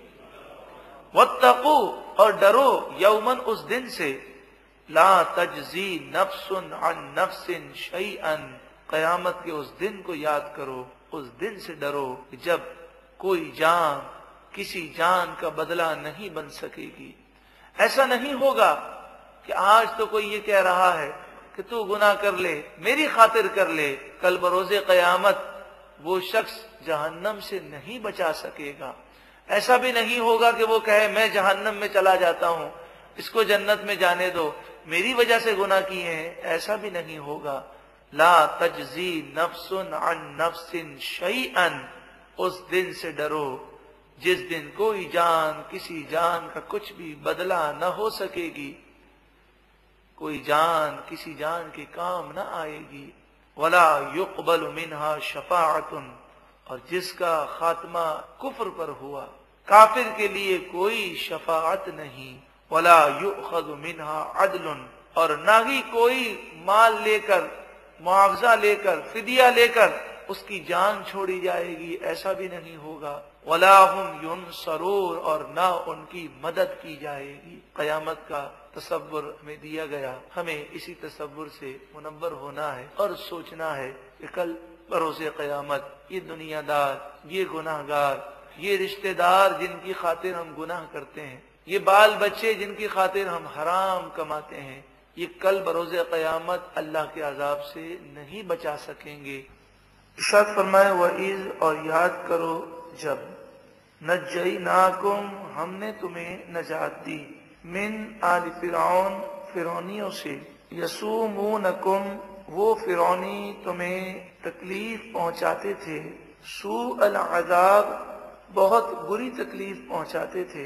واتقوا، اور ڈرو، یومن اس دن سے، لا تجزی نفس عن نفس شیئا، قیامت کے اس دن کو یاد کرو، اس دن سے ڈرو کہ جب کوئی جان کسی جان کا بدلہ نہیں بن سکے گی۔ ایسا نہیں ہوگا کہ آج تو کوئی یہ کہہ رہا ہے کہ تو گناہ کر لے، میری خاطر کر لے، کل بروز قیامت وہ شخص جہنم سے نہیں بچا سکے گا۔ ایسا بھی نہیں ہوگا کہ وہ کہے میں جہنم میں چلا جاتا ہوں، اس کو جنت میں جانے دو، میری وجہ سے گناہ کیے ہیں، ایسا بھی نہیں ہوگا۔ لا تجزی نفس عن نفس شیئا، اس دن سے ڈرو جس دن کوئی جان کسی جان کا کچھ بھی بدلہ نہ ہو سکے گی، کوئی جان کسی جان کے کام نہ آئے گی۔ ولا يقبل منها شفاعت، اور جس کا خاتمہ کفر پر ہوا، کافر کے لیے کوئی شفاعت نہیں۔ ولا يؤخذ منها عدل، اور نہ ہی کوئی مال لے کر، معاوضہ لے کر، فدیہ لے کر اس کی جان چھوڑی جائے گی، ایسا بھی نہیں ہوگا۔ ولا هم ينصرون، اور نہ ان کی مدد کی جائے گی۔ قیامت کا تصور ہمیں دیا گیا، ہمیں اسی تصور سے منور ہونا ہے اور سوچنا ہے کہ کل بروز قیامت یہ دنیا دار، یہ گناہ گار، یہ رشتہ دار جن کی خاطر ہم گناہ کرتے ہیں، یہ بال بچے جن کی خاطر ہم حرام کماتے ہیں، یہ کل بروز قیامت اللہ کے عذاب سے نہیں بچا سکیں گے۔ ارشاد فرمائے وَإِذْ، اور یاد کرو جب، نَجَّيْنَاكُمْ، ہم نے تمہیں نجات دی، من آل فرعون، فرعونیوں سے، یسومونکم، وہ فرعونی تمہیں تکلیف پہنچاتے تھے، سوء العذاب، بہت بری تکلیف پہنچاتے تھے،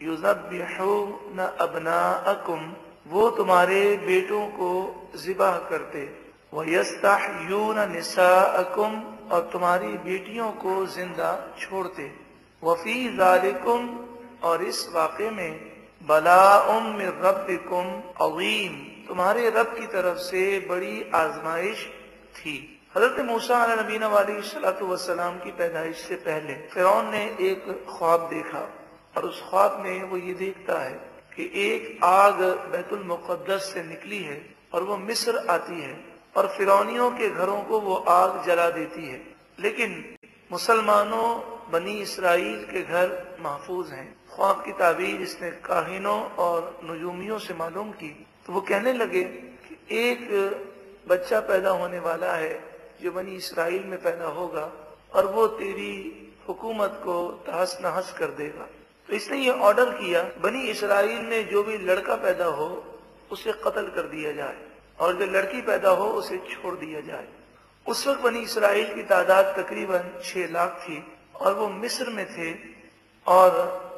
یذبحون ابناءکم، وہ تمہارے بیٹوں کو ذبح کرتے، وَيَسْتَحْيُونَ نِسَاءَكُمْ، اور تمہاری بیٹیوں کو زندہ چھوڑتے، وَفِي ذَلِكُمْ، اور اس واقعے میں، بَلَاءٌ مِّن رَبِّكُمْ عَظِيمٌ، تمہارے رب کی طرف سے بڑی آزمائش تھی۔ حضرت موسیٰ علیہ نبینا علیہ الصلوۃ والسلام کی پیدائش سے پہلے فرعون نے ایک خواب دیکھا، اور اس خواب میں وہ یہ دیکھتا ہے کہ ایک آگ بیت المقدس سے نکلی ہے اور وہ مصر آتی ہے اور فرعونیوں کے گھروں کو وہ آگ جلا دیتی ہے، لیکن مسلمانوں بنی اسرائیل کے گھر محفوظ ہیں۔ خواب کی تعبیر اس نے کاہنوں اور نجومیوں سے معلوم کی، تو وہ کہنے لگے کہ ایک بچہ پیدا ہونے والا ہے جو بنی اسرائیل میں پیدا ہوگا اور وہ تیری حکومت کو تہس نہس کر دے گا۔ تو اس نے یہ آرڈر کیا بنی اسرائیل میں جو بھی لڑکا پیدا ہو اسے قتل کر دیا جائے، اور جو لڑکی پیدا ہو اسے چھوڑ دیا جائے۔ اس وقت بنی اسرائیل کی تعداد تقریباً چھ لاکھ تھی، اور وہ مصر میں تھے اور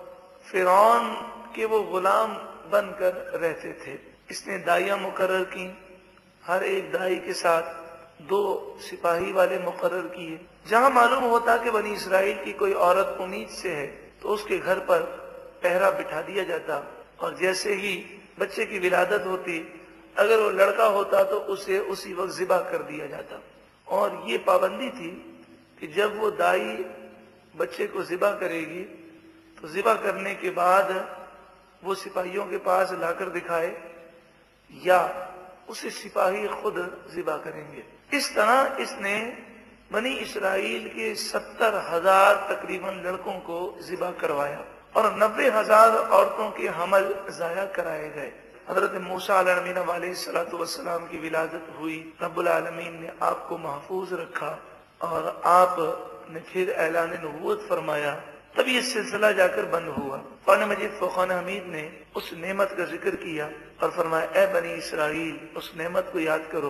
فرعون کے وہ غلام بن کر رہتے تھے۔ اس نے دائیاں مقرر کی، ہر ایک دائی کے ساتھ دو سپاہی والے مقرر کیے۔ جہاں معلوم ہوتا کہ بنی اسرائیل کی کوئی عورت امید سے ہے تو اس کے گھر پر پہرا بٹھا دیا جاتا، اور جیسے ہی بچے کی ولادت ہوتی، اگر وہ لڑکا ہوتا تو اسے اسی وقت ذبح کر دیا جاتا۔ اور یہ پابندی تھی کہ جب وہ دائی بچے کو ذبح کرے گی تو ذبح کرنے کے بعد وہ سپاہیوں کے پاس لا کر دکھائے یا اسے سپاہی خود ذبح کریں گے۔ اس طرح اس نے بنی اسرائیل کے ستر ہزار تقریباً لڑکوں کو ذبح کروایا، اور نبے ہزار عورتوں کے حمل ضائع کرائے گئے۔ حضرت موسیٰ علیہ نبینا علیہ الصلوۃ والسلام کی ولادت ہوئی، رب العالمین نے آپ کو محفوظ رکھا اور آپ نے پھر اعلان نبوت فرمایا، تب یہ سلسلہ جا کر بند ہوا۔ قرآن مجید فقان حمید نے اس نعمت کا ذکر کیا اور فرمایا اے بنی اسرائیل اس نعمت کو یاد کرو،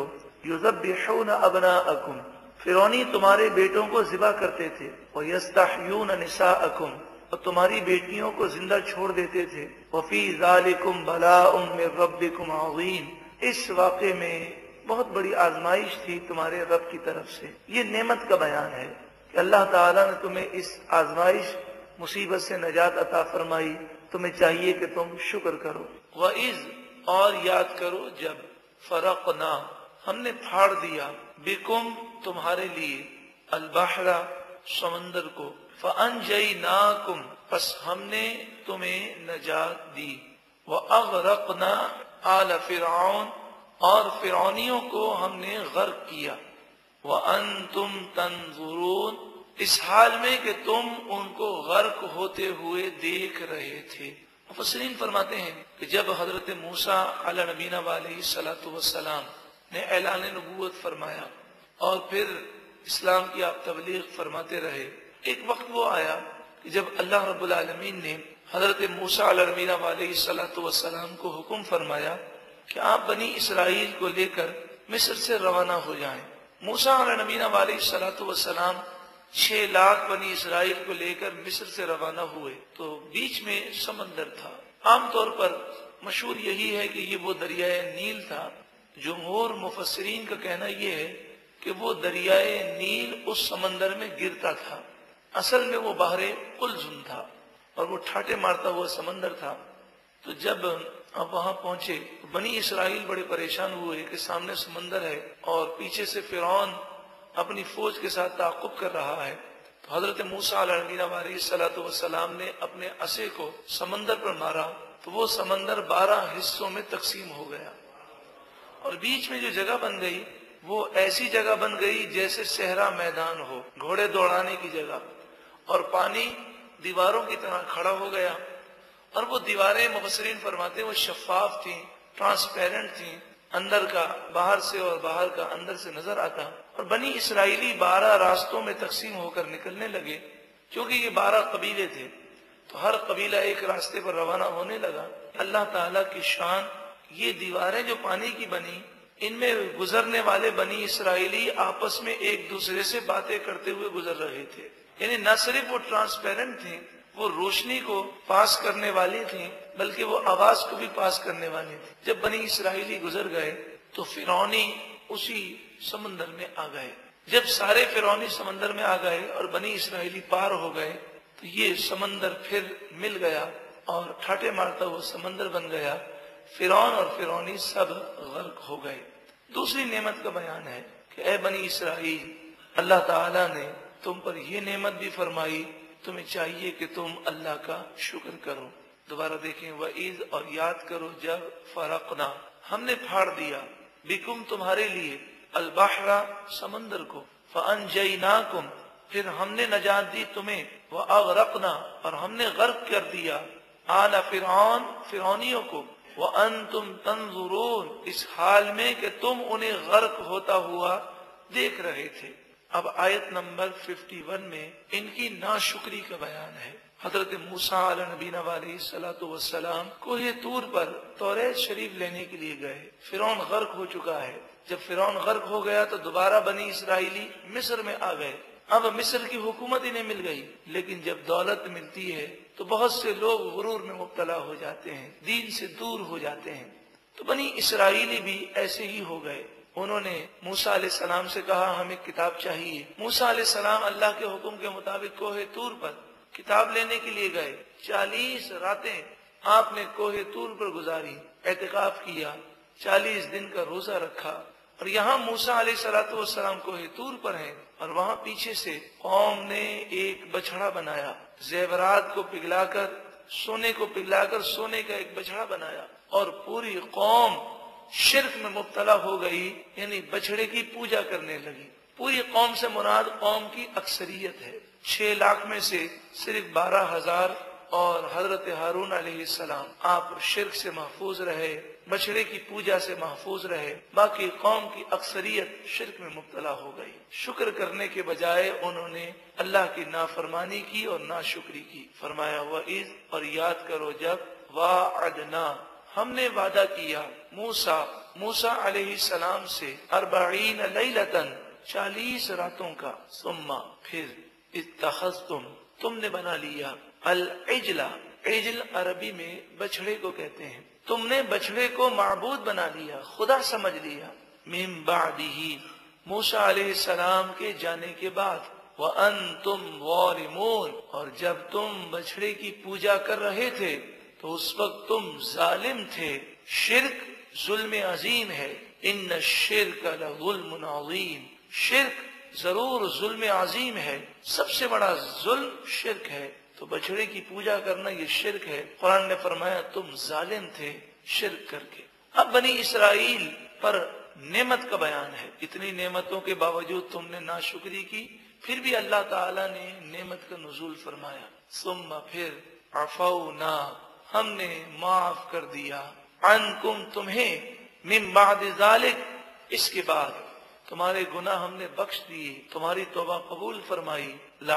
یذبحون ابناءکم، فرعونی تمہارے بیٹوں کو ذبح کرتے تھے، ویستحیون نساءکم، اور تمہاری بیٹیوں کو زندہ چھوڑ دیتے تھے، وفی ذالکم بلاء من ربکم عظیم، اس واقعے میں بہت بڑی آزمائش تھی تمہارے رب کی طرف سے۔ یہ نعمت کا بیان ہے کہ اللہ تعالیٰ نے تمہیں اس آزمائش مصیبت سے نجات عطا فرمائی، تمہیں چاہیے کہ تم شکر کرو۔ وَإِذْ، اور یاد کرو جب، فرقنا، ہم نے پھاڑ دیا، بکم، تمہارے لیے، البحر، سمندر کو، فَأَنْجَيْنَاكُمْ، پس ہم نے تمہیں نجات دی، وَأَغْرَقْنَا آلَ فِرْعَوْنَ، اور فرعونیوں کو ہم نے غرق کیا، وَأَنْتُمْ تَنْظُرُونَ، اس حال میں کہ تم ان کو غرق ہوتے ہوئے دیکھ رہے تھے۔ مفسرین فرماتے ہیں کہ جب حضرت موسیٰ علیہ نبینا علیہ الصلوۃ والسلام نے اعلان نبوت فرمایا اور پھر اسلام کی آپ تبلیغ فرماتے رہے، ایک وقت وہ آیا کہ جب اللہ رب العالمین نے حضرت موسیٰ علیہ نبینا علیہ الصلوۃ والسلام کو حکم فرمایا کہ آپ بنی اسرائیل کو لے کر مصر سے روانہ ہو جائیں۔ موسیٰ علیہ نبینا علیہ الصلوۃ والسلام چھ لاکھ بنی اسرائیل کو لے کر مصر سے روانہ ہوئے تو بیچ میں سمندر تھا۔ عام طور پر مشہور یہی ہے کہ یہ وہ دریائے نیل تھا۔ جمہور مفسرین کا کہنا یہ ہے کہ وہ دریائے نیل اس سمندر میں گرتا تھا، اصل میں وہ بحر قلزم تھا اور وہ ٹھاٹے مارتا ہوا سمندر تھا۔ تو جب آپ وہاں پہنچے بنی اسرائیل بڑے پریشان ہوئے کہ سامنے سمندر ہے اور پیچھے سے فرعون اپنی فوج کے ساتھ تعاقب کر رہا ہے۔ تو حضرت موسیٰ علیہ نبینا علیہ الصلوۃ والسلام نے اپنے عصے کو سمندر پر مارا تو وہ سمندر بارہ حصوں میں تقسیم ہو گیا اور بیچ میں جو جگہ بن گئی وہ ایسی جگہ بن گئی جیسے صحرا میدان ہو، گھوڑے دوڑانے کی جگہ، اور پانی دیواروں کی طرح کھڑا ہو گیا اور وہ دیواریں مفسرین فرماتے ہیں وہ شفاف تھیں، ٹرانسپیرنٹ تھیں، اندر کا باہر سے اور باہر کا اندر سے نظر آتا، اور بنی اسرائیلی بارہ راستوں میں تقسیم ہو کر نکلنے لگے۔ کیونکہ یہ بارہ قبیلے تھے تو ہر قبیلہ ایک راستے پر روانہ ہونے لگا۔ اللہ تعالیٰ کی شان، یہ دیواریں جو پانی کی بنی، ان میں گزرنے والے بنی اسرائیلی آپس میں ایک دوسرے سے باتیں کرتے ہوئے گزر رہے تھے، یعنی نہ صرف وہ ٹرانسپیرنٹ تھیں، وہ روشنی کو پاس کرنے والی تھیں بلکہ وہ آواز کو بھی پاس کرنے والی تھی۔ جب بنی اسرائیلی گزر گئے تو فرعونی اسی سمندر میں آ گئے۔ جب سارے فرعونی سمندر میں آ گئے اور بنی اسرائیلی پار ہو گئے تو یہ سمندر پھر مل گیا اور ٹھاٹے مارتا ہوا سمندر بن گیا، فرعون اور فرعونی سب غرق ہو گئے۔ دوسری نعمت کا بیان ہے کہ اے بنی اسرائیل، اللہ تعالیٰ نے تم پر یہ نعمت بھی فرمائی، تمہیں چاہیے کہ تم اللہ کا شکر کرو۔ دوبارہ دیکھیں، وَإِذْ، اور یاد کرو جب، فرقنا، ہم نے پھاڑ دیا، بکم، تمہارے لیے، البحر، سمندر کو، فَأَنْجَيْنَاكُمْ، پھر ہم نے نجات دی تمہیں، وَأَغْرَقْنَا، اور ہم نے غرق کر دیا، آلَ فرعون، فرعونیوں کو، وَأَنْتُمْ تَنْظُرُونَ، اس حال میں کہ تم انہیں غرق ہوتا ہوا دیکھ رہے تھے۔ اب آیت نمبر اکیاون میں ان کی ناشکری کا بیان ہے۔ حضرت موسیٰ علیہ نبینا علیہ الصلوۃ والسلام کوہ طور پر توریت شریف لینے کے لیے گئے۔ فرعون غرق ہو چکا ہے۔ جب فرعون غرق ہو گیا تو دوبارہ بنی اسرائیلی مصر میں آ گئے۔ اب مصر کی حکومت انہیں مل گئی، لیکن جب دولت ملتی ہے تو بہت سے لوگ غرور میں مبتلا ہو جاتے ہیں، دین سے دور ہو جاتے ہیں۔ تو بنی اسرائیلی بھی ایسے ہی ہو گئے۔ انہوں نے موسیٰ علیہ السلام سے کہا ہمیں کتاب چاہیے۔ موسیٰ علیہ السلام اللہ کے حکم کے مطابق کوہ طور پر کتاب لینے کے لیے گئے۔ چالیس راتیں آپ نے کوہ طور پر گزاری، اعتکاف کیا، چالیس دن کا روزہ رکھا، اور یہاں موسیٰ علیہ الصلوۃ والسلام کوہ طور پر ہیں اور وہاں پیچھے سے قوم نے ایک بچھڑا بنایا، زیورات کو پگھلا کر، سونے کو پگھلا کر سونے کا ایک بچھڑا بنایا، اور پوری قوم شرک میں مبتلا ہو گئی، یعنی بچھڑے کی پوجا کرنے لگی۔ پوری قوم سے مراد قوم کی اکثریت ہے۔ چھ لاکھ میں سے صرف بارہ ہزار اور حضرت ہارون علیہ السلام آپ شرک سے محفوظ رہے، بچڑے کی پوجا سے محفوظ رہے، باقی قوم کی اکثریت شرک میں مبتلا ہو گئی۔ شکر کرنے کے بجائے انہوں نے اللہ کی نافرمانی کی اور ناشکری کی۔ فرمایا وَإِذْ، اور یاد کرو جب، وَعَدْنَا، ہم نے وعدہ کیا، موسیٰ موسیٰ علیہ السلام سے، اربعین لیلتن، چالیس راتوں کا، ثم، پھر، اتخذتم، تم نے بنا لیا، العجل، عجل عربی میں بچڑے کو کہتے ہیں، تم نے بچڑے کو معبود بنا لیا، خدا سمجھ لیا، من بعدہ، موسیٰ علیہ السلام کے جانے کے بعد، وَأَنْتُمْ ظَالِمُونَ، اور جب تم بچڑے کی پوجا کر رہے تھے تو اس وقت تم ظالم تھے۔ شرک ظلم عظیم ہے، ان الشرک لظلم عظیم، شرک ضرور ظلم عظیم ہے، سب سے بڑا ظلم شرک ہے۔ تو بچڑے کی پوجا کرنا یہ شرک ہے۔ قرآن نے فرمایا تم ظالم تھے شرک کر کے۔ اب بنی اسرائیل پر نعمت کا بیان ہے، اتنی نعمتوں کے باوجود تم نے ناشکری کی، پھر بھی اللہ تعالیٰ نے نعمت کا نزول فرمایا، ثم، پھر، عفونا، ہم نے معاف کر دیا، عنکم، تمہیں، من بعد ذالک، اس کے بعد تمہارے گناہ ہم نے بخش دیے، تمہاری توبہ قبول فرمائی،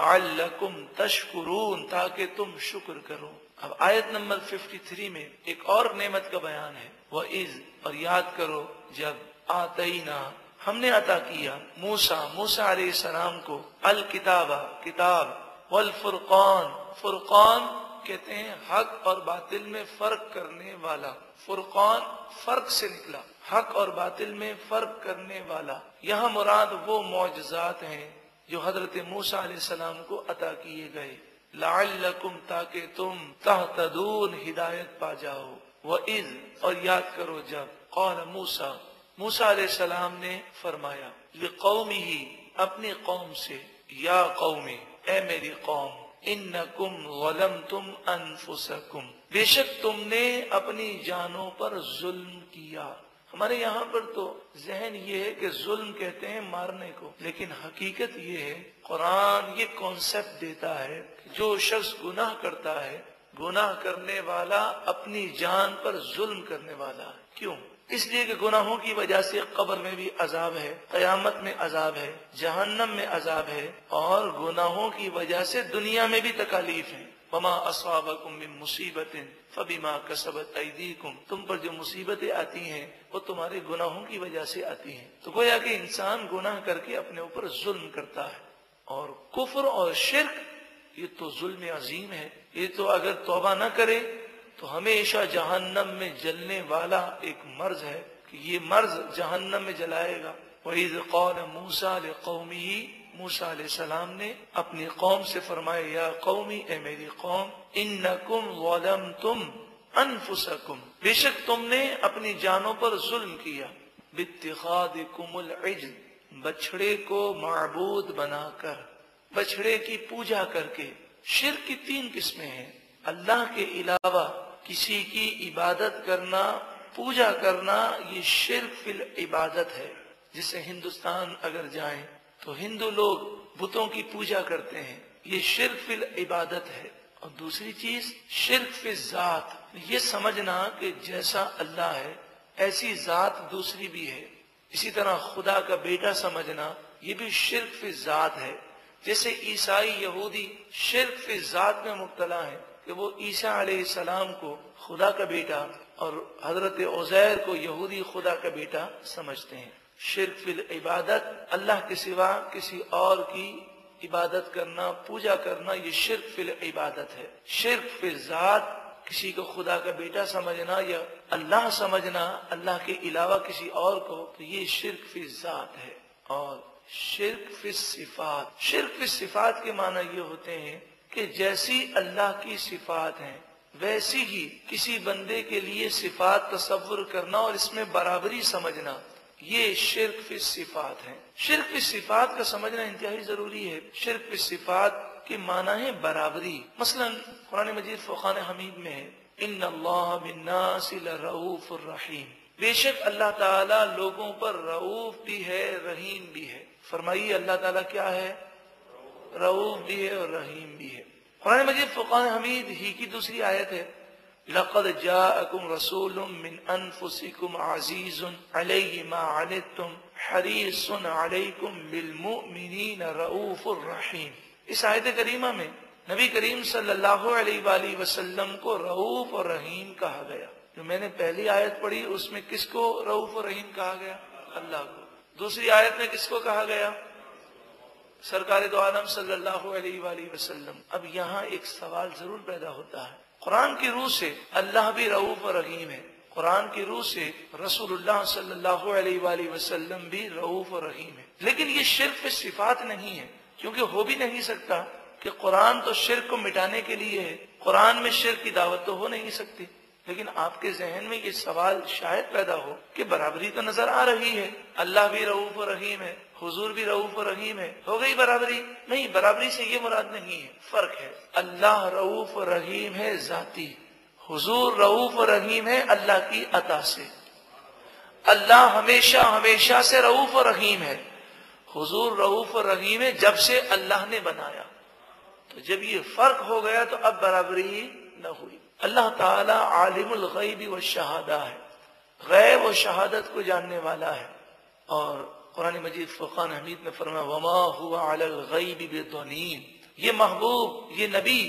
لعلکم تشکرون، تاکہ تم شکر کرو۔ اب آیت نمبر ترپن میں ایک اور نعمت کا بیان ہے، وَإِذْ، اور یاد کرو جب، آتینا، ہم نے عطا کیا، موسیٰ موسیٰ علیہ السلام کو، الکتاب، کتاب، والفرقان، فرقان کہتے ہیں حق اور باطل میں فرق کرنے والا، فرقان فرق سے نکلا، حق اور باطل میں فرق کرنے والا۔ یہاں مراد وہ معجزات ہیں جو حضرت موسیٰ علیہ السلام کو عطا کیے گئے، لعلکم، تاکہ تم، تہتدون، ہدایت پا جاؤ، وَإِذْ، اور یاد کرو جب، قال موسیٰ موسیٰ علیہ السلام نے فرمایا، لقومہ، اپنی قوم سے، یا قوم، اے میری قوم، انکم ظلمتم انفسکم، بے شک تم نے اپنی جانوں پر ظلم کیا۔ ہمارے یہاں پر تو ذہن یہ ہے کہ ظلم کہتے ہیں مارنے کو، لیکن حقیقت یہ ہے، قرآن یہ کانسیپٹ دیتا ہے کہ جو شخص گناہ کرتا ہے، گناہ کرنے والا اپنی جان پر ظلم کرنے والا ہے۔ کیوں؟ اس لیے کہ گناہوں کی وجہ سے قبر میں بھی عذاب ہے، قیامت میں عذاب ہے، جہنم میں عذاب ہے، اور گناہوں کی وجہ سے دنیا میں بھی تکالیف ہیں۔ وما اصابکم من مصیبت فبما کسبت ایدیکم، تم پر جو مصیبتیں آتی ہیں وہ تمہارے گناہوں کی وجہ سے آتی ہیں۔ تو گویا کہ انسان گناہ کر کے اپنے اوپر ظلم کرتا ہے، اور کفر اور شرک یہ تو ظلم عظیم ہے، یہ تو اگر توبہ نہ کرے تو ہمیشہ جہنم میں جلنے والا ایک مرض ہے کہ یہ مرض جہنم میں جلائے گا۔ وَإِذْ قَالَ مُوسَىٰ لِقَوْمِهِ، موسیٰ علیہ السلام نے اپنی قوم سے فرمایا، یا قومی، اے میری قوم، انکم ظلمتم انفسکم، بے شک تم نے اپنی جانوں پر ظلم کیا، باتخاذکم العجل، بچڑے کو معبود بنا کر، بچڑے کی پوجا کر کے۔ شرک کی تین قسمیں ہیں، اللہ کے علاوہ کسی کی عبادت کرنا، پوجا کرنا، یہ شرک فی العبادت ہے۔ جسے ہندوستان اگر جائیں تو ہندو لوگ بتوں کی پوجا کرتے ہیں، یہ شرک فی العبادت ہے۔ اور دوسری چیز شرک فی الذات، یہ سمجھنا کہ جیسا اللہ ہے ایسی ذات دوسری بھی ہے۔ اسی طرح خدا کا بیٹا سمجھنا، یہ بھی شرک فی الذات ہے۔ جیسے عیسائی یہودی شرک فی الذات میں مبتلا ہیں کہ وہ عیسیٰ علیہ السلام کو خدا کا بیٹا اور حضرت عزیر کو یہودی خدا کا بیٹا سمجھتے ہیں۔ شرک فی العبادت، اللہ کے سوا کسی اور کی عبادت کرنا، پوجا کرنا، یہ شرک فی العبادت ہے۔ شرک فی الذات، کسی کو خدا کا بیٹا سمجھنا یا اللہ سمجھنا، اللہ کے علاوہ کسی اور کو، تو یہ شرک فی الذات ہے۔ اور شرک فی الصفات، شرک فی الصفات کے معنی یہ ہوتے ہیں کہ جیسی اللہ کی صفات ہیں ویسی ہی کسی بندے کے لیے صفات تصور کرنا اور اس میں برابری سمجھنا، یہ شرک فی الصفات ہے۔ شرک فی الصفات کا سمجھنا انتہائی ضروری ہے۔ شرک فی الصفات کے معنی ہے برابری۔ مثلا قرآن مجید فرقان حمید میں ہے، ان اللہ بالناس لرؤوف الرحیم، بے شک اللہ تعالیٰ لوگوں پر رؤوف بھی ہے، رحیم بھی ہے۔ فرمائیے اللہ تعالیٰ کیا ہے؟ رؤوف بھی ہے اور رحیم بھی ہے۔ قرآن مجید فرقان حمید ہی کی دوسری آیت ہے، لقد جاءکم رسول من انفسکم عزیز علیہ ما عنتم حریص علیکم بالمؤمنین رؤوف الرحیم۔ اس آیت کریمہ میں نبی کریم صلی اللہ علیہ وآلہ وسلم کو رؤوف اور رحیم کہا گیا۔ جو میں نے پہلی آیت پڑھی اس میں کس کو رؤوف اور رحیم کہا گیا؟ اللہ کو۔ دوسری آیت میں کس کو کہا گیا؟ سرکار دو عالم صلی اللہ علیہ وآلہ وسلم۔ اب یہاں ایک سوال ضرور پیدا ہوتا ہے، قرآن کی روح سے اللہ بھی رؤوف اور رحیم ہے، قرآن کی روح سے رسول اللہ صلی اللہ علیہ وآلہ وسلم بھی رؤوف اور رحیم ہے، لیکن یہ شرک پہ صفات نہیں ہے، کیونکہ ہو بھی نہیں سکتا کہ قرآن تو شرک کو مٹانے کے لیے ہے، قرآن میں شرک کی دعوت تو ہو نہیں سکتی۔ لیکن آپ کے ذہن میں یہ سوال شاید پیدا ہو کہ برابری تو نظر آ رہی ہے، اللہ بھی رؤوف و رحیم ہے، حضور بھی رؤوف و رحیم ہے، ہو گئی برابری؟ نہیں، برابری سے یہ مراد نہیں ہے، فرق ہے۔ اللہ رؤوف و رحیم ہے ذاتی، حضور رؤوف و رحیم ہے اللہ کی عطا سے۔ اللہ ہمیشہ ہمیشہ سے رؤوف و رحیم ہے، حضور رؤوف و رحیم ہے جب سے اللہ نے بنایا۔ تو جب یہ فرق ہو گیا تو اب برابری نہ ہوئی۔ اللہ تعالی عالم الغیب والشہادہ ہے، غیب و شہادت کو جاننے والا ہے، اور قرآن مجید فرقان حمید میں فرمایا وما هو علی الغیب بضنین، یہ محبوب، یہ نبی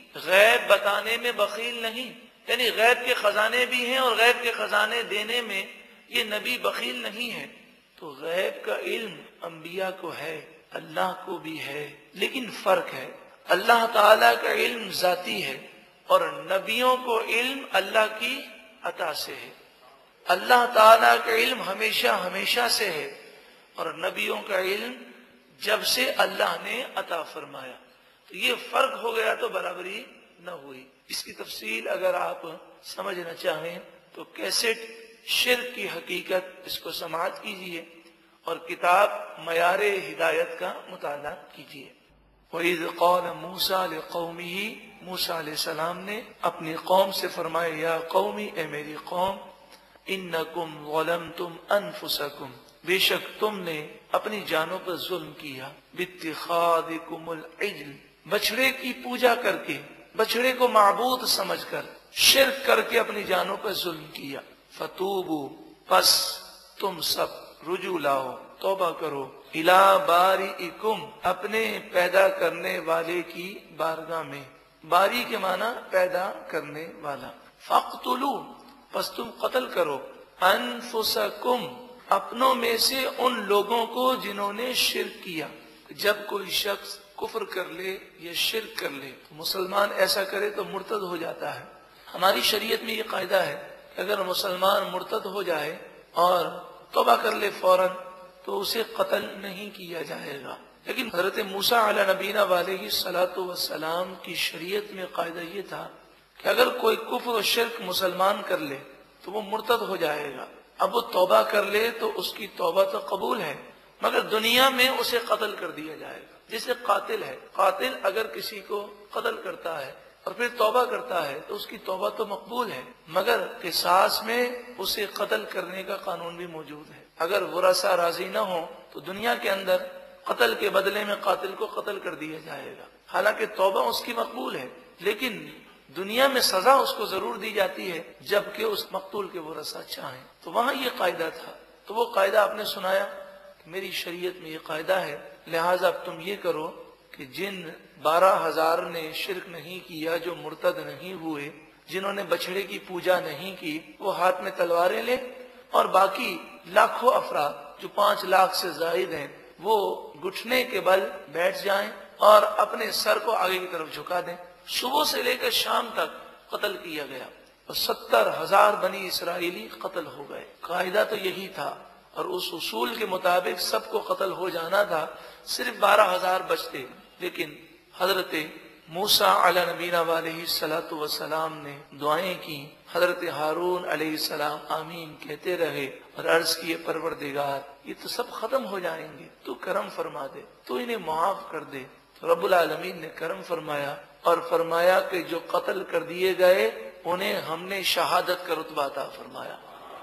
غیب بتانے میں بخیل نہیں، یعنی غیب کے خزانے بھی ہیں اور غیب کے خزانے دینے میں یہ نبی بخیل نہیں ہے۔ تو غیب کا علم انبیاء کو ہے، اللہ کو بھی ہے، لیکن فرق ہے، اللہ تعالیٰ کا علم ذاتی ہے اور نبیوں کو علم اللہ کی عطا سے ہے۔ اللہ تعالیٰ کا علم ہمیشہ ہمیشہ سے ہے اور نبیوں کا علم جب سے اللہ نے عطا فرمایا۔ تو یہ فرق ہو گیا تو برابری نہ ہوئی۔ اس کی تفصیل اگر آپ سمجھنا چاہیں تو کیسٹ شرک کی حقیقت اس کو سماعت کیجئے اور کتاب معیار ہدایت کا مطالعہ کیجئے۔ وَإِذْ قَالَ مُوسَىٰ لِقَوْمِهِ، موسیٰ علیہ السلام نے اپنی قوم سے فرمایا یا قومی، اے میری قوم، اِنَّكُمْ ظَلَمْتُمْ أَنفُسَكُمْ، بے شک تم نے اپنی جانوں پر ظلم کیا، بِاتِّخَاذِكُمُ الْعِجْلِ، بچڑے کی پوجا کر کے، بچڑے کو معبود سمجھ کر، شرک کر کے اپنی جانوں پر ظلم کیا۔ فَتُوبُوا، پس تم سب رجوع لاؤ، توبہ کرو، اِلَىٰ بَارِئِكُمْ، اپنے پیدا کرنے والے کی بارگاہ میں، باری کے معنی پیدا کرنے والا۔ فَاقْتُلُوا، پس تم قتل کرو، أَنفُسَكُمْ، اپنوں میں سے ان لوگوں کو جنہوں نے شرک کیا۔ جب کوئی شخص کفر کر لے یا شرک کر لے، مسلمان ایسا کرے تو مرتد ہو جاتا ہے۔ ہماری شریعت میں یہ قاعدہ ہے کہ اگر مسلمان مرتد ہو جائے اور توبہ کر لے فوراً تو اسے قتل نہیں کیا جائے گا، لیکن حضرت موسیٰ علیہ نبینا علیہ الصلاۃ والسلام کی شریعت میں قاعدہ یہ تھا کہ اگر کوئی کفر و شرک مسلمان کر لے تو وہ مرتد ہو جائے گا۔ اب وہ توبہ کر لے تو اس کی توبہ تو قبول ہے، مگر دنیا میں اسے قتل کر دیا جائے گا۔ جیسے قاتل ہے، قاتل اگر کسی کو قتل کرتا ہے اور پھر توبہ کرتا ہے تو اس کی توبہ تو مقبول ہے، مگر قصاص میں اسے قتل کرنے کا قانون بھی موجود ہے۔ اگر ورثہ راضی نہ ہو تو دنیا کے اندر قتل کے بدلے میں قاتل کو قتل کر دیا جائے گا، حالانکہ توبہ اس کی مقبول ہے، لیکن دنیا میں سزا اس کو ضرور دی جاتی ہے جبکہ اس مقتول کے ورثہ چاہیں۔ تو وہاں یہ قاعدہ تھا، تو وہ قاعدہ آپ نے سنایا کہ میری شریعت میں یہ قاعدہ ہے، لہٰذا اب تم یہ کرو کہ جن بارہ ہزار نے شرک نہیں کیا، جو مرتد نہیں ہوئے، جنہوں نے بچڑے کی پوجا نہیں کی، وہ ہاتھ میں تلواریں لیں، اور باقی لاکھوں افراد جو پانچ لاکھ سے زائد ہیں وہ گھٹنے کے بل بیٹھ جائیں اور اپنے سر کو آگے کی طرف جھکا دیں۔ صبح سے لے کر شام تک قتل کیا گیا اور ستر ہزار بنی اسرائیلی قتل ہو گئے۔ قاعدہ تو یہی تھا اور اس اصول کے مطابق سب کو قتل ہو جانا تھا، صرف بارہ ہزار بچتے، لیکن حضرت موسیٰ علیہ نبینا علیہ الصلاۃ والسلام نے دعائیں کی، حضرت ہارون علیہ السلام آمین کہتے رہے اور عرض کیے پروردگار یہ تو سب ختم ہو جائیں گے، تو کرم فرما دے، تو انہیں معاف کر دے۔ تو رب العالمین نے کرم فرمایا اور فرمایا کہ جو قتل کر دیے گئے انہیں ہم نے شہادت کا رتبہ عطا فرمایا،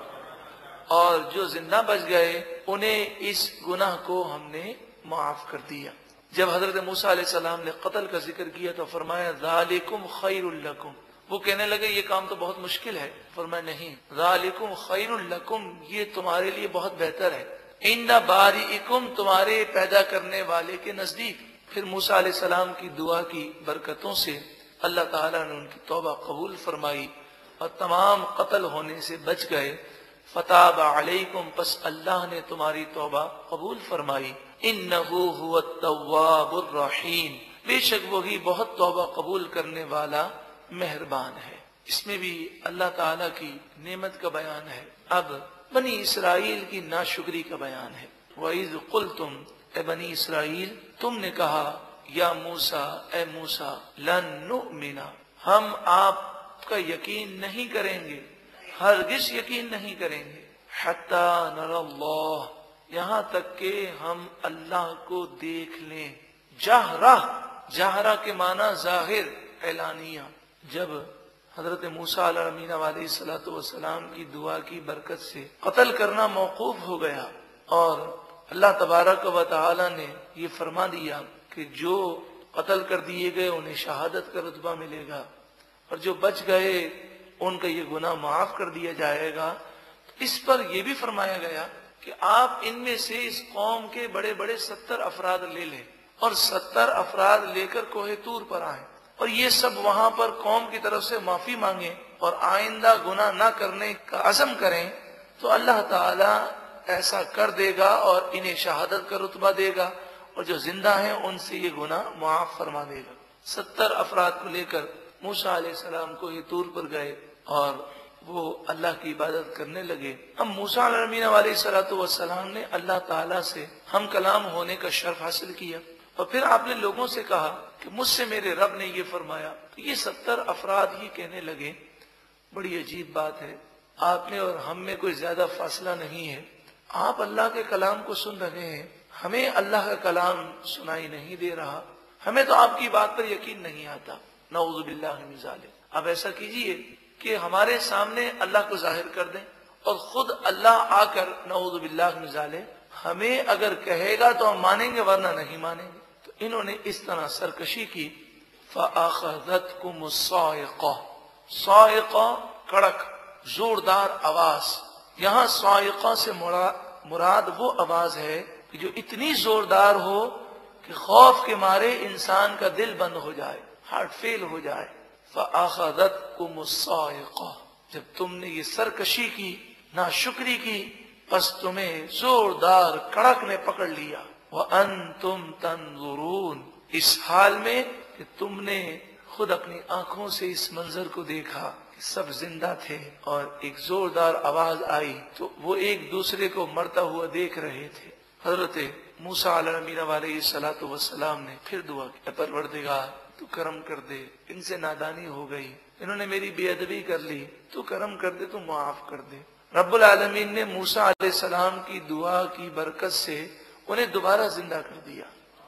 اور جو زندہ بچ گئے انہیں اس گناہ کو ہم نے معاف کر دیا۔ جب حضرت موسیٰ علیہ السلام نے قتل کا ذکر کیا تو فرمایا ذالکم خیر لکم وہ کہنے لگے یہ کام تو بہت مشکل ہے. فرمایا نہیں، ذالکم خیر لکم، یہ تمہارے لیے بہت بہتر ہے. ان باریکم، تمہارے پیدا کرنے والے کے نزدیک. پھر موسیٰ علیہ السلام کی دعا کی برکتوں سے اللہ تعالیٰ نے ان کی توبہ قبول فرمائی اور تمام قتل ہونے سے بچ گئے. فتاب علیکم، پس اللہ نے تمہاری توبہ قبول فرمائی. انہ هو التواب الرحیم، بے شک وہی بہت توبہ قبول کرنے والا مہربان ہے. اس میں بھی اللہ تعالیٰ کی نعمت کا بیان ہے. اب بنی اسرائیل کی ناشکری کا بیان ہے. وَإِذْ قُلْتُمْ، اے بنی اسرائیل تم نے کہا، یا موسیٰ، اے موسیٰ، لن نؤمن، ہم آپ کا یقین نہیں کریں گے، ہرگز یقین نہیں کریں گے. حَتَّى نَرَى اللَّهَ، یہاں تک کہ ہم اللہ کو دیکھ لیں. جہرہ، جہرہ کے معنی ظاہر، اعلانیہ. جب حضرت موسیٰ علیہ نبینا علیہ الصلوۃ والسلام کی دعا کی برکت سے قتل کرنا موقوف ہو گیا اور اللہ تبارک و تعالی نے یہ فرما دیا کہ جو قتل کر دیے گئے انہیں شہادت کا رتبہ ملے گا اور جو بچ گئے ان کا یہ گناہ معاف کر دیا جائے گا. اس پر یہ بھی فرمایا گیا کہ آپ ان میں سے اس قوم کے بڑے بڑے ستر افراد لے لیں اور ستر افراد لے کر کوہ طور پر آئیں اور یہ سب وہاں پر قوم کی طرف سے معافی مانگیں اور آئندہ گناہ نہ کرنے کا عزم کریں تو اللہ تعالی ایسا کر دے گا اور انہیں شہادت کا رتبہ دے گا اور جو زندہ ہیں ان سے یہ گناہ معاف فرما دے گا. ستر افراد کو لے کر موسیٰ علیہ السلام کو یہ طور پر گئے اور وہ اللہ کی عبادت کرنے لگے. اب موسیٰ علیہ نبینا علیہ الصلوۃ والسلام نے اللہ تعالیٰ سے ہم کلام ہونے کا شرف حاصل کیا اور پھر آپ نے لوگوں سے کہا کہ مجھ سے میرے رب نے یہ فرمایا. تو یہ ستر افراد ہی کہنے لگے بڑی عجیب بات ہے، آپ نے اور ہم میں کوئی زیادہ فاصلہ نہیں ہے، آپ اللہ کے کلام کو سن رہے ہیں، ہمیں اللہ کا کلام سنائی نہیں دے رہا، ہمیں تو آپ کی بات پر یقین نہیں آتا. نعوذ باللہ من ذالک. اب ایسا کیجئے کہ ہمارے سامنے اللہ کو ظاہر کر دیں اور خود اللہ آ کر نعوذ باللہ من ذالک ہمیں اگر کہے گا تو ہم مانیں گے ورنہ نہیں مانیں گے. تو انہوں نے اس طرح سرکشی کی. فَأَخَذَتْكُمُ الصَّاعِقَةُ، صاعقہ کڑک زوردار آواز. یہاں صاعقہ سے مراد وہ آواز ہے کہ جو اتنی زوردار ہو کہ خوف کے مارے انسان کا دل بند ہو جائے، ہارٹ فیل ہو جائے. فَأَخَذَتْكُمُ الصَّاعِقَةُ، جب تم نے یہ سرکشی کی، ناشکری کی، پس تمہیں زوردار کڑک نے پکڑ لیا. وَأَنْتُمْ تَنْظُرُونَ، اس حال میں کہ تم نے خود اپنی آنکھوں سے اس منظر کو دیکھا کہ سب زندہ تھے اور ایک زوردار آواز آئی تو وہ ایک دوسرے کو مرتا ہوا دیکھ رہے تھے. حضرت موسیٰ علیہ نبینا علیہ الصلوۃ والسلام نے پھر دعا کی، پروردگار تو کرم کر دے، ان سے نادانی ہو گئی، انہوں نے میری بے ادبی کر لی، تو کرم کر دے، تو معاف کر دے. رب العالمین نے موسیٰ علیہ السلام کی دعا کی برکت سے انہیں دوبارہ زندہ کر دیا.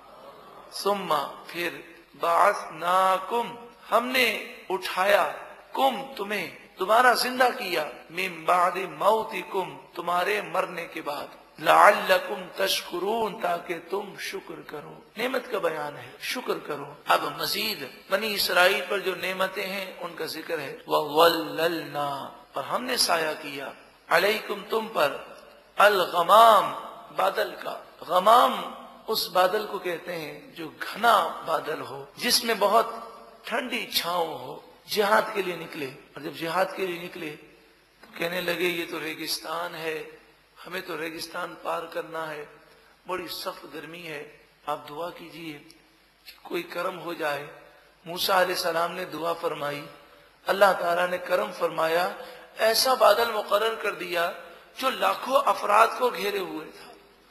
ثم پھر بعثناکم، ہم نے اٹھایا، کم تمہیں دوبارہ زندہ کیا، من بعد موتکم تمہارے مرنے کے بعد، لعلکم تشکرون تاکہ تم شکر کرو. نعمت کا بیان ہے، شکر کرو. اب مزید بنی اسرائیل پر جو نعمتیں ہیں ان کا ذکر ہے. وَظَلَّلْنَا، اور ہم نے سایہ کیا، علیکم تم پر، الغمام بادل کا. غمام اس بادل کو کہتے ہیں جو گھنا بادل ہو، جس میں بہت ٹھنڈی چھاؤں ہو. جہاد کے لیے نکلے اور جب جہاد کے لیے نکلے تو کہنے لگے یہ تو ریگستان ہے، ہمیں تو ریگستان پار کرنا ہے، بڑی سخت گرمی ہے، آپ دعا کیجئے کہ کوئی کرم ہو جائے. موسیٰ علیہ السلام نے دعا فرمائی، اللہ تعالیٰ نے کرم فرمایا، ایسا بادل مقرر کر دیا جو لاکھوں افراد کو گھیرے ہوئے تھا.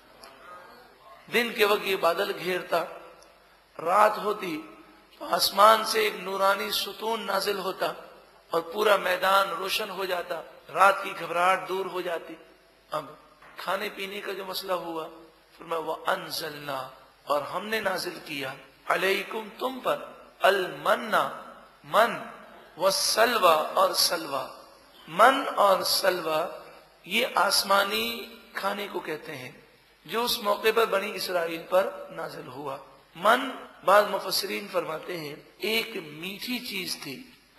دن کے وقت یہ بادل گھیرتا، رات ہوتی تو آسمان سے ایک نورانی ستون نازل ہوتا اور پورا میدان روشن ہو جاتا، رات کی گھبراہٹ دور ہو جاتی. اب کھانے پینے کا جو مسئلہ ہوا، فرمایا وَأَنزَلْنَا، اور ہم نے نازل کیا، علیکم تم پر، المنّا من، والسلوى اور سلوى. من اور سلوى یہ آسمانی کھانے کو کہتے ہیں جو اس موقع پر بنی اسرائیل پر نازل ہوا. من بعض مفسرین فرماتے ہیں ایک میٹھی چیز تھی،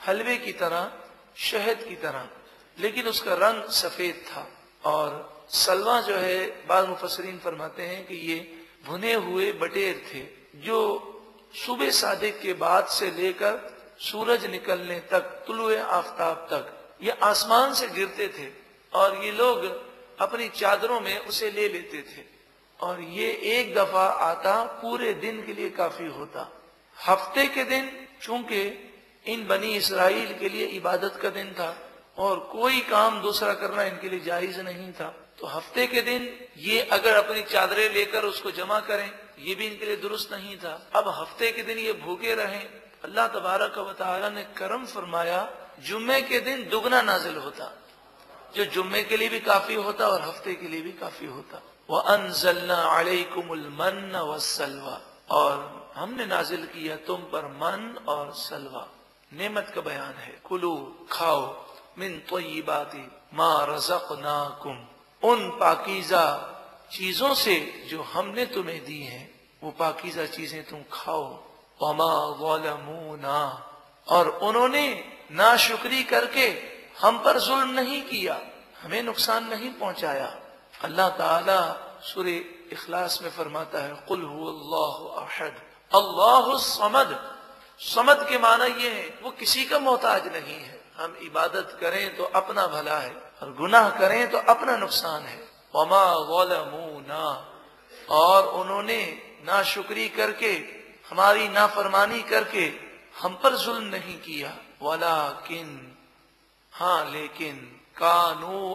حلوے کی طرح، شہد کی طرح، لیکن اس کا رنگ سفید تھا۔ اور سلوا جو ہے، بعض مفسرین فرماتے ہیں کہ یہ بھنے ہوئے بٹیر تھے جو صبح صادق کے بعد سے لے کر سورج نکلنے تک، طلوع آفتاب تک یہ آسمان سے گرتے تھے، اور یہ لوگ اپنی چادروں میں اسے لے لیتے تھے، اور یہ ایک دفعہ آتا پورے دن کے لیے کافی ہوتا۔ ہفتے کے دن چونکہ ان بنی اسرائیل کے لیے عبادت کا دن تھا اور کوئی کام دوسرا کرنا ان کے لیے جائز نہیں تھا، تو ہفتے کے دن یہ اگر اپنی چادریں لے کر اس کو جمع کریں یہ بھی ان کے لیے درست نہیں تھا۔ اب ہفتے کے دن یہ بھوکے رہیں، اللہ تبارک و تعالی نے کرم فرمایا، جمعے کے دن دگنا نازل ہوتا، جو جمعے کے لیے بھی کافی ہوتا اور ہفتے کے لیے بھی کافی ہوتا۔ وَأَنزَلْنَا عَلَيْكُمُ الْمَنَّ وَالسَّلْوَىٰ، اور ہم نے نازل کیا تم پر من اور سلوہ، نعمت کا بیان ہے۔ کلو، کھاؤ، من طیبات ما رزقناکم، ان پاکیزہ چیزوں سے جو ہم نے تمہیں دی ہیں، وہ پاکیزہ چیزیں تم کھاؤ۔ وما ظلمونا، اور انہوں نے ناشکری کر کے ہم پر ظلم نہیں کیا، ہمیں نقصان نہیں پہنچایا۔ اللہ تعالی سورہ اخلاص میں فرماتا ہے قل هو اللہ احد اللہ الصمد۔ صمد کے معنی یہ ہے وہ کسی کا محتاج نہیں ہے، ہم عبادت کریں تو اپنا بھلا ہے اور گناہ کریں تو اپنا نقصان ہے۔ وما ظلمونا، اور انہوں نے ناشکری کر کے، ہماری نافرمانی کر کے ہم پر ظلم نہیں کیا، ولیکن، ہاں لیکن، کانوا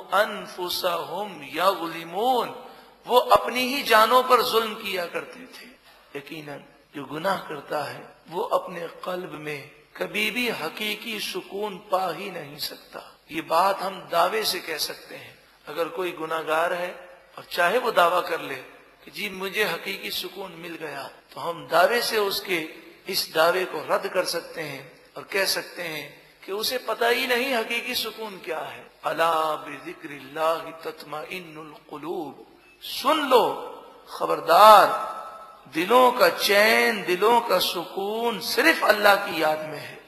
انفسہم یظلمون، وہ اپنی ہی جانوں پر ظلم کیا کرتے تھے۔ یقیناً جو گناہ کرتا ہے وہ اپنے قلب میں کبھی بھی حقیقی سکون پا ہی نہیں سکتا۔ یہ بات ہم دعوے سے کہہ سکتے ہیں۔ اگر کوئی گناہ گار ہے اور چاہے وہ دعویٰ کر لے کہ جی مجھے حقیقی سکون مل گیا، تو ہم دعوے سے اس کے اس دعوے کو رد کر سکتے ہیں اور کہہ سکتے ہیں کہ اسے پتہ ہی نہیں حقیقی سکون کیا ہے۔ الا بذکر اللہ تطمئن القلوب، سن لو، خبردار، دلوں کا چین، دلوں کا سکون صرف اللہ کی یاد میں ہے۔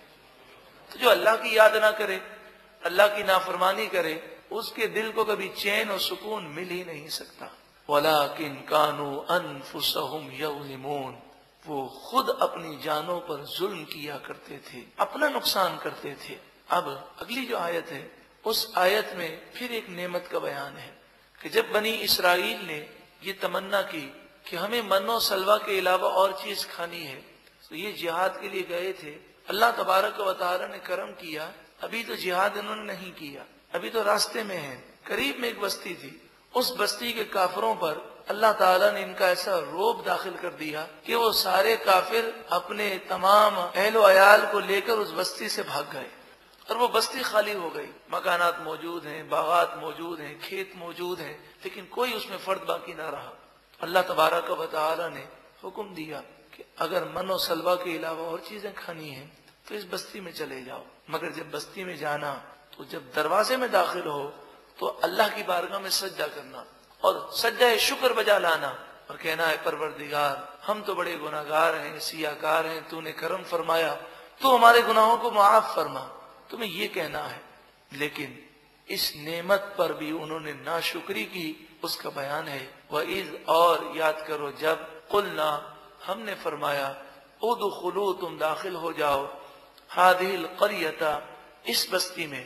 تو جو اللہ کی یاد نہ کرے، اللہ کی نافرمانی کرے، اس کے دل کو کبھی چین اور سکون مل ہی نہیں سکتا۔ وَلَٰكِن كَانُوا أَنفُسَهُمْ يَظْلِمُونَ، وہ خود اپنی جانوں پر ظلم کیا کرتے تھے، اپنا نقصان کرتے تھے۔ اب اگلی جو آیت ہے، اس آیت میں پھر ایک نعمت کا بیان ہے کہ جب بنی اسرائیل نے یہ تمنا کی کہ ہمیں من و سلوہ کے علاوہ اور چیز کھانی ہے، تو یہ جہاد کے لیے گئے تھے۔ اللہ تبارک و تعالی نے کرم کیا، ابھی تو جہاد انہوں نے نہیں کیا، ابھی تو راستے میں ہیں۔ قریب میں ایک بستی تھی، اس بستی کے کافروں پر اللہ تعالیٰ نے ان کا ایسا روب داخل کر دیا کہ وہ سارے کافر اپنے تمام اہل و عیال کو لے کر اس بستی سے بھاگ گئے، اور وہ بستی خالی ہو گئی۔ مکانات موجود ہیں، باغات موجود ہیں، کھیت موجود ہیں، لیکن کوئی اس میں فرد باقی نہ رہا۔ اللہ تبارک و تعالی نے حکم دیا کہ اگر من و سلوہ کے علاوہ اور چیزیں کھانی ہیں تو اس بستی میں چلے جاؤ، مگر جب بستی میں جانا تو جب دروازے میں داخل ہو تو اللہ کی بارگاہ میں سجدہ کرنا اور سجدہ شکر بجا لانا اور کہنا ہے پروردگار ہم تو بڑے گناہگار ہیں، سیاہکار ہیں، تو نے کرم فرمایا، تو ہمارے گناہوں کو معاف فرما، تمہیں یہ کہنا ہے۔ لیکن اس نعمت پر بھی انہوں نے ناشکری کی، اس کا بیان ہے وَإِذْ، اور یاد کرو جب قُلْنَا، ہم نے فرمایا اُدْخُلُوا، تم داخل ہو جاؤ، هَذِهِ الْقَرْيَةَ، اس بستی میں،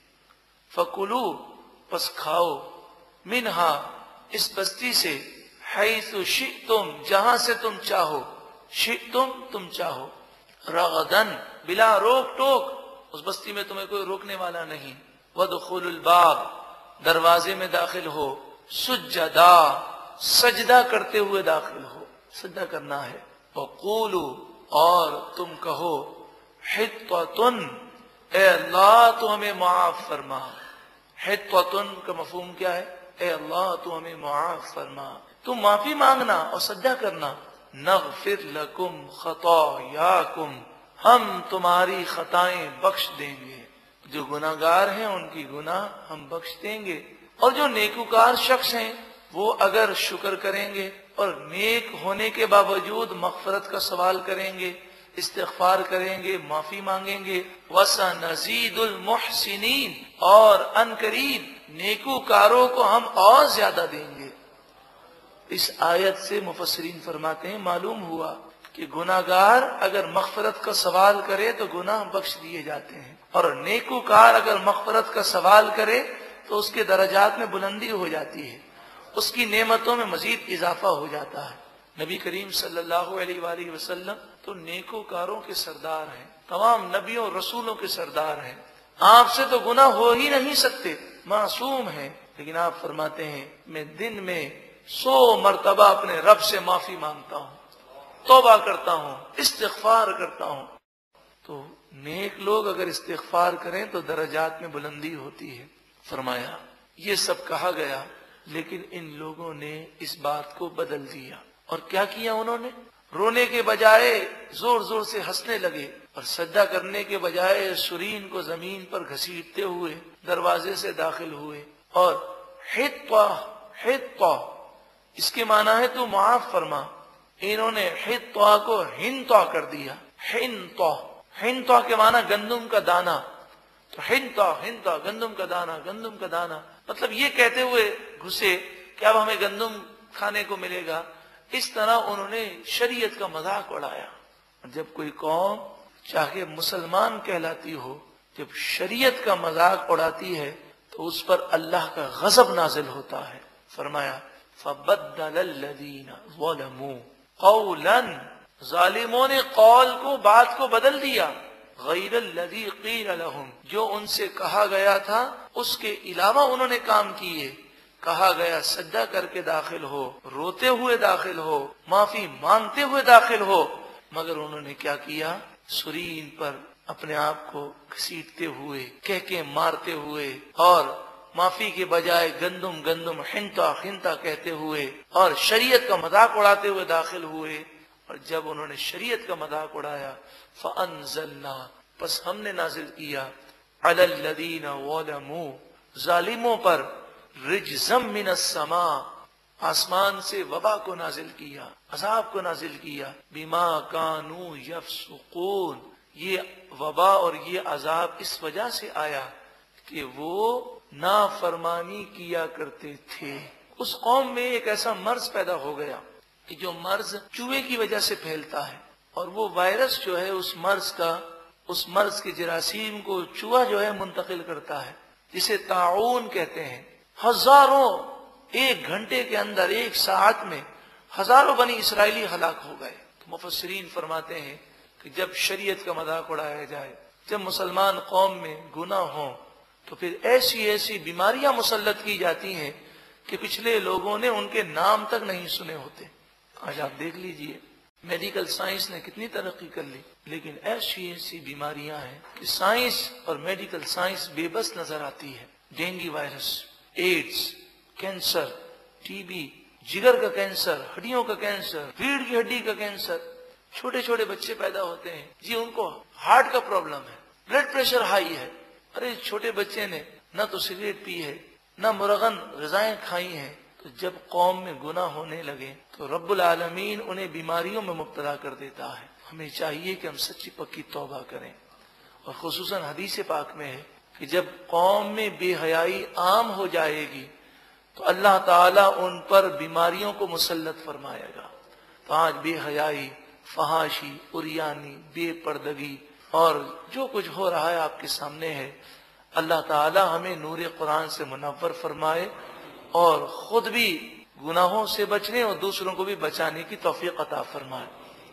فَكُلُوا، پس کھاؤ، مِنْهَا، اس بستی سے، حَيْثُ شِئْتُمْ، جہاں سے تم چاہو، شِئْتُمْ، تم چاہو، رَغَدًا، بلا روک ٹوک، اس بستی میں تمہیں کوئی روکنے والا نہیں، وَادْخُلُوا الْبَابَ، دروازے میں داخل ہو، سجدہ، سجدہ کرتے ہوئے داخل ہو، سجدہ کرنا ہے، وَقُولُوا، اور تم کہو، حِطَّةٌ، اے اللہ تو ہمیں معاف فرما۔ حِطَّةٌ کا مفہوم کیا ہے؟ اے اللہ تو ہمیں معاف فرما، تم معافی مانگنا اور سجدہ کرنا۔ نغفر لکم خطایاکم، ہم تمہاری خطائیں بخش دیں گے، جو گناہگار ہیں ان کی گناہ ہم بخش دیں گے، اور جو نیکوکار شخص ہیں وہ اگر شکر کریں گے اور نیک ہونے کے باوجود مغفرت کا سوال کریں گے، استغفار کریں گے، معافی مانگیں گے، وَسَنَزِيدُ الْمُحْسِنِينَ، اور ان قریب نیکوکاروں کو ہم اور زیادہ دیں گے۔ اس آیت سے مفسرین فرماتے ہیں معلوم ہوا کہ گناہگار اگر مغفرت کا سوال کرے تو گناہ بخش دیے جاتے ہیں، اور نیکوکار اگر مغفرت کا سوال کرے تو اس کے درجات میں بلندی ہو جاتی ہے، اس کی نعمتوں میں مزید اضافہ ہو جاتا ہے۔ نبی کریم صلی اللہ علیہ وآلہ وسلم تو نیکوکاروں کے سردار ہیں، تمام نبیوں رسولوں کے سردار ہیں، آپ سے تو گناہ ہو ہی نہیں سکتے، معصوم ہیں، لیکن آپ فرماتے ہیں میں دن میں سو مرتبہ اپنے رب سے معافی مانگتا ہوں، توبہ کرتا ہوں، استغفار کرتا ہوں۔ تو نیک لوگ اگر استغفار کریں تو درجات میں بلندی ہوتی ہے۔ فرمایا یہ سب کہا گیا، لیکن ان لوگوں نے اس بات کو بدل دیا، اور کیا کیا انہوں نے؟ رونے کے بجائے زور زور سے ہنسنے لگے، اور سجدہ کرنے کے بجائے سرین کو زمین پر گھسیٹتے ہوئے دروازے سے داخل ہوئے، اور حطہ حطہ اس کے معنی ہے تو معاف فرما، انہوں نے حطہ کو ہنطہ کر دیا۔ ہنطہ ہنطہ کے معنی گندم کا دانہ، تو ہنطہ ہنطہ گندم کا دانہ گندم کا دانہ، مطلب یہ کہتے ہوئے گھسے کہ اب ہمیں گندم کھانے کو ملے گا۔ اس طرح انہوں نے شریعت کا مذاق اڑایا۔ جب کوئی قوم چاہے مسلمان کہلاتی ہو، جب شریعت کا مذاق اڑاتی ہے تو اس پر اللہ کا غضب نازل ہوتا ہے۔ فرمایا فَبَدَّلَ الَّذِينَ ظَلَمُوا قَوْلًا، ظالموں نے قول کو، بات کو بدل دیا، غیر الذی قیل لہم، جو ان سے کہا گیا تھا اس کے علاوہ انہوں نے کام کیے۔ کہا گیا سجدہ کر کے داخل ہو، روتے ہوئے داخل ہو، معافی مانگتے ہوئے داخل ہو، مگر انہوں نے کیا کیا؟ سرین پر اپنے آپ کو گھسیٹتے ہوئے، کہہ کے مارتے ہوئے، اور معافی کے بجائے گندم گندم ہنتا ہنتا کہتے ہوئے، اور شریعت کا مذاق اڑاتے ہوئے داخل ہوئے۔ اور جب انہوں نے شریعت کا مذاق اڑایا، فَأَنزَلْنَا، پس ہم نے نازل کیا، عَلَى الَّذِينَ ظَلَمُوا، ظالموں پر، رِجْزًا مِّنَ السَّمَاءِ، آسمان سے وبا کو نازل کیا، عذاب کو نازل کیا، بِمَا كَانُوا يَفْسُقُونَ، یہ وبا اور یہ عذاب اس وجہ سے آیا کہ وہ نافرمانی کیا کرتے تھے۔ اس قوم میں ایک ایسا مرض پیدا ہو گیا کہ جو مرض چوہے کی وجہ سے پھیلتا ہے، اور وہ وائرس جو ہے اس مرض کا، اس مرض کے جراثیم کو چوہا جو ہے منتقل کرتا ہے، جسے طاعون کہتے ہیں۔ ہزاروں، ایک گھنٹے کے اندر، ایک ساعت میں ہزاروں بنی اسرائیلی ہلاک ہو گئے۔ تو مفسرین فرماتے ہیں کہ جب شریعت کا مذاق اڑایا جائے، جب مسلمان قوم میں گناہ ہوں، تو پھر ایسی ایسی بیماریاں مسلط کی جاتی ہیں کہ پچھلے لوگوں نے ان کے نام تک نہیں سنے ہوتے۔ آج آپ دیکھ لیجئے میڈیکل سائنس نے کتنی ترقی کر لی، لیکن ایسی ایسی بیماریاں ہیں کہ سائنس اور میڈیکل سائنس بے بس نظر آتی ہے۔ Dengue virus, AIDS, cancer, T B, جگر کا کینسر، ہڈیوں کا کینسر، ریڑھ کی ہڈی کا کینسر، چھوٹے چھوٹے بچے پیدا ہوتے ہیں، جی ان کو ہارٹ کا پرابلم ہے، بلڈ پریشر ہائی ہے۔ ارے چھوٹے بچے نے نہ تو سگریٹ پی ہے، نہ مرغن غذائیں کھائی ہیں۔ تو جب قوم میں گناہ ہونے لگے تو رب العالمین انہیں بیماریوں میں مبتلا کر دیتا ہے۔ ہمیں چاہیے کہ ہم سچی پکی توبہ کریں، اور خصوصاً حدیث پاک میں ہے کہ جب قوم میں بے حیائی عام ہو جائے گی تو اللہ تعالیٰ ان پر بیماریوں کو مسلط فرمائے گا۔ تو آج بے حیائی، فحاشی، عریانی، بے پردگی اور جو کچھ ہو رہا ہے آپ کے سامنے ہے۔ اللہ تعالیٰ ہمیں نور قرآن سے منور فرمائے، اور خود بھی گناہوں سے بچنے اور دوسروں کو بھی بچانے کی توفیق عطا فرمائے۔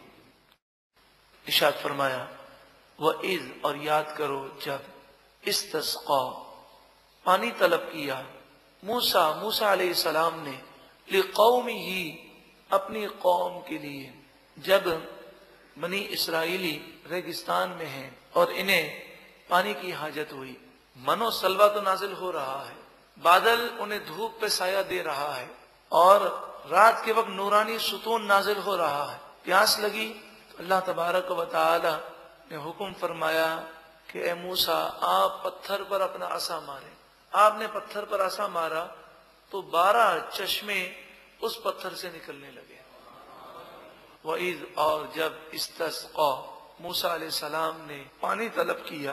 ارشاد فرمایا وَإِذْ، اور یاد کرو جب، استسقا، پانی طلب کیا، موسیٰ موسیٰ علیہ السلام نے، لِقَوْمِهِ، اپنی قوم کے لیے، جب بنی اسرائیلی ریگستان میں ہیں اور انہیں پانی کی حاجت ہوئی، من و سلوہ تو نازل ہو رہا ہے، بادل انہیں دھوپ پہ سایہ دے رہا ہے، اور رات کے وقت نورانی ستون نازل ہو رہا ہے، پیاس لگی تو اللہ تبارک و تعالی نے حکم فرمایا کہ اے موسیٰ آپ پتھر پر اپنا عصا ماریں۔ آپ نے پتھر پر عصا مارا تو بارہ چشمے اس پتھر سے نکلنے لگے۔ وَإِذْ، اور جب، استصقا، موسیٰ علیہ السلام نے پانی طلب کیا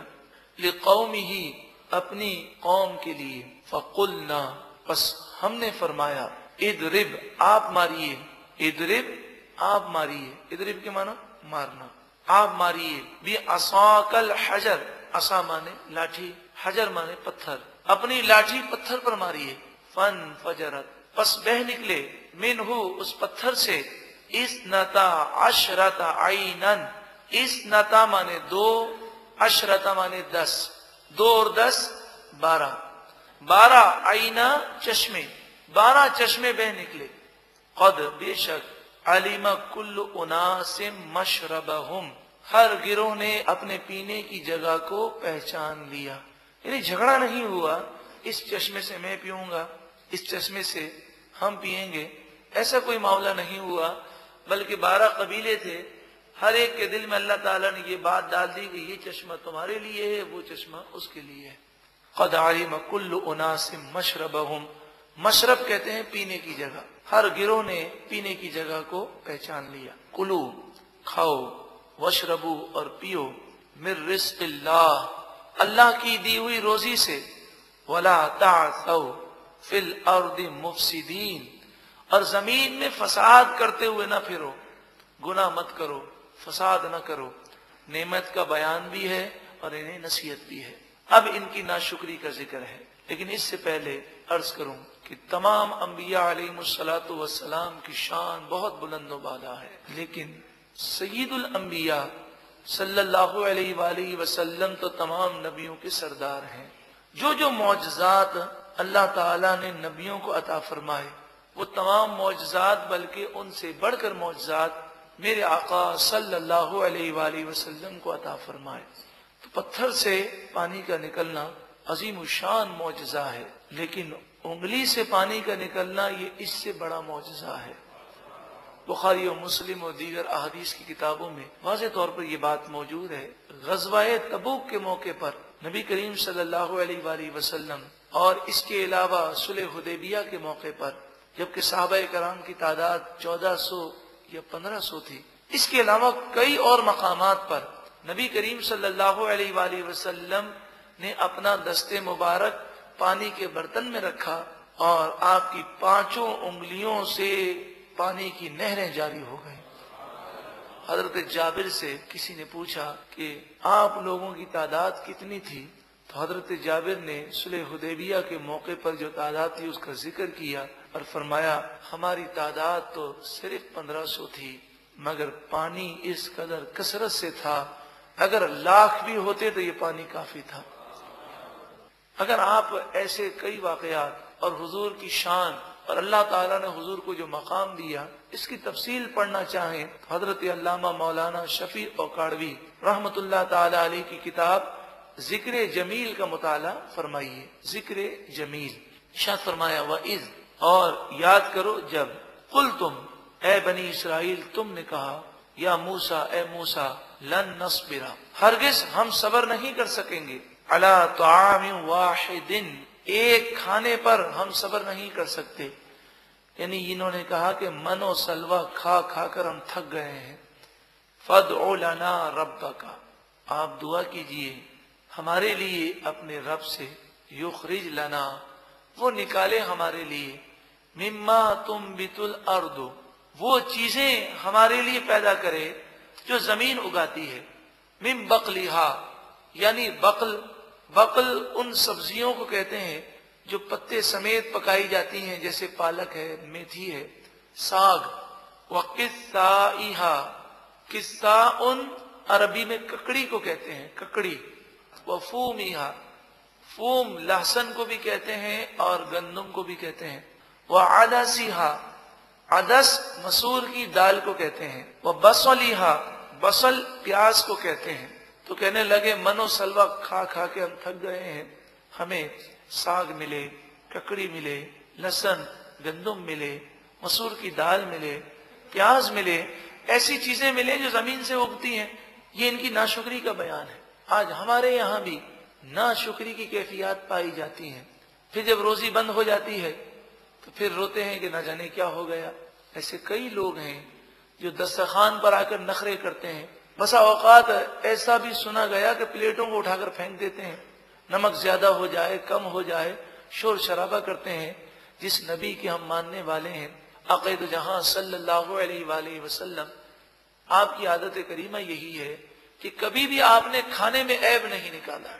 لقومہ اپنی قوم کے لیے، فقلنا پس ہم نے فرمایا اضرب آپ ماریے، اضرب آپ ماریے، اضرب کے معنی مارنا، آپ ماریے بعصاک الحجر، عصا مانے لاٹھی، حجر مانے پتھر، اپنی لاٹھی پتھر پر ماریے، فانفجرت پس بہ نکلے منہ اس پتھر سے اثنتا عشرت عینا، اثنتا مانے دو، عشرت مانے دس، دو اور دس بارہ، بارہ عینا چشمے، بارہ چشمے بہ نکلے، قد بے شک علم کل اناس مشربہم، ہر گروہ نے اپنے پینے کی جگہ کو پہچان لیا، یعنی جھگڑا نہیں ہوا اس چشمے سے میں پیوں گا، اس چشمے سے ہم پیئیں گے، ایسا کوئی معاملہ نہیں ہوا، بلکہ بارہ قبیلے تھے، ہر ایک کے دل میں اللہ تعالیٰ نے یہ بات ڈال دی کہ یہ چشمہ تمہارے لیے ہے، وہ چشمہ اس کے لیے ہے۔ قد علم کل اناس مشربہم، مشرب کہتے ہیں پینے کی جگہ، ہر گروہ نے پینے کی جگہ کو پہچان لیا۔ کلو کھاؤ، واشربو اور پیو، من رزق اللہ اللہ کی دی ہوئی روزی سے، ولا تعثوا فی الارض مفسدین اور زمین میں فساد کرتے ہوئے نہ پھرو، گناہ مت کرو، فساد نہ کرو۔ نعمت کا بیان بھی ہے اور انہیں نصیحت بھی ہے۔ اب ان کی ناشکری کا ذکر ہے، لیکن اس سے پہلے عرض کروں کہ تمام انبیاء علیہم الصلاۃ والسلام کی شان بہت بلند و بالا ہے، لیکن سید الانبیاء صلی اللہ علیہ وآلہ وسلم تو تمام نبیوں کے سردار ہیں۔ جو جو معجزات اللہ تعالیٰ نے نبیوں کو عطا فرمائے، وہ تمام معجزات بلکہ ان سے بڑھ کر معجزات میرے آقا صلی اللہ علیہ وآلہ وسلم کو عطا فرمائے۔ تو پتھر سے پانی کا نکلنا عظیم الشان معجزہ ہے، لیکن انگلی سے پانی کا نکلنا یہ اس سے بڑا معجزہ ہے۔ بخاری و مسلم اور دیگر احادیث کی کتابوں میں واضح طور پر یہ بات موجود ہے۔ غزوہ تبوک کے موقع پر نبی کریم صلی اللہ علیہ وآلہ وسلم اور اس کے علاوہ صلح حدیبیہ کے موقع پر جبکہ صحابہ کرام کی تعداد چودہ سو یا پندرہ سو تھی، اس کے علاوہ کئی اور مقامات پر نبی کریم صلی اللہ علیہ وآلہ وسلم نے اپنا دست مبارک پانی کے برتن میں رکھا اور آپ کی پانچوں انگلیوں سے پانی کی نہریں جاری ہو گئیں۔ حضرت جابر سے کسی نے پوچھا کہ آپ لوگوں کی تعداد کتنی تھی، تو حضرت جابر نے صلح حدیبیہ کے موقع پر جو تعداد تھی اس کا ذکر کیا اور فرمایا ہماری تعداد تو صرف پندرہ سو تھی، مگر پانی اس قدر کثرت سے تھا، اگر لاکھ بھی ہوتے تو یہ پانی کافی تھا۔ اگر آپ ایسے کئی واقعات اور حضور کی شان اور اللہ تعالیٰ نے حضور کو جو مقام دیا اس کی تفصیل پڑھنا چاہیں تو حضرت علامہ مولانا شفیع اوکاڑوی رحمت اللہ تعالی علیہ کی کتاب ذکر جمیل کا مطالعہ فرمائیے۔ ذکر جمیل ارشاد فرمایا وَإِذْ اور یاد کرو جب قل تم اے بنی اسرائیل تم نے کہا یا موسیٰ اے موسیٰ لن نصبر ہرگز ہم صبر نہیں کر سکیں گے علی طعام واحد ایک کھانے پر ہم صبر نہیں کر سکتے، یعنی انہوں نے کہا کہ من و سلوہ کھا کھا کر ہم تھک گئے ہیں۔ فادع لنا ربک آپ دعا کیجئے ہمارے لیے اپنے رب سے، یخرج لنا وہ نکالے ہمارے لیے، مما تنبت الارض وہ چیزیں ہمارے لیے پیدا کرے جو زمین اگاتی ہے، من بقلھا یعنی بقل بقل ان سبزیوں کو کہتے ہیں جو پتے سمیت پکائی جاتی ہیں، جیسے پالک ہے، میتھی ہے، ساگ۔ وقثائھا قثاء عربی میں ککڑی کو کہتے ہیں، ککڑی۔ وفومھا فوم لہسن کو بھی کہتے ہیں اور گندم کو بھی کہتے ہیں۔ وعدسھا عدس مسور کی دال کو کہتے ہیں۔ وبصلھا بصل پیاز کو کہتے ہیں۔ تو کہنے لگے من و سلوہ کھا کھا کے ہم تھک گئے ہیں، ہمیں ساگ ملے، ککڑی ملے، لہسن گندم ملے، مسور کی دال ملے، پیاز ملے، ایسی چیزیں ملے جو زمین سے اگتی ہیں۔ یہ ان کی ناشکری کا بیان ہے۔ آج ہمارے یہاں بھی ناشکری کی کیفیات پائی جاتی ہیں، پھر جب روزی بند ہو جاتی ہے تو پھر روتے ہیں کہ نہ جانے کیا ہو گیا۔ ایسے کئی لوگ ہیں جو دسترخوان پر آ کر نخرے کرتے ہیں بسا اوقات ایسا بھی سنا گیا کہ پلیٹوں کو اٹھا کر پھینک دیتے ہیں، نمک زیادہ ہو جائے کم ہو جائے شور شرابہ کرتے ہیں۔ جس نبی کے ہم ماننے والے ہیں عقید جہاں صلی اللہ علیہ وآلہ وسلم، آپ کی عادت کریمہ یہی ہے کہ کبھی بھی آپ نے کھانے میں عیب نہیں نکالا۔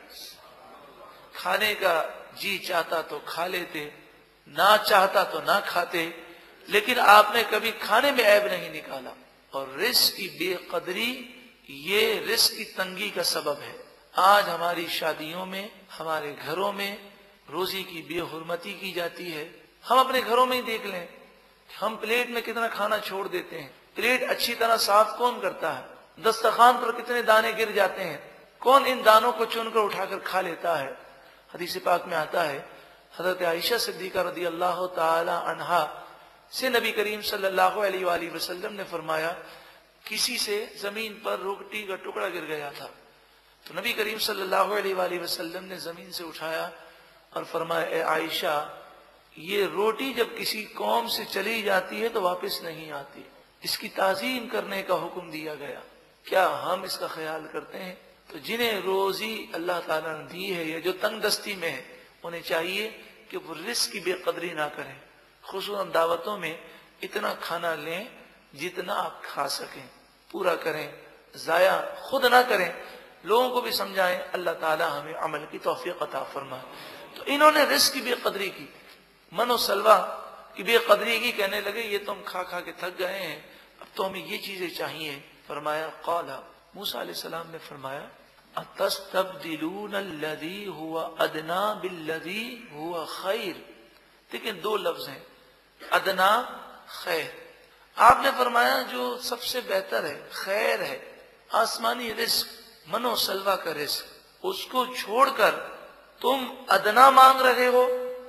کھانے کا جی چاہتا تو کھا لیتے، نہ چاہتا تو نہ کھاتے، لیکن آپ نے کبھی کھانے میں عیب نہیں نکالا۔ اور رزق کی بے قدری یہ رزق کی تنگی کا سبب ہے۔ آج ہماری شادیوں میں، ہمارے گھروں میں روزی کی بے حرمتی کی جاتی ہے۔ ہم اپنے گھروں میں ہی دیکھ لیں، ہم پلیٹ میں کتنا کھانا چھوڑ دیتے ہیں۔ پلیٹ اچھی طرح صاف کون کرتا ہے؟ دسترخوان پر کتنے دانے گر جاتے ہیں، کون ان دانوں کو چن کر اٹھا کر کھا لیتا ہے؟ حدیث پاک میں آتا ہے، حضرت عائشہ صدیقہ رضی اللہ تعالی عنہا سے نبی کریم صلی اللہ علیہ وآلہ وسلم نے فرمایا، کسی سے زمین پر روٹی کا ٹکڑا گر گیا تھا، تو نبی کریم صلی اللہ علیہ وآلہ وسلم نے زمین سے اٹھایا اور فرمایا، اے عائشہ، یہ روٹی جب کسی قوم سے چلی جاتی ہے تو واپس نہیں آتی، اس کی تعظیم کرنے کا حکم دیا گیا۔ کیا ہم اس کا خیال کرتے ہیں؟ تو جنہیں روزی اللہ تعالیٰ نے دی ہے یا جو تنگ دستی میں ہے، انہیں چاہیے کہ وہ رزق کی بے قدری نہ کریں، خصوصاً دعوتوں میں اتنا کھانا لیں جتنا آپ کھا سکیں، پورا کریں، ضائع خود نہ کریں، لوگوں کو بھی سمجھائیں۔ اللہ تعالیٰ ہمیں عمل کی توفیق عطا فرمائے۔ تو انہوں نے رزق کی بے قدری کی، من و سلوہ کی بے قدری کی، کہنے لگے یہ تو ہم کھا کھا کے تھک گئے ہیں، اب تو ہمیں یہ چیزیں چاہیے۔ فرمایا، قال موسیٰ علیہ السلام نے فرمایا، اتستبدلون الذی هو ادنا بالذی هو خیر۔ لیکن دو لفظ ہیں، ادنا خیر۔ آپ نے فرمایا جو سب سے بہتر ہے، خیر ہے، آسمانی رزق، من و سلوہ کا رزق، اس کو چھوڑ کر تم ادنا مانگ رہے ہو،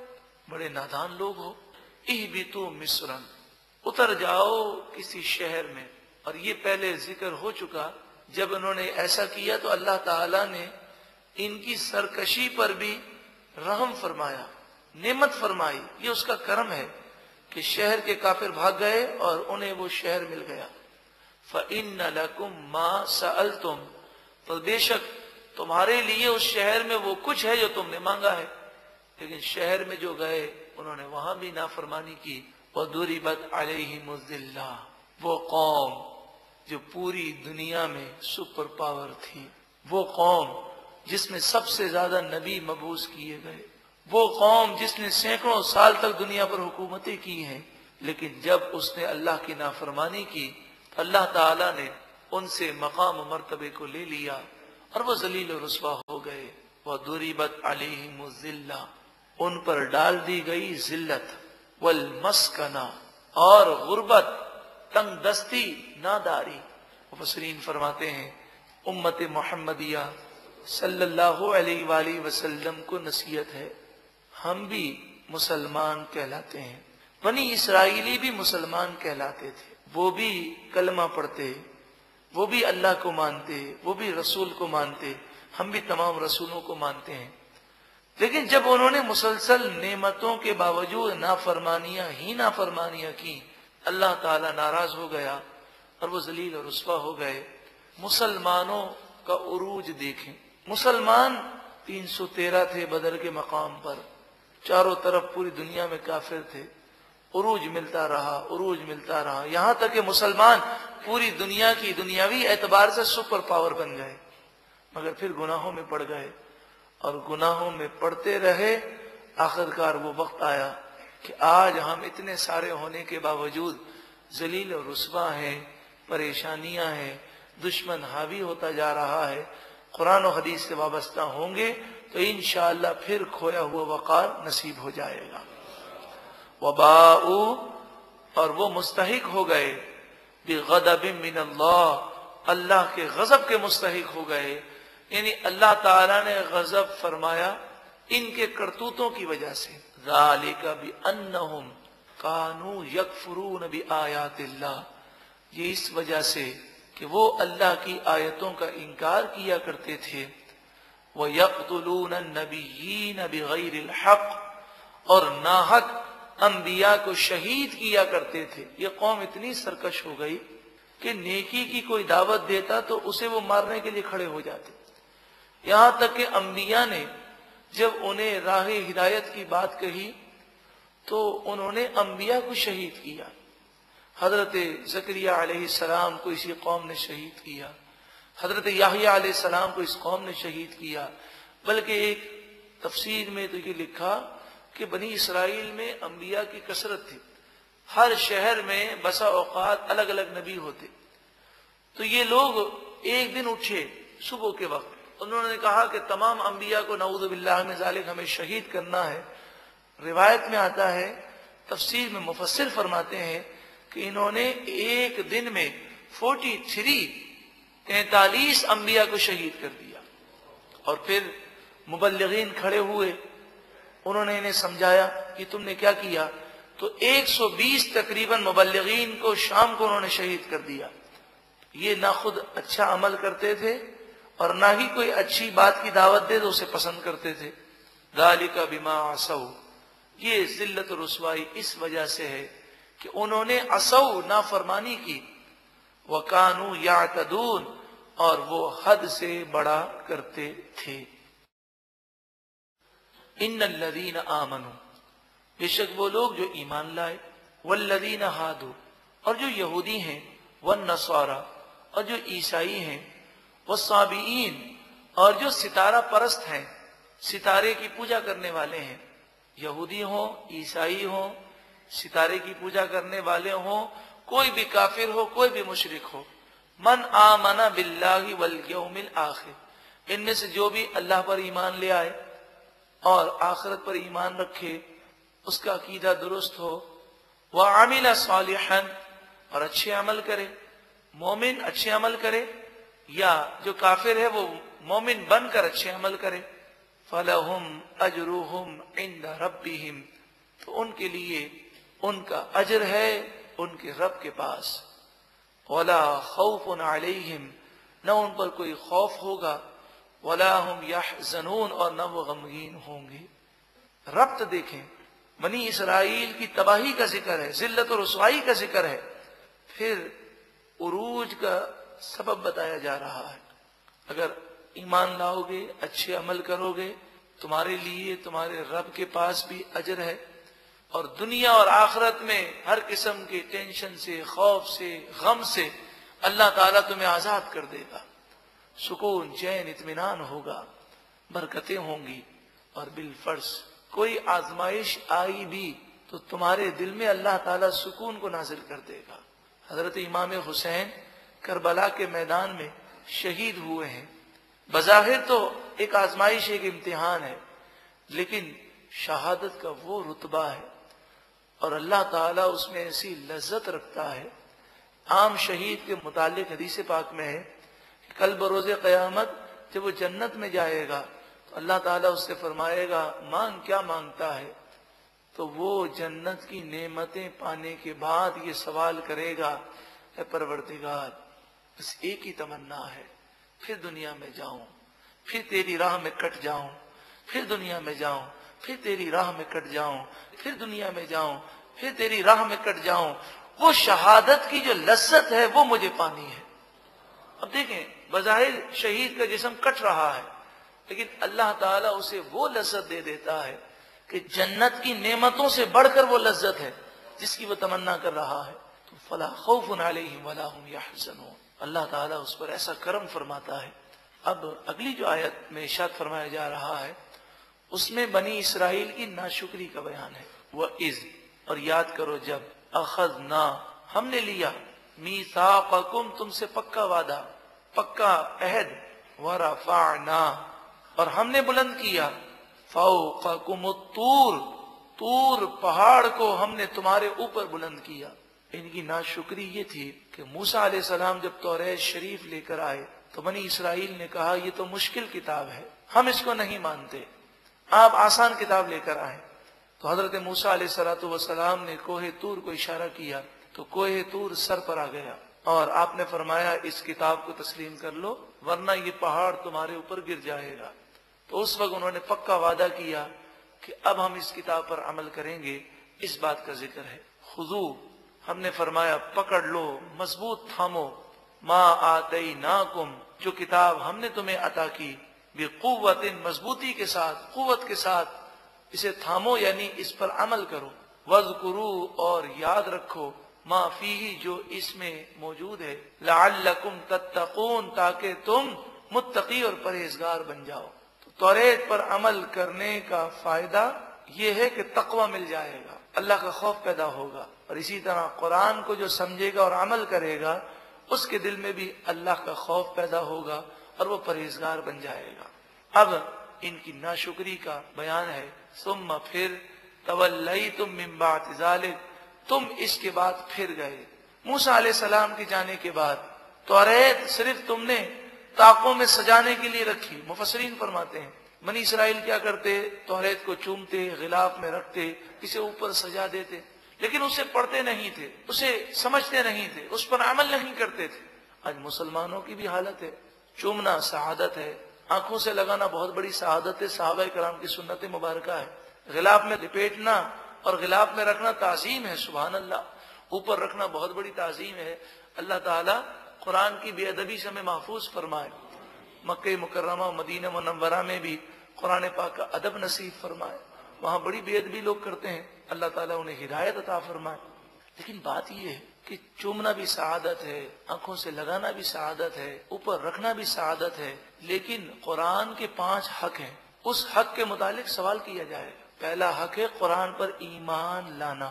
بڑے نادان لوگ ہو۔ اہبطوا مصرا، اتر جاؤ کسی شہر میں۔ اور یہ پہلے ذکر ہو چکا، جب انہوں نے ایسا کیا تو اللہ تعالیٰ نے ان کی سرکشی پر بھی رحم فرمایا، نعمت فرمائی۔ یہ اس کا کرم ہے کہ شہر کے کافر بھاگ گئے اور انہیں وہ شہر مل گیا۔ فَإِنَّ لَكُمْ مَا سَأَلْتُمْ، تو بے شک تمہارے لیے اس شہر میں وہ کچھ ہے جو تم نے مانگا ہے۔ لیکن شہر میں جو گئے انہوں نے وہاں بھی نافرمانی کی۔ وَضُرِبَتْ عَلَيْهِمُ الذِّلَّةُ، وہ قوم جو پوری دنیا میں سپر پاور تھی، وہ قوم جس میں سب سے زیادہ نبی مبعوث کیے گئے، وہ قوم جس نے سینکڑوں سال تک دنیا پر حکومتیں کی ہیں، لیکن جب اس نے اللہ کی نافرمانی کی تو اللہ تعالیٰ نے ان سے مقام و مرتبے کو لے لیا اور وہ ذلیل و رسوا ہو گئے۔ وَضُرِبَتْ عَلَيْهِمُ الذِّلَّةُ، ان پر ڈال دی گئی ذلت، والمسکنہ، اور غربت، تنگ دستی، ناداری۔ مفسرین فرماتے ہیں امت محمدیہ صلی اللہ علیہ وآلہ وسلم کو نصیحت ہے، ہم بھی مسلمان کہلاتے ہیں، بنی اسرائیلی بھی مسلمان کہلاتے تھے، وہ بھی کلمہ پڑھتے، وہ بھی اللہ کو مانتے، وہ بھی رسول کو مانتے، ہم بھی تمام رسولوں کو مانتے ہیں۔ لیکن جب انہوں نے مسلسل نعمتوں کے باوجود نافرمانیاں ہی نافرمانیاں کی، اللہ تعالیٰ ناراض ہو گیا اور وہ ذلیل اور رسوا ہو گئے۔ مسلمانوں کا عروج دیکھیں، مسلمان تین سو تیرہ تھے بدر کے مقام پر، چاروں طرف پوری دنیا میں کافر تھے، عروج ملتا رہا، عروج ملتا رہا، یہاں تک کہ مسلمان پوری دنیا کی دنیاوی اعتبار سے سپر پاور بن گئے، مگر پھر گناہوں میں پڑ گئے اور گناہوں میں پڑتے رہے۔ آخرکار وہ وقت آیا کہ آج ہم اتنے سارے ہونے کے باوجود ذلیل و رسوا ہیں، پریشانیاں ہیں، دشمن حاوی ہوتا جا رہا ہے۔ قرآن و حدیث سے وابستہ ہوں گے تو انشاءاللہ پھر کھویا ہوا وقار نصیب ہو جائے گا۔ وباؤ، اور وہ مستحق ہو گئے، بغضب من اللہ، اللہ کے غضب کے مستحق ہو گئے، یعنی اللہ تعالیٰ نے غضب فرمایا ان کے کرتوتوں کی وجہ سے۔ ذالک بانہم کانوا یکفرون بآیات اللہ، یہ اس وجہ سے کہ وہ اللہ کی آیتوں کا انکار کیا کرتے تھے۔ وَيَقْتُلُونَ النَّبِيِّينَ بِغَيْرِ الْحَقِّ، اور ناحق انبیاء کو شہید کیا کرتے تھے۔ یہ قوم اتنی سرکش ہو گئی کہ نیکی کی کوئی دعوت دیتا تو اسے وہ مارنے کے لیے کھڑے ہو جاتے. یہاں تک کہ انبیاء نے جب انہیں راہ ہدایت کی بات کہی تو انہوں نے انبیاء کو شہید کیا. حضرت زکریا علیہ السلام کو اسی قوم نے شہید کیا, حضرت یحییٰ علیہ السلام کو اس قوم نے شہید کیا. بلکہ ایک تفسیر میں تو یہ لکھا کہ بنی اسرائیل میں انبیاء کی کثرت تھی, ہر شہر میں بسا اوقات الگ الگ نبی ہوتے. تو یہ لوگ ایک دن اٹھے صبح کے وقت, انہوں نے کہا کہ تمام انبیاء کو نعوذ باللہ من ذالک ہمیں شہید کرنا ہے. روایت میں آتا ہے, تفسیر میں مفسر فرماتے ہیں کہ انہوں نے ایک دن میں فورٹی تھری تینتالیس انبیاء کو شہید کر دیا. اور پھر مبلغین کھڑے ہوئے, انہوں نے انہیں سمجھایا کہ تم نے کیا کیا, تو ایک سو بیس تقریباً مبلغین کو شام کو انہوں نے شہید کر دیا. یہ نہ خود اچھا عمل کرتے تھے اور نہ ہی کوئی اچھی بات کی دعوت دے تو اسے پسند کرتے تھے. ذالک بما عصوا, یہ ذلت و رسوائی اس وجہ سے ہے کہ انہوں نے عصوا نافرمانی کی, وکانوا یعتدون, اور وہ حد سے بڑا کرتے تھے. ان الذین آمنوا, بے شک وہ لوگ جو ایمان لائے, والذین ہادوا, اور جو یہودی ہیں, والنصارى, اور جو عیسائی ہیں, والصابئین, اور جو ستارہ پرست ہیں, ستارے کی پوجا کرنے والے ہیں. یہودی ہوں, عیسائی ہوں, ستارے کی پوجا کرنے والے ہوں, کوئی بھی کافر ہو, کوئی بھی مشرک ہو. من آمن باللہ والیوم الآخر, ان میں سے جو بھی اللہ پر ایمان لے آئے اور آخرت پر ایمان رکھے, اس کا عقیدہ درست ہو. وعمل صالحا, اور اچھے عمل کرے. مومن اچھے عمل کرے, یا جو کافر ہے وہ مومن بن کر اچھے عمل کرے. فلہم اجرہم عند ربہم, تو ان کے لیے ان کا اجر ہے ان کے رب کے پاس. ولا خوف علیہم, نہ ان پر کوئی خوف ہوگا. ولا ہم یحزنون, اور نہ وہ غمگین ہوں گے. ربط دیکھیں, بنی اسرائیل کی تباہی کا ذکر ہے, ذلت و رسوائی کا ذکر ہے, پھر عروج کا سبب بتایا جا رہا ہے. اگر ایمان لاؤ گے, اچھے عمل کرو گے, تمہارے لیے تمہارے رب کے پاس بھی اجر ہے, اور دنیا اور آخرت میں ہر قسم کے ٹینشن سے, خوف سے, غم سے اللہ تعالیٰ تمہیں آزاد کر دے گا. سکون, چین, اطمینان ہوگا, برکتیں ہوں گی. اور بالفرض کوئی آزمائش آئی بھی تو تمہارے دل میں اللہ تعالیٰ سکون کو نازل کر دے گا. حضرت امام حسین کربلا کے میدان میں شہید ہوئے ہیں. بظاہر تو ایک آزمائش, ایک امتحان ہے, لیکن شہادت کا وہ رتبہ ہے اور اللہ تعالیٰ اس میں ایسی لذت رکھتا ہے. عام شہید کے متعلق حدیث پاک میں ہے کہ کل بروز قیامت جب وہ جنت میں جائے گا تو اللہ تعالیٰ اس سے فرمائے گا مانگ, کیا مانگتا ہے؟ تو وہ جنت کی نعمتیں پانے کے بعد یہ سوال کرے گا, اے پروردگار بس ایک ہی تمنا ہے, پھر دنیا میں جاؤں, پھر تیری راہ میں کٹ جاؤں, پھر دنیا میں جاؤں, پھر تیری راہ میں کٹ جاؤں, پھر دنیا میں جاؤں, پھر تیری راہ میں کٹ جاؤں. وہ شہادت کی جو لذت ہے وہ مجھے پانی ہے. اب دیکھیں, بظاہر شہید کا جسم کٹ رہا ہے, لیکن اللہ تعالیٰ اسے وہ لذت دے دیتا ہے کہ جنت کی نعمتوں سے بڑھ کر وہ لذت ہے جس کی وہ تمنا کر رہا ہے. تو فلا خوف علیہم ولا هم یحزنون, اللہ تعالیٰ اس پر ایسا کرم فرماتا ہے. اب اگلی جو آیت میں ارشاد فرمایا جا رہا ہے اس میں بنی اسرائیل کی ناشکری کا بیان ہے. وَإِذْ, اور یاد کرو جب, اخذنا, ہم نے لیا, میثاقکم, تم سے پکا وعدہ, پکا عہد, ورفعنا, اور ہم نے بلند کیا, فوقکم الطور, طور پہاڑ کو ہم نے تمہارے اوپر بلند کیا. ان کی ناشکری یہ تھی کہ موسیٰ علیہ السلام جب توریت شریف لے کر آئے تو بنی اسرائیل نے کہا یہ تو مشکل کتاب ہے, ہم اس کو نہیں مانتے, آپ آسان کتاب لے کر آئیں. تو حضرت موسیٰ علیہ الصلوۃ والسلام نے کوہ طور کو اشارہ کیا تو کوہ طور سر پر آ گیا, اور آپ نے فرمایا اس کتاب کو تسلیم کر لو ورنہ یہ پہاڑ تمہارے اوپر گر جائے گا. تو اس وقت انہوں نے پکا وعدہ کیا کہ اب ہم اس کتاب پر عمل کریں گے. اس بات کا ذکر ہے. خذو, ہم نے فرمایا پکڑ لو، مضبوط تھامو، ما آتیناکم، جو کتاب ہم نے تمہیں عطا کی، بقوت، مضبوطی کے ساتھ، قوت کے ساتھ اسے تھامو، یعنی اس پر عمل کرو، وذکروا، اور یاد رکھو، ما فیہ، جو اس میں موجود ہے، لعلکم تتقون، تاکہ تم متقی اور پرہیزگار بن جاؤ۔ تو توریت پر عمل کرنے کا فائدہ یہ ہے کہ تقوی مل جائے گا، اللہ کا خوف پیدا ہوگا، اور اسی طرح قرآن کو جو سمجھے گا اور عمل کرے گا اس کے دل میں بھی اللہ کا خوف پیدا ہوگا اور وہ پرہیزگار بن جائے گا۔ اب ان کی ناشکری کا بیان ہے، ثم، پھر، تولیتم من بعد ذلک، تم اس کے بعد پھر گئے۔ موسیٰ علیہ السلام کے جانے کے بعد توریت صرف تم نے طاقوں میں سجانے کے لیے رکھی۔ مفسرین فرماتے ہیں بنی اسرائیل کیا کرتے، توریت کو چومتے، غلاف میں رکھتے، اسے اوپر سجا دیتے، لیکن اسے پڑھتے نہیں تھے، اسے سمجھتے نہیں تھے، اس پر عمل نہیں کرتے تھے۔ آج مسلمانوں کی بھی حالت ہے، چومنا سعادت ہے، آنکھوں سے لگانا بہت بڑی سعادت ہے، صحابہ کرام کی سنت مبارکہ ہے، غلاف میں لپیٹنا اور غلاف میں رکھنا تعظیم ہے، سبحان اللہ، اوپر رکھنا بہت بڑی تعظیم ہے۔ اللہ تعالیٰ قرآن کی بے ادبی سے ہمیں محفوظ فرمائے، مکہ مکرمہ و مدینہ منورہ میں بھی قرآن پاک کا ادب نصیب فرمائے، وہاں بڑی بے ادبی لوگ کرتے ہیں، اللہ تعالیٰ انہیں ہدایت عطا فرمائے۔ لیکن بات یہ ہے کہ چومنا بھی سعادت ہے، آنکھوں سے لگانا بھی سعادت ہے، اوپر رکھنا بھی سعادت ہے، لیکن قرآن کے پانچ حق ہیں، اس حق کے متعلق سوال کیا جائے گا۔ پہلا حق ہے قرآن پر ایمان لانا،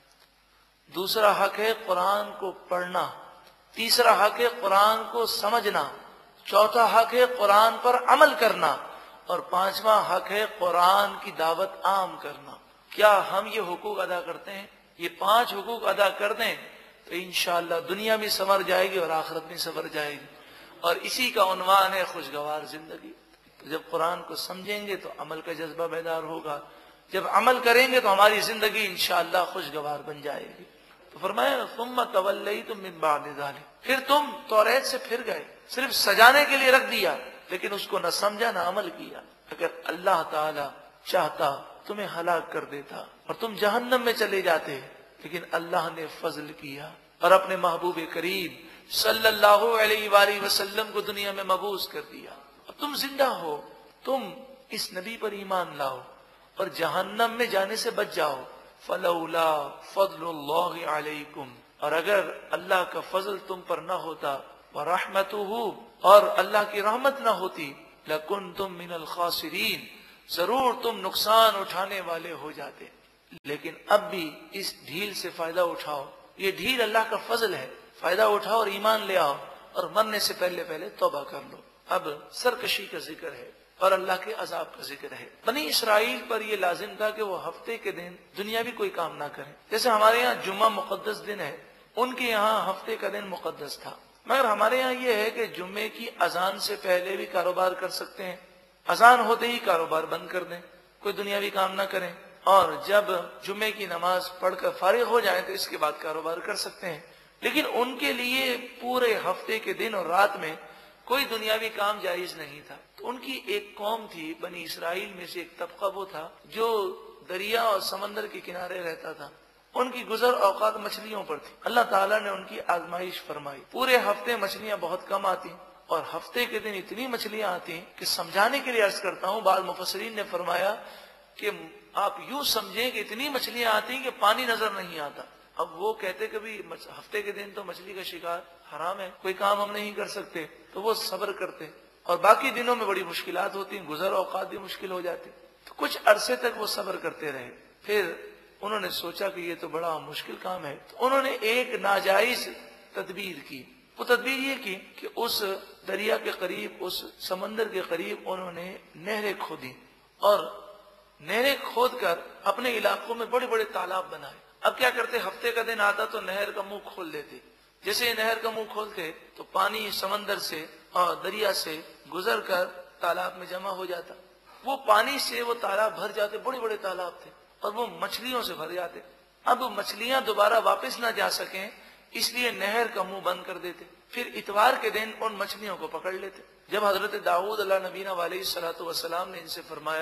دوسرا حق ہے قرآن کو پڑھنا، تیسرا حق ہے قرآن کو سمجھنا، چوتھا حق ہے قرآن پر عمل کرنا، اور پانچواں حق ہے قرآن کی دعوت عام کرنا۔ کیا ہم یہ حقوق ادا کرتے ہیں؟ یہ پانچ حقوق ادا کر دیں تو انشاءاللہ دنیا بھی سنور جائے گی اور آخرت بھی سنور جائے گی، اور اسی کا عنوان ہے خوشگوار زندگی۔ جب قرآن کو سمجھیں گے تو عمل کا جذبہ بیدار ہوگا، جب عمل کریں گے تو ہماری زندگی انشاءاللہ خوشگوار بن جائے گی۔ تو فرمایا ثم تولیتم من بعد ذلک، پھر تم توریت سے پھر گئے، صرف سجانے کے لیے رکھ دیا لیکن اس کو نہ سمجھا نہ عمل کیا۔ اگر اللہ تعالی چاہتا تمہیں ہلاک کر دیتا اور تم جہنم میں چلے جاتے، لیکن اللہ نے فضل کیا اور اپنے محبوب کریم صلی اللہ علیہ وآلہ وسلم کو دنیا میں مبعوث کر دیا، اور تم زندہ ہو، تم اس نبی پر ایمان لاؤ اور جہنم میں جانے سے بچ جاؤ۔ فلولا فضل اللہ علیکم، اور اگر اللہ کا فضل تم پر نہ ہوتا، ورحمتہ، اور اللہ کی رحمت نہ ہوتی، لکنتم من الخاسرین، ضرور تم نقصان اٹھانے والے ہو جاتے۔ لیکن اب بھی اس ڈھیل سے فائدہ اٹھاؤ، یہ ڈھیل اللہ کا فضل ہے، فائدہ اٹھاؤ اور ایمان لے آؤ، اور مرنے سے پہلے پہلے توبہ کر لو۔ اب سرکشی کا ذکر ہے اور اللہ کے عذاب کا ذکر ہے۔ بنی اسرائیل پر یہ لازم تھا کہ وہ ہفتے کے دن دنیاوی کوئی کام نہ کریں، جیسے ہمارے یہاں جمعہ مقدس دن ہے، ان کے یہاں ہفتے کا دن مقدس تھا، مگر ہمارے یہاں یہ ہے کہ جمعے کی اذان سے پہلے بھی کاروبار کر سکتے ہیں، اذان ہوتے ہی کاروبار بند کر دیں، کوئی دنیاوی کام نہ کریں، اور جب جمعے کی نماز پڑھ کر فارغ ہو جائیں تو اس کے بعد کاروبار کر سکتے ہیں۔ لیکن ان کے لیے پورے ہفتے کے دن اور رات میں کوئی دنیاوی کام جائز نہیں تھا۔ تو ان کی ایک قوم تھی، بنی اسرائیل میں سے ایک طبقہ وہ تھا جو دریا اور سمندر کے کنارے رہتا تھا، ان کی گزر اوقات مچھلیوں پر تھی۔ اللہ تعالیٰ نے ان کی آزمائش فرمائی، پورے ہفتے مچھلیاں بہت کم آتی اور ہفتے کے دن اتنی مچھلیاں آتی کہ سمجھانے کے لیے عرض کرتا ہوں، بعض مفسرین نے فرمایا کہ آپ یوں سمجھیں کہ اتنی مچھلیاں آتی کہ پانی نظر نہیں آتا۔ اب وہ کہتے کہ بھی ہفتے کے دن تو مچھلی کا شکار حرام ہے، کوئی کام ہم نہیں کر سکتے، تو وہ صبر کرتے، اور باقی دنوں میں بڑی مشکلات ہوتی، گزر اوقات بھی مشکل ہو جاتے، تو کچھ عرصے تک وہ صبر کرتے رہے۔ پھر انہوں نے سوچا کہ یہ تو بڑا مشکل کام ہے، تو انہوں نے ایک ناجائز تدبیر کی۔ وہ تدبیر یہ کی کہ اس دریا کے قریب، اس سمندر کے قریب انہوں نے نہریں کھودی، اور نہریں کھود کر اپنے علاقوں میں بڑے بڑے تالاب بنائے۔ اب کیا کرتے، ہفتے کا دن آتا تو نہر کا منہ کھول دیتے، جیسے نہر کا منہ کھولتے تو پانی سمندر سے اور دریا سے گزر کر تالاب میں جمع ہو جاتا، وہ پانی سے وہ تالاب بھر جاتے، بڑے بڑے تالاب تھے، اور وہ مچھلیوں سے بھر جاتے۔ اب مچھلیاں دوبارہ واپس نہ جا سکیں اس لیے نہر کا منہ بند کر دیتے، پھر اتوار کے دن ان مچھلیوں کو پکڑ لیتے۔ جب حضرت داؤد علیہ نبینا علیہ الصلوۃ والسلام نے ان سے فرمایا کہ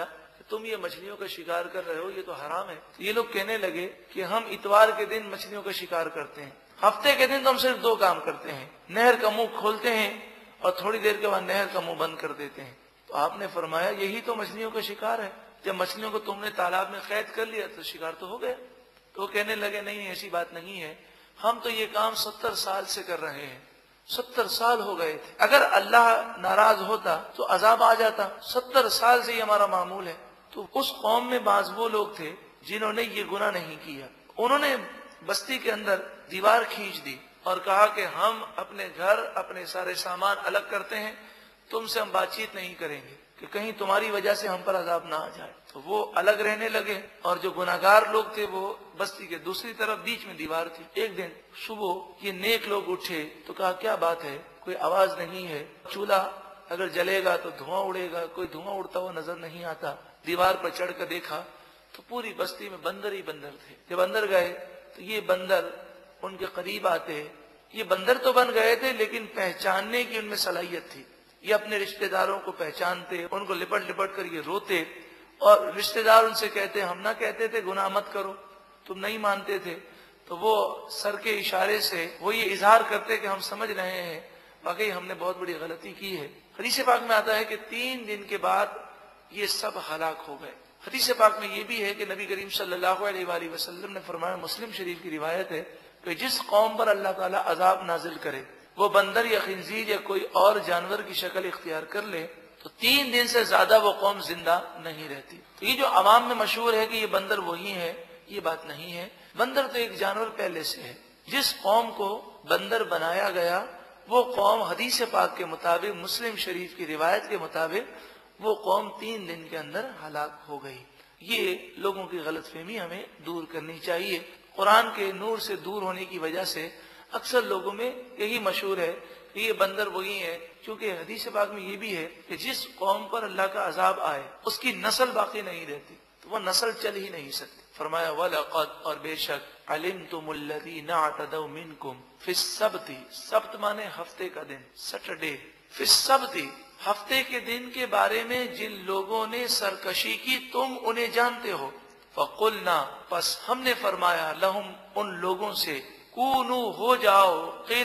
تم یہ مچھلیوں کا شکار کر رہے ہو، یہ تو حرام ہے۔ یہ لوگ کہنے لگے کہ ہم اتوار کے دن مچھلیوں کا شکار کرتے ہیں، ہفتے کے دن تو ہم صرف دو کام کرتے ہیں، نہر کا منہ کھولتے ہیں اور تھوڑی دیر کے بعد نہر کا منہ بند کر دیتے ہیں۔ تو آپ نے فرمایا یہی تو مچھلیوں کا شکار ہے، جب مچھلیوں کو تم نے تالاب میں قید کر لیا تو شکار تو ہو گیا۔ تو وہ کہنے لگے نہیں نہیں ایسی بات نہیں ہے، ہم تو یہ کام ستر سال سے کر رہے ہیں، ستر سال ہو گئے تھے، اگر اللہ ناراض ہوتا تو عذاب آ جاتا، ستر سال سے یہ ہمارا معمول ہے۔ تو اس قوم میں بعض وہ لوگ تھے جنہوں نے یہ گناہ نہیں کیا، انہوں نے بستی کے اندر دیوار کھینچ دی اور کہا کہ ہم اپنے گھر اپنے سارے سامان الگ کرتے ہیں، تم سے ہم بات چیت نہیں کریں گے کہ کہیں تمہاری وجہ سے ہم پر عذاب نہ آ جائے۔ تو وہ الگ رہنے لگے اور جو گناہگار لوگ تھے وہ بستی کے دوسری طرف، بیچ میں دیوار تھی۔ ایک دن صبح یہ نیک لوگ اٹھے تو کہا کیا بات ہے، کوئی آواز نہیں ہے، چولہا اگر جلے گا تو دھواں اڑے گا، کوئی دھواں اڑتا ہوا نظر نہیں آتا۔ دیوار پر چڑھ کر دیکھا تو پوری بستی میں بندر ہی بندر تھے۔ جب اندر گئے تو یہ بندر ان کے قریب آتے، یہ بندر تو بن گئے تھے لیکن پہچاننے کی ان میں صلاحیت تھی، یہ اپنے رشتہ داروں کو پہچانتے، ان کو لپٹ لپٹ کر یہ روتے، اور رشتہ دار ان سے کہتے ہم نہ کہتے تھے گناہ مت کرو، تم نہیں مانتے تھے، تو وہ سر کے اشارے سے وہ یہ اظہار کرتے کہ ہم سمجھ رہے ہیں واقعی ہم نے بہت بڑی غلطی کی ہے۔ حدیث پاک میں آتا ہے کہ تین دن کے بعد یہ سب ہلاک ہو گئے۔ حدیث پاک میں یہ بھی ہے کہ نبی کریم صلی اللہ علیہ وآلہ وسلم نے فرمایا، مسلم شریف کی روایت ہے کہ جس قوم پر اللہ تعالیٰ عذاب نازل کرے وہ بندر یا خنزیر یا کوئی اور جانور کی شکل اختیار کر لے تو تین دن سے زیادہ وہ قوم زندہ نہیں رہتی۔ تو یہ جو عوام میں مشہور ہے کہ یہ بندر وہی ہے، یہ بات نہیں ہے، بندر تو ایک جانور پہلے سے ہے۔ جس قوم کو بندر بنایا گیا وہ قوم حدیث پاک کے مطابق، مسلم شریف کی روایت کے مطابق وہ قوم تین دن کے اندر ہلاک ہو گئی۔ یہ لوگوں کی غلط فہمی ہمیں دور کرنی چاہیے۔ قرآن کے نور سے دور ہونے کی وجہ سے اکثر لوگوں میں یہی مشہور ہے کہ یہ بندر وہی ہے، کیونکہ حدیث پاک میں یہ بھی ہے کہ جس قوم پر اللہ کا عذاب آئے اس کی نسل باقی نہیں رہتی، تو وہ نسل چل ہی نہیں سکتی۔ فرمایا وَلَقَدْ، اور بے شک، عَلِمْتُمُ الَّذِينَ اعْتَدَوْا مِنْكُمْ فِي السَّبْتِ، سبت مانے ہفتے کا دن، سیٹرڈے، فِي السَّبْتِ، ہفتے کے دن کے بارے میں جن لوگوں نے سرکشی کی تم انہیں جانتے ہو، فَقُلْنَا، پس ہم نے فرمایا، لَهُمْ، ان لوگوں سے، کونو، ہو جاؤ،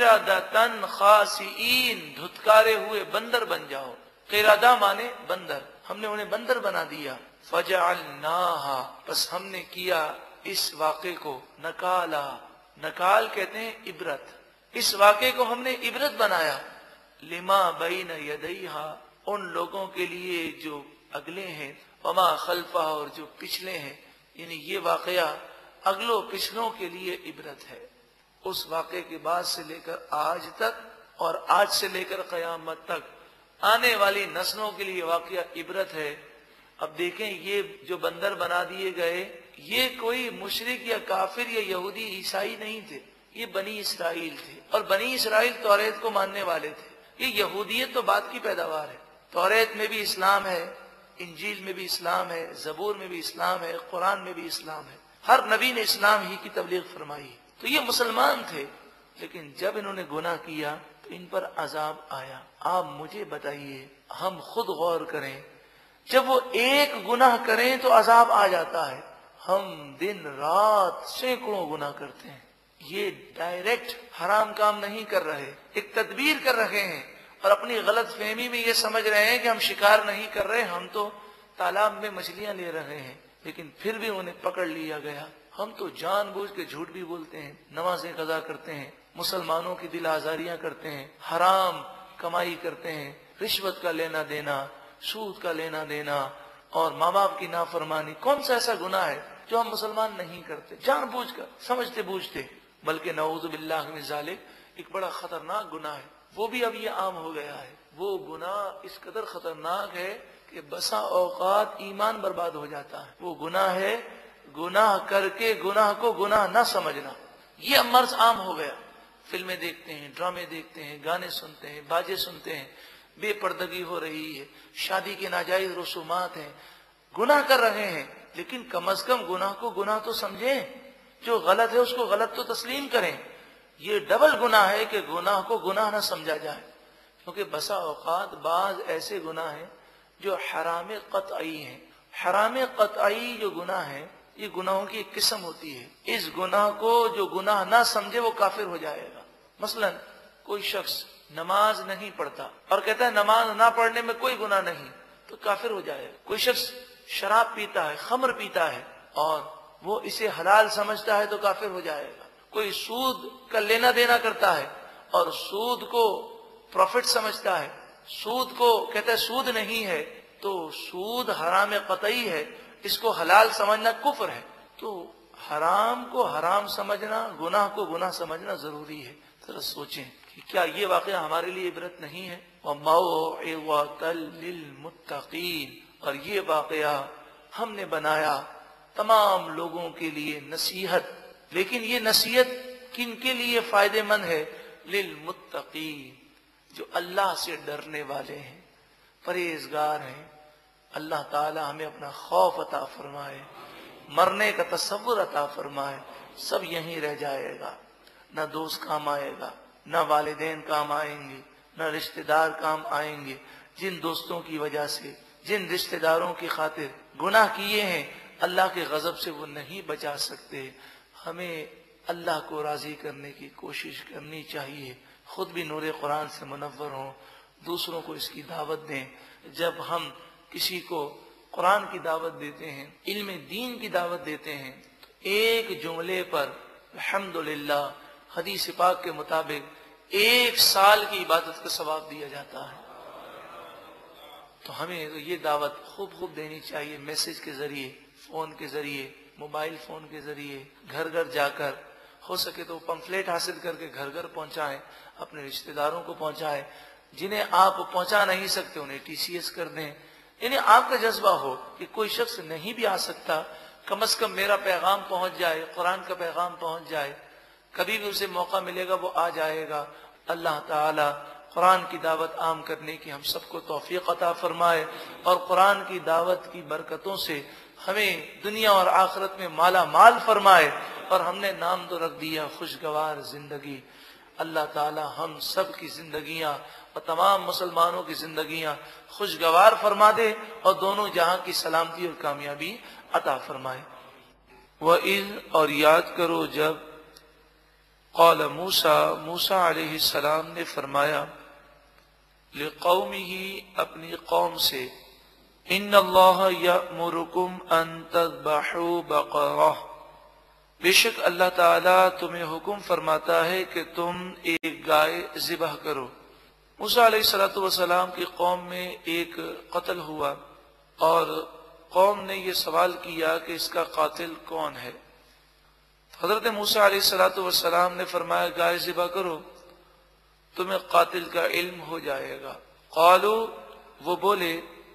قردۃ خاسئین، دھتکارے ہوئے بندر بن جاؤ۔ قردہ مانے بندر، ہم نے انہیں بندر بنا دیا۔ فجعلناہا، پس ہم نے کیا اس واقعے کو نکالا، نکال کہتے ہیں عبرت، اس واقعے کو ہم نے عبرت بنایا، لما بین یدیہا، ان لوگوں کے لیے جو اگلے ہیں، وما خلفہ، اور جو پچھلے ہیں، یعنی یہ واقعہ اگلوں پچھلوں کے لیے عبرت ہے۔ اس واقعے کے بعد سے لے کر آج تک اور آج سے لے کر قیامت تک آنے والی نسلوں کے لیے واقعہ عبرت ہے۔ اب دیکھیں یہ جو بندر بنا دیے گئے یہ کوئی مشرک یا کافر یا یہودی عیسائی نہیں تھے، یہ بنی اسرائیل تھے، اور بنی اسرائیل توریت کو ماننے والے تھے۔ یہ یہودیت تو بات کی پیداوار ہے، توریت میں بھی اسلام ہے، انجیل میں بھی اسلام ہے، زبور میں بھی اسلام ہے، قرآن میں بھی اسلام ہے، ہر نبی نے اسلام ہی کی تبلیغ فرمائی۔ تو یہ مسلمان تھے، لیکن جب انہوں نے گناہ کیا تو ان پر عذاب آیا۔ آپ مجھے بتائیے، ہم خود غور کریں، جب وہ ایک گناہ کریں تو عذاب آ جاتا ہے، ہم دن رات سینکڑوں گناہ کرتے ہیں۔ یہ ڈائریکٹ حرام کام نہیں کر رہے، ایک تدبیر کر رہے ہیں، اور اپنی غلط فہمی میں یہ سمجھ رہے ہیں کہ ہم شکار نہیں کر رہے، ہم تو تالاب میں مچھلیاں لے رہے ہیں، لیکن پھر بھی انہیں پکڑ لیا گیا۔ ہم تو جان بوجھ کے جھوٹ بھی بولتے ہیں، نمازیں قضا کرتے ہیں، مسلمانوں کی دل آزاریاں کرتے ہیں، حرام کمائی کرتے ہیں، رشوت کا لینا دینا، سود کا لینا دینا، اور ماں باپ کی نافرمانی۔ کون سا ایسا گناہ ہے جو ہم مسلمان نہیں کرتے جان بوجھ کر، سمجھتے بوجھتے؟ بلکہ نعوذ باللہ من ذالک ایک بڑا خطرناک گناہ ہے، وہ بھی اب یہ عام ہو گیا ہے۔ وہ گناہ اس قدر خطرناک ہے کہ بسا اوقات ایمان برباد ہو جاتا ہے۔ وہ گناہ ہے گناہ کر کے گناہ کو گناہ نہ سمجھنا۔ یہ اب مرض عام ہو گیا، فلمیں دیکھتے ہیں، ڈرامے دیکھتے ہیں، گانے سنتے ہیں، باجے سنتے ہیں، بے پردگی ہو رہی ہے، شادی کے ناجائز رسومات ہیں، گناہ کر رہے ہیں، لیکن کم از کم گناہ کو گناہ تو سمجھیں، جو غلط ہے اس کو غلط تو تسلیم کریں۔ یہ ڈبل گناہ ہے کہ گناہ کو گناہ نہ سمجھا جائے، کیونکہ بسا اوقات بعض ایسے گناہ ہیں جو حرام قطعی ہیں، حرام قطعی جو گناہ ہے یہ گناہوں کی ایک قسم ہوتی ہے. اس گناہ کو جو گناہ نہ سمجھے وہ کافر ہو جائے گا. مثلا کوئی شخص نماز نہیں پڑھتا اور کہتا ہے نماز نہ پڑھنے میں کوئی گناہ نہیں، تو کافر ہو جائے گا. کوئی شخص شراب پیتا ہے، خمر پیتا ہے اور وہ اسے حلال سمجھتا ہے تو کافر ہو جائے گا. کوئی سود کا لینا دینا کرتا ہے اور سود کو پروفٹ سمجھتا ہے، سود کو کہتا ہے سود نہیں ہے، تو سود حرام قطعی ہے، اس کو حلال سمجھنا کفر ہے. تو حرام کو حرام سمجھنا، گناہ کو گناہ سمجھنا ضروری ہے. ذرا سوچیں کہ کیا یہ واقعہ ہمارے لیے عبرت نہیں ہے؟ وَمَوْعِظَةً لِّلْمُتَّقِينَ، اور یہ واقعہ ہم نے بنایا تمام لوگوں کے لیے نصیحت. لیکن یہ نصیحت کن کے لیے فائدہ مند ہے؟ للمتقین، جو اللہ سے ڈرنے والے ہیں، پرہیزگار ہیں. اللہ تعالی ہمیں اپنا خوف عطا فرمائے، مرنے کا تصور عطا فرمائے. سب یہیں رہ جائے گا، نہ دوست کام آئے گا، نہ والدین کام آئیں گے، نہ رشتہ دار کام آئیں گے. جن دوستوں کی وجہ سے، جن رشتہ داروں کی خاطر گناہ کیے ہیں، اللہ کے غضب سے وہ نہیں بچا سکتے. ہمیں اللہ کو راضی کرنے کی کوشش کرنی چاہیے، خود بھی نور قرآن سے منور ہوں، دوسروں کو اس کی دعوت دیں. جب ہم کسی کو قرآن کی دعوت دیتے ہیں، علم دین کی دعوت دیتے ہیں، تو ایک جملے پر الحمدللہ حدیث پاک کے مطابق ایک سال کی عبادت کا ثواب دیا جاتا ہے. تو ہمیں یہ دعوت خوب خوب دینی چاہیے، میسج کے ذریعے، فون کے ذریعے، موبائل فون کے ذریعے، گھر گھر جا کر، ہو سکے تو پمفلیٹ حاصل کر کے گھر گھر پہنچائیں، اپنے رشتہ داروں کو پہنچائیں. جنہیں آپ پہنچا نہیں سکتے انہیں ٹی سی ایس کر دیں. یعنی آپ کا جذبہ ہو کہ کوئی شخص نہیں بھی آ سکتا، کم از کم میرا پیغام پہنچ جائے، قرآن کا پیغام پہنچ جائے. کبھی بھی اسے موقع ملے گا وہ آ جائے گا. اللہ تعالی قرآن کی دعوت عام کرنے کی ہم سب کو توفیق عطا فرمائے، اور قرآن کی دعوت کی برکتوں سے ہمیں دنیا اور آخرت میں مالا مال فرمائے. اور ہم نے نام تو رکھ دیا خوشگوار زندگی. اللہ تعالی ہم سب کی زندگیاں اور تمام مسلمانوں کی زندگیاں خوشگوار فرما دے اور دونوں جہاں کی سلامتی اور کامیابی عطا فرمائے. وَإِذْ، اور یاد کرو جب، قال موسیٰ، موسیٰ علیہ السلام نے فرمایا، لِقَوْمِهِ، اپنی قوم سے، ان اللہ یأمرکم ان تذبحوا بقرہ، بے شک اللہ تعالیٰ تمہیں حکم فرماتا ہے کہ تم ایک گائے ذبح کرو. موسیٰ علیہ الصلوۃ والسلام کی قوم میں ایک قتل ہوا اور قوم نے یہ سوال کیا کہ اس کا قاتل کون ہے. حضرت موسیٰ علیہ الصلوۃ والسلام نے فرمایا گائے ذبح کرو، تمہیں قاتل کا علم ہو جائے گا. قالوا، وہ بولے،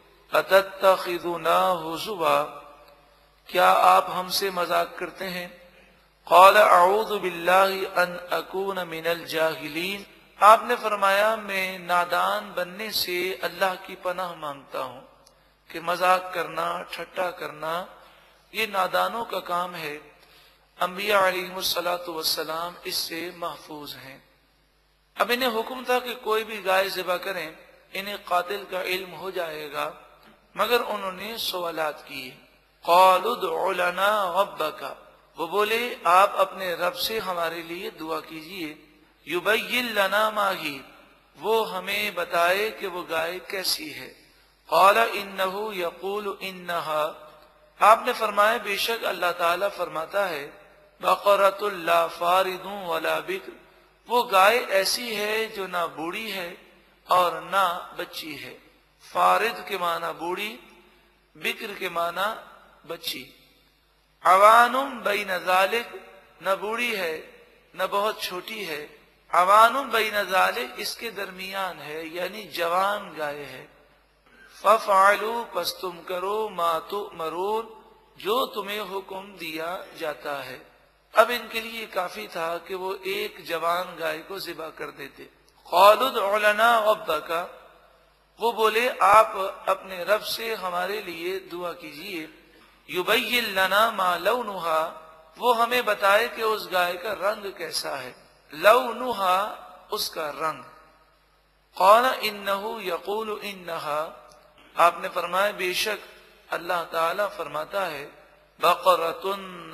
اتتخذنا ہزوا، کیا آپ ہم سے مذاق کرتے ہیں؟ قال اعوذ باللہ ان اکون من الجاہلین، آپ نے فرمایا میں نادان بننے سے اللہ کی پناہ مانگتا ہوں. کہ مذاق کرنا، ٹھٹا کرنا یہ نادانوں کا کام ہے. انبیاء علیہم الصلاۃ والسلام اس سے محفوظ ہیں. اب انہیں حکم تھا کہ کوئی بھی گائے ذبح کریں، انہیں قاتل کا علم ہو جائے گا، مگر انہوں نے سوالات کیے. قالوا ادع لنا ربک، وہ بولے آپ اپنے رب سے ہمارے لیے دعا کیجئے. یبین لنا ما ہی، وہ ہمیں بتائے کہ وہ گائے کیسی ہے. قال انہ یقول انہا، آپ نے فرمایا بے شک اللہ تعالیٰ فرماتا ہے، بقرۃ لا فارض ولا بکر، وہ گائے ایسی ہے جو نہ بوڑھی ہے اور نہ بچی ہے. فارض کے معنی بوڑھی، بکر کے معنی بچی. عوان بین ذالک، نہ بوڑھی ہے نہ بہت چھوٹی ہے. عوان بین ذالک، اس کے درمیان ہے، یعنی جوان گائے ہے. ففعلوا، پس تم کرو، ما تؤمرون، جو تمہیں حکم دیا جاتا ہے. اب ان کے لیے کافی تھا کہ وہ ایک جوان گائے کو ذبح کر دیتے. قالوا ادع لنا ربک، وہ بولے آپ اپنے رب سے ہمارے لیے دعا کیجئے. یبین لنا ما لونہا، وہ ہمیں بتائے کہ اس گائے کا رنگ کیسا ہے. لونہا، اس کا رنگ. قال انہ یقول انہا، آپ نے فرمایا بے شک اللہ تعالی فرماتا ہے بقرۃ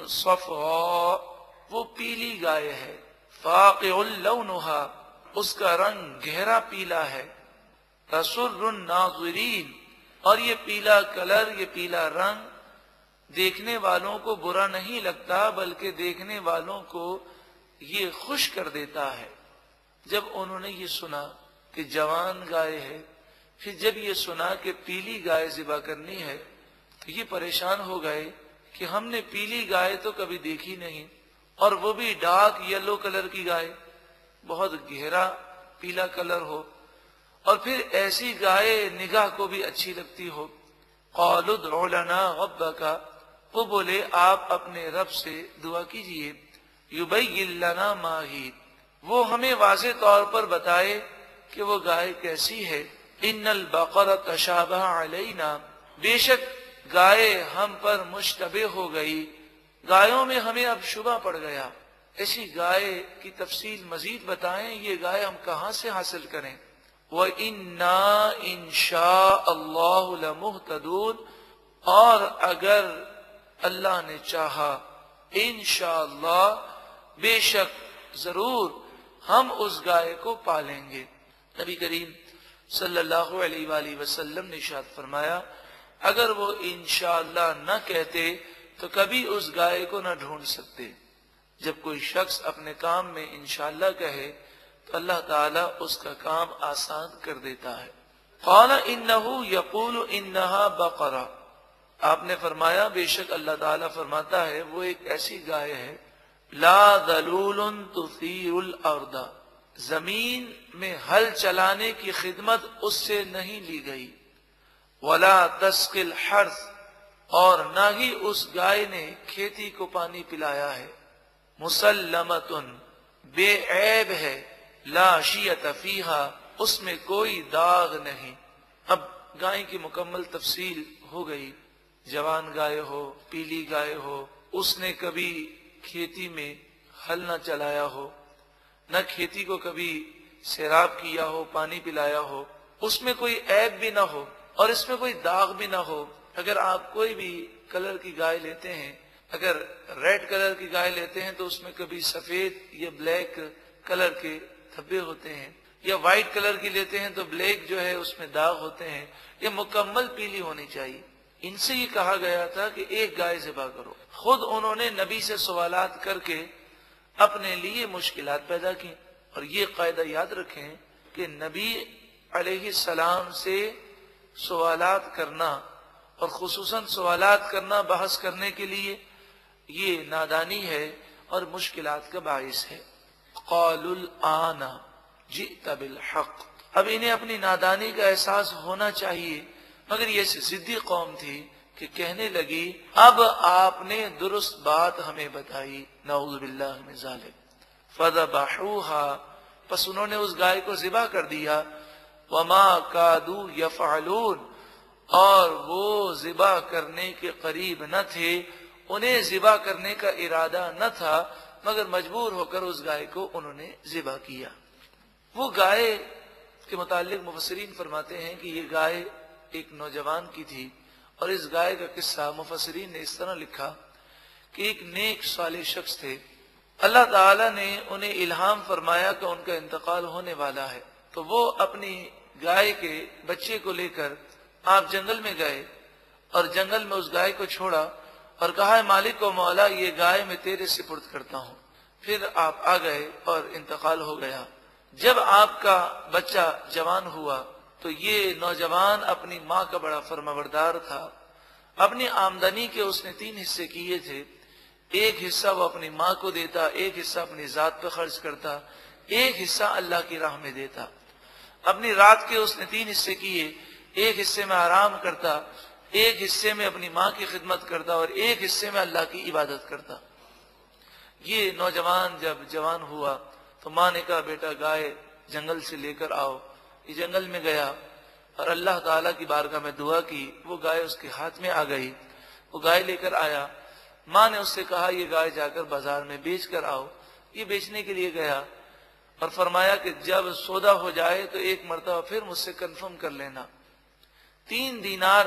صفراء، وہ پیلی گائے ہے، فاقع لونھا، اس کا رنگ گہرا پیلا ہے، تسر الناظرین، اور یہ پیلا کلر، یہ پیلا رنگ دیکھنے والوں کو برا نہیں لگتا بلکہ دیکھنے والوں کو یہ خوش کر دیتا ہے۔ جب انہوں نے یہ سنا کہ جوان گائے ہے، پھر جب یہ سنا کہ پیلی گائے ذبح کرنی ہے تو یہ پریشان ہو گئے کہ ہم نے پیلی گائے تو کبھی دیکھی نہیں، اور وہ بھی ڈارک یلو کلر کی گائے، بہت گہرا پیلا کلر ہو، اور پھر ایسی گائے نگاہ کو بھی اچھی لگتی ہو۔ قالوا ادع لنا ربک، وہ بولے آپ اپنے رب سے دعا کیجئے، یبین لنا ما ہی، وہ ہمیں واضح طور پر بتائے کہ وہ گائے کیسی ہے۔ ان البقرہ تشابہ علینا، بے شک گائے ہم پر مشتبہ ہو گئی، گایوں میں ہمیں اب شبہ پڑ گیا، ایسی گائے کی تفصیل مزید بتائیں، یہ گائے ہم کہاں سے حاصل کریں؟ وَإِنَّا إِن شَاءَ اللَّهُ لَمُهْتَدُونَ، اور اگر اللہ نے چاہا، انشاءاللہ بے شک ضرور ہم اس گائے کو پالیں گے۔ نبی کریم صلی اللہ علیہ وآلہ وسلم نے ارشاد فرمایا اگر وہ انشاءاللہ نہ کہتے تو کبھی اس گائے کو نہ ڈھونڈ سکتے۔ جب کوئی شخص اپنے کام میں انشاءاللہ کہے تو اللہ تعالیٰ اس کا کام آسان کر دیتا ہے۔ قال انہ یقول انہا بقرہ، آپ نے فرمایا بے شک اللہ تعالیٰ فرماتا ہے وہ ایک ایسی گائے ہے لا ذلول تثیر الارض، زمین میں ہل چلانے کی خدمت اس سے نہیں لی گئی، ولا تسقی الحرث، اور نہ ہی اس گائے نے کھیتی کو پانی پلایا ہے، مسلمۃ، بے عیب ہے، لا شیۃ فیہا، اس میں کوئی داغ نہیں۔ اب گائے کی مکمل تفصیل ہو گئی، جوان گائے ہو، پیلی گائے ہو، اس نے کبھی کھیتی میں ہل نہ چلایا ہو، نہ کھیتی کو کبھی سیراب کیا ہو، پانی پلایا ہو، اس میں کوئی عیب بھی نہ ہو اور اس میں کوئی داغ بھی نہ ہو۔ اگر آپ کوئی بھی کلر کی گائے لیتے ہیں، اگر ریڈ کلر کی گائے لیتے ہیں تو اس میں کبھی سفید یا بلیک کلر کے دھبے ہوتے ہیں، یا وائٹ کلر کی لیتے ہیں تو بلیک جو ہے اس میں داغ ہوتے ہیں، یہ مکمل پیلی ہونی چاہیے۔ ان سے یہ کہا گیا تھا کہ ایک گائے ذبح کرو، خود انہوں نے نبی سے سوالات کر کے اپنے لیے مشکلات پیدا کی۔ اور یہ قاعدہ یاد رکھیں کہ نبی علیہ السلام سے سوالات کرنا اور خصوصاً سوالات کرنا بحث کرنے کے لیے یہ نادانی ہے اور مشکلات کا باعث ہے۔ قالوا الآن جئت بالحق، اب انہیں اپنی نادانی کا احساس ہونا چاہیے، مگر یہ ضدی قوم تھی کہ کہنے لگی اب آپ نے درست بات ہمیں بتائی، نعوذ باللہ من ذالک، فذبحوها، پس انہوں نے اس گائے کو ذبح کر دیا، وما کادوا یفعلون، اور وہ ذبح کرنے کے قریب نہ تھے، انہیں ذبح کرنے کا ارادہ نہ تھا، مگر مجبور ہو کر اس گائے کو انہوں نے ذبح کیا۔ وہ گائے کے متعلق مفسرین فرماتے ہیں کہ یہ گائے ایک نوجوان کی تھی، اور اس گائے کا قصہ مفسرین نے اس طرح لکھا کہ ایک نیک صالح شخص تھے، اللہ تعالیٰ نے انہیں الہام فرمایا کہ ان کا انتقال ہونے والا ہے، تو وہ اپنی گائے کے بچے کو لے کر آپ جنگل میں گئے اور جنگل میں اس گائے کو چھوڑا اور کہا ہے مالک و مولا یہ گائے میں تیرے سپرد کرتا ہوں۔ پھر آپ آ گئے اور انتقال ہو گیا۔ جب آپ کا بچہ جوان ہوا تو یہ نوجوان اپنی ماں کا بڑا فرمانبردار تھا، اپنی آمدنی کے اس نے تین حصے کیے تھے، ایک حصہ وہ اپنی ماں کو دیتا، ایک حصہ اپنی ذات پہ خرچ کرتا، ایک حصہ اللہ کی راہ میں دیتا۔ اپنی رات کے اس نے تین حصے کیے، ایک حصے میں آرام کرتا، ایک حصے میں اپنی ماں کی خدمت کرتا اور ایک حصے میں اللہ کی عبادت کرتا۔ یہ نوجوان جب جوان ہوا تو ماں نے کہا بیٹا گائے جنگل سے لے کر آؤ۔ یہ جنگل میں گیا اور اللہ تعالیٰ کی بارگاہ میں دعا کی، وہ گائے اس کے ہاتھ میں آ گئی، وہ گائے لے کر آیا۔ ماں نے اس سے کہا یہ گائے جا کر بازار میں بیچ کر آؤ۔ یہ بیچنے کے لیے گیا اور فرمایا کہ جب سودا ہو جائے تو ایک مرتبہ پھر مجھ سے کنفرم کر لینا۔ تین دینار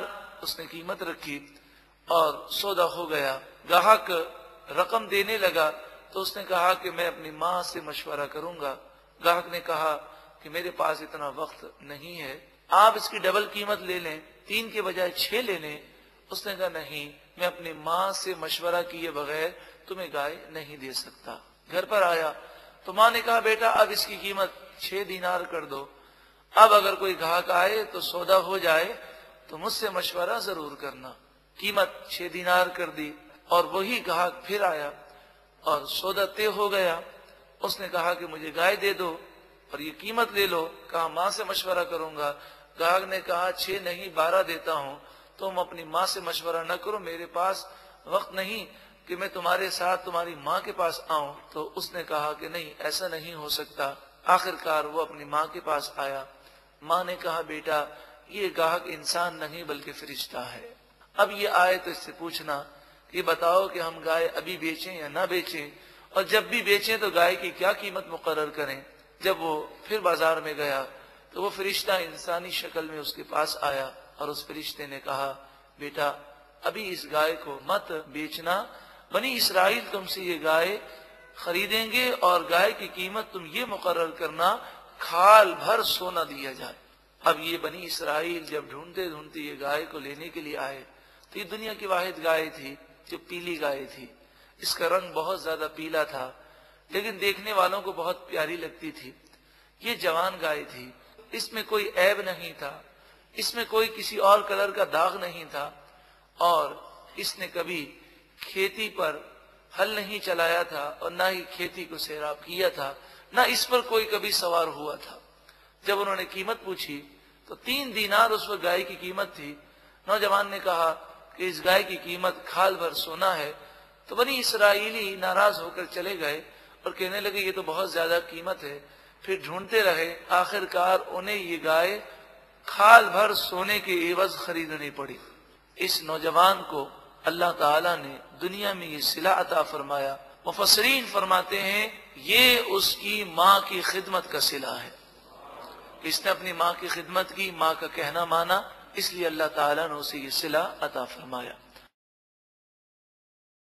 اس نے قیمت رکھی اور سودا ہو گیا. گاہک رقم دینے لگا تو اس نے کہا کہ میں اپنی ماں سے مشورہ کروں گا. گاہک نے کہا کہ میرے پاس اتنا وقت نہیں ہے، آپ اس کی ڈبل قیمت لے لیں، تین کے بجائے چھ لے لیں. اس نے کہا نہیں، میں اپنی ماں سے مشورہ کیے بغیر تمہیں گائے نہیں دے سکتا. گھر پر آیا تو ماں نے کہا بیٹا اب اس کی قیمت چھ دینار کر دو، اب اگر کوئی گاہک آئے تو سودا ہو جائے تو مجھ سے مشورہ ضرور کرنا. قیمت چھ دینار کر دی اور وہی گاہک پھر آیا اور سودا طے ہو گیا. اس نے کہا کہ مجھے گائے دے دو اور یہ قیمت لے لو. کہا ماں سے مشورہ کروں گا. گاہک نے کہا چھ نہیں بارہ دیتا ہوں، تم اپنی ماں سے مشورہ نہ کرو، میرے پاس وقت نہیں کہ میں تمہارے ساتھ تمہاری ماں کے پاس آؤں. تو اس نے کہا کہ نہیں، ایسا نہیں ہو سکتا. آخر کار وہ اپنی ماں کے پاس آیا. ماں نے کہا بیٹا یہ گاہک انسان نہیں بلکہ فرشتہ ہے. اب یہ آئے تو اس سے پوچھنا کہ بتاؤ کہ ہم گائے ابھی بیچیں یا نہ بیچیں، اور جب بھی بیچیں تو گائے کی کیا قیمت مقرر کریں. جب وہ پھر بازار میں گیا تو وہ فرشتہ انسانی شکل میں اس کے پاس آیا اور اس فرشتے نے کہا بیٹا ابھی اس گائے کو مت بیچنا، بنی اسرائیل تم سے یہ گائے خریدیں گے اور گائے کی قیمت تم یہ مقرر کرنا کھال بھر سونا دیا جائے. اب یہ بنی اسرائیل جب ڈھونڈتے ڈھونڈتے یہ گائے کو لینے کے لیے آئے تو یہ دنیا کی واحد گائے تھی جو پیلی گائے تھی. اس کا رنگ بہت زیادہ پیلا تھا لیکن دیکھنے والوں کو بہت پیاری لگتی تھی. یہ جوان گائے تھی، اس میں کوئی عیب نہیں تھا، اس میں کوئی کسی اور کلر کا داغ نہیں تھا، اور اس نے کبھی کھیتی پر ہل نہیں چلایا تھا اور نہ ہی کھیتی کو سیراب کیا تھا، نہ اس پر کوئی کبھی سوار ہوا تھا. جب انہوں نے قیمت پوچھی تو تین دینار اس وقت گائے کی قیمت تھی. نوجوان نے کہا کہ اس گائے کی قیمت کھال بھر سونا ہے. تو بنی اسرائیلی ناراض ہو کر چلے گئے اور کہنے لگے یہ تو بہت زیادہ قیمت ہے. پھر ڈھونڈتے رہے، آخر کار انہیں یہ گائے کھال بھر سونے کے عوض خریدنی پڑی. اس نوجوان کو اللہ تعالیٰ نے دنیا میں یہ صلہ عطا فرمایا. مفسرین فرماتے ہیں یہ اس کی ماں کی خدمت کا صلہ ہے. اس نے اپنی ماں کی خدمت کی، ماں کا کہنا مانا، اس لیے اللہ تعالیٰ نے اسے یہ صلہ عطا فرمایا.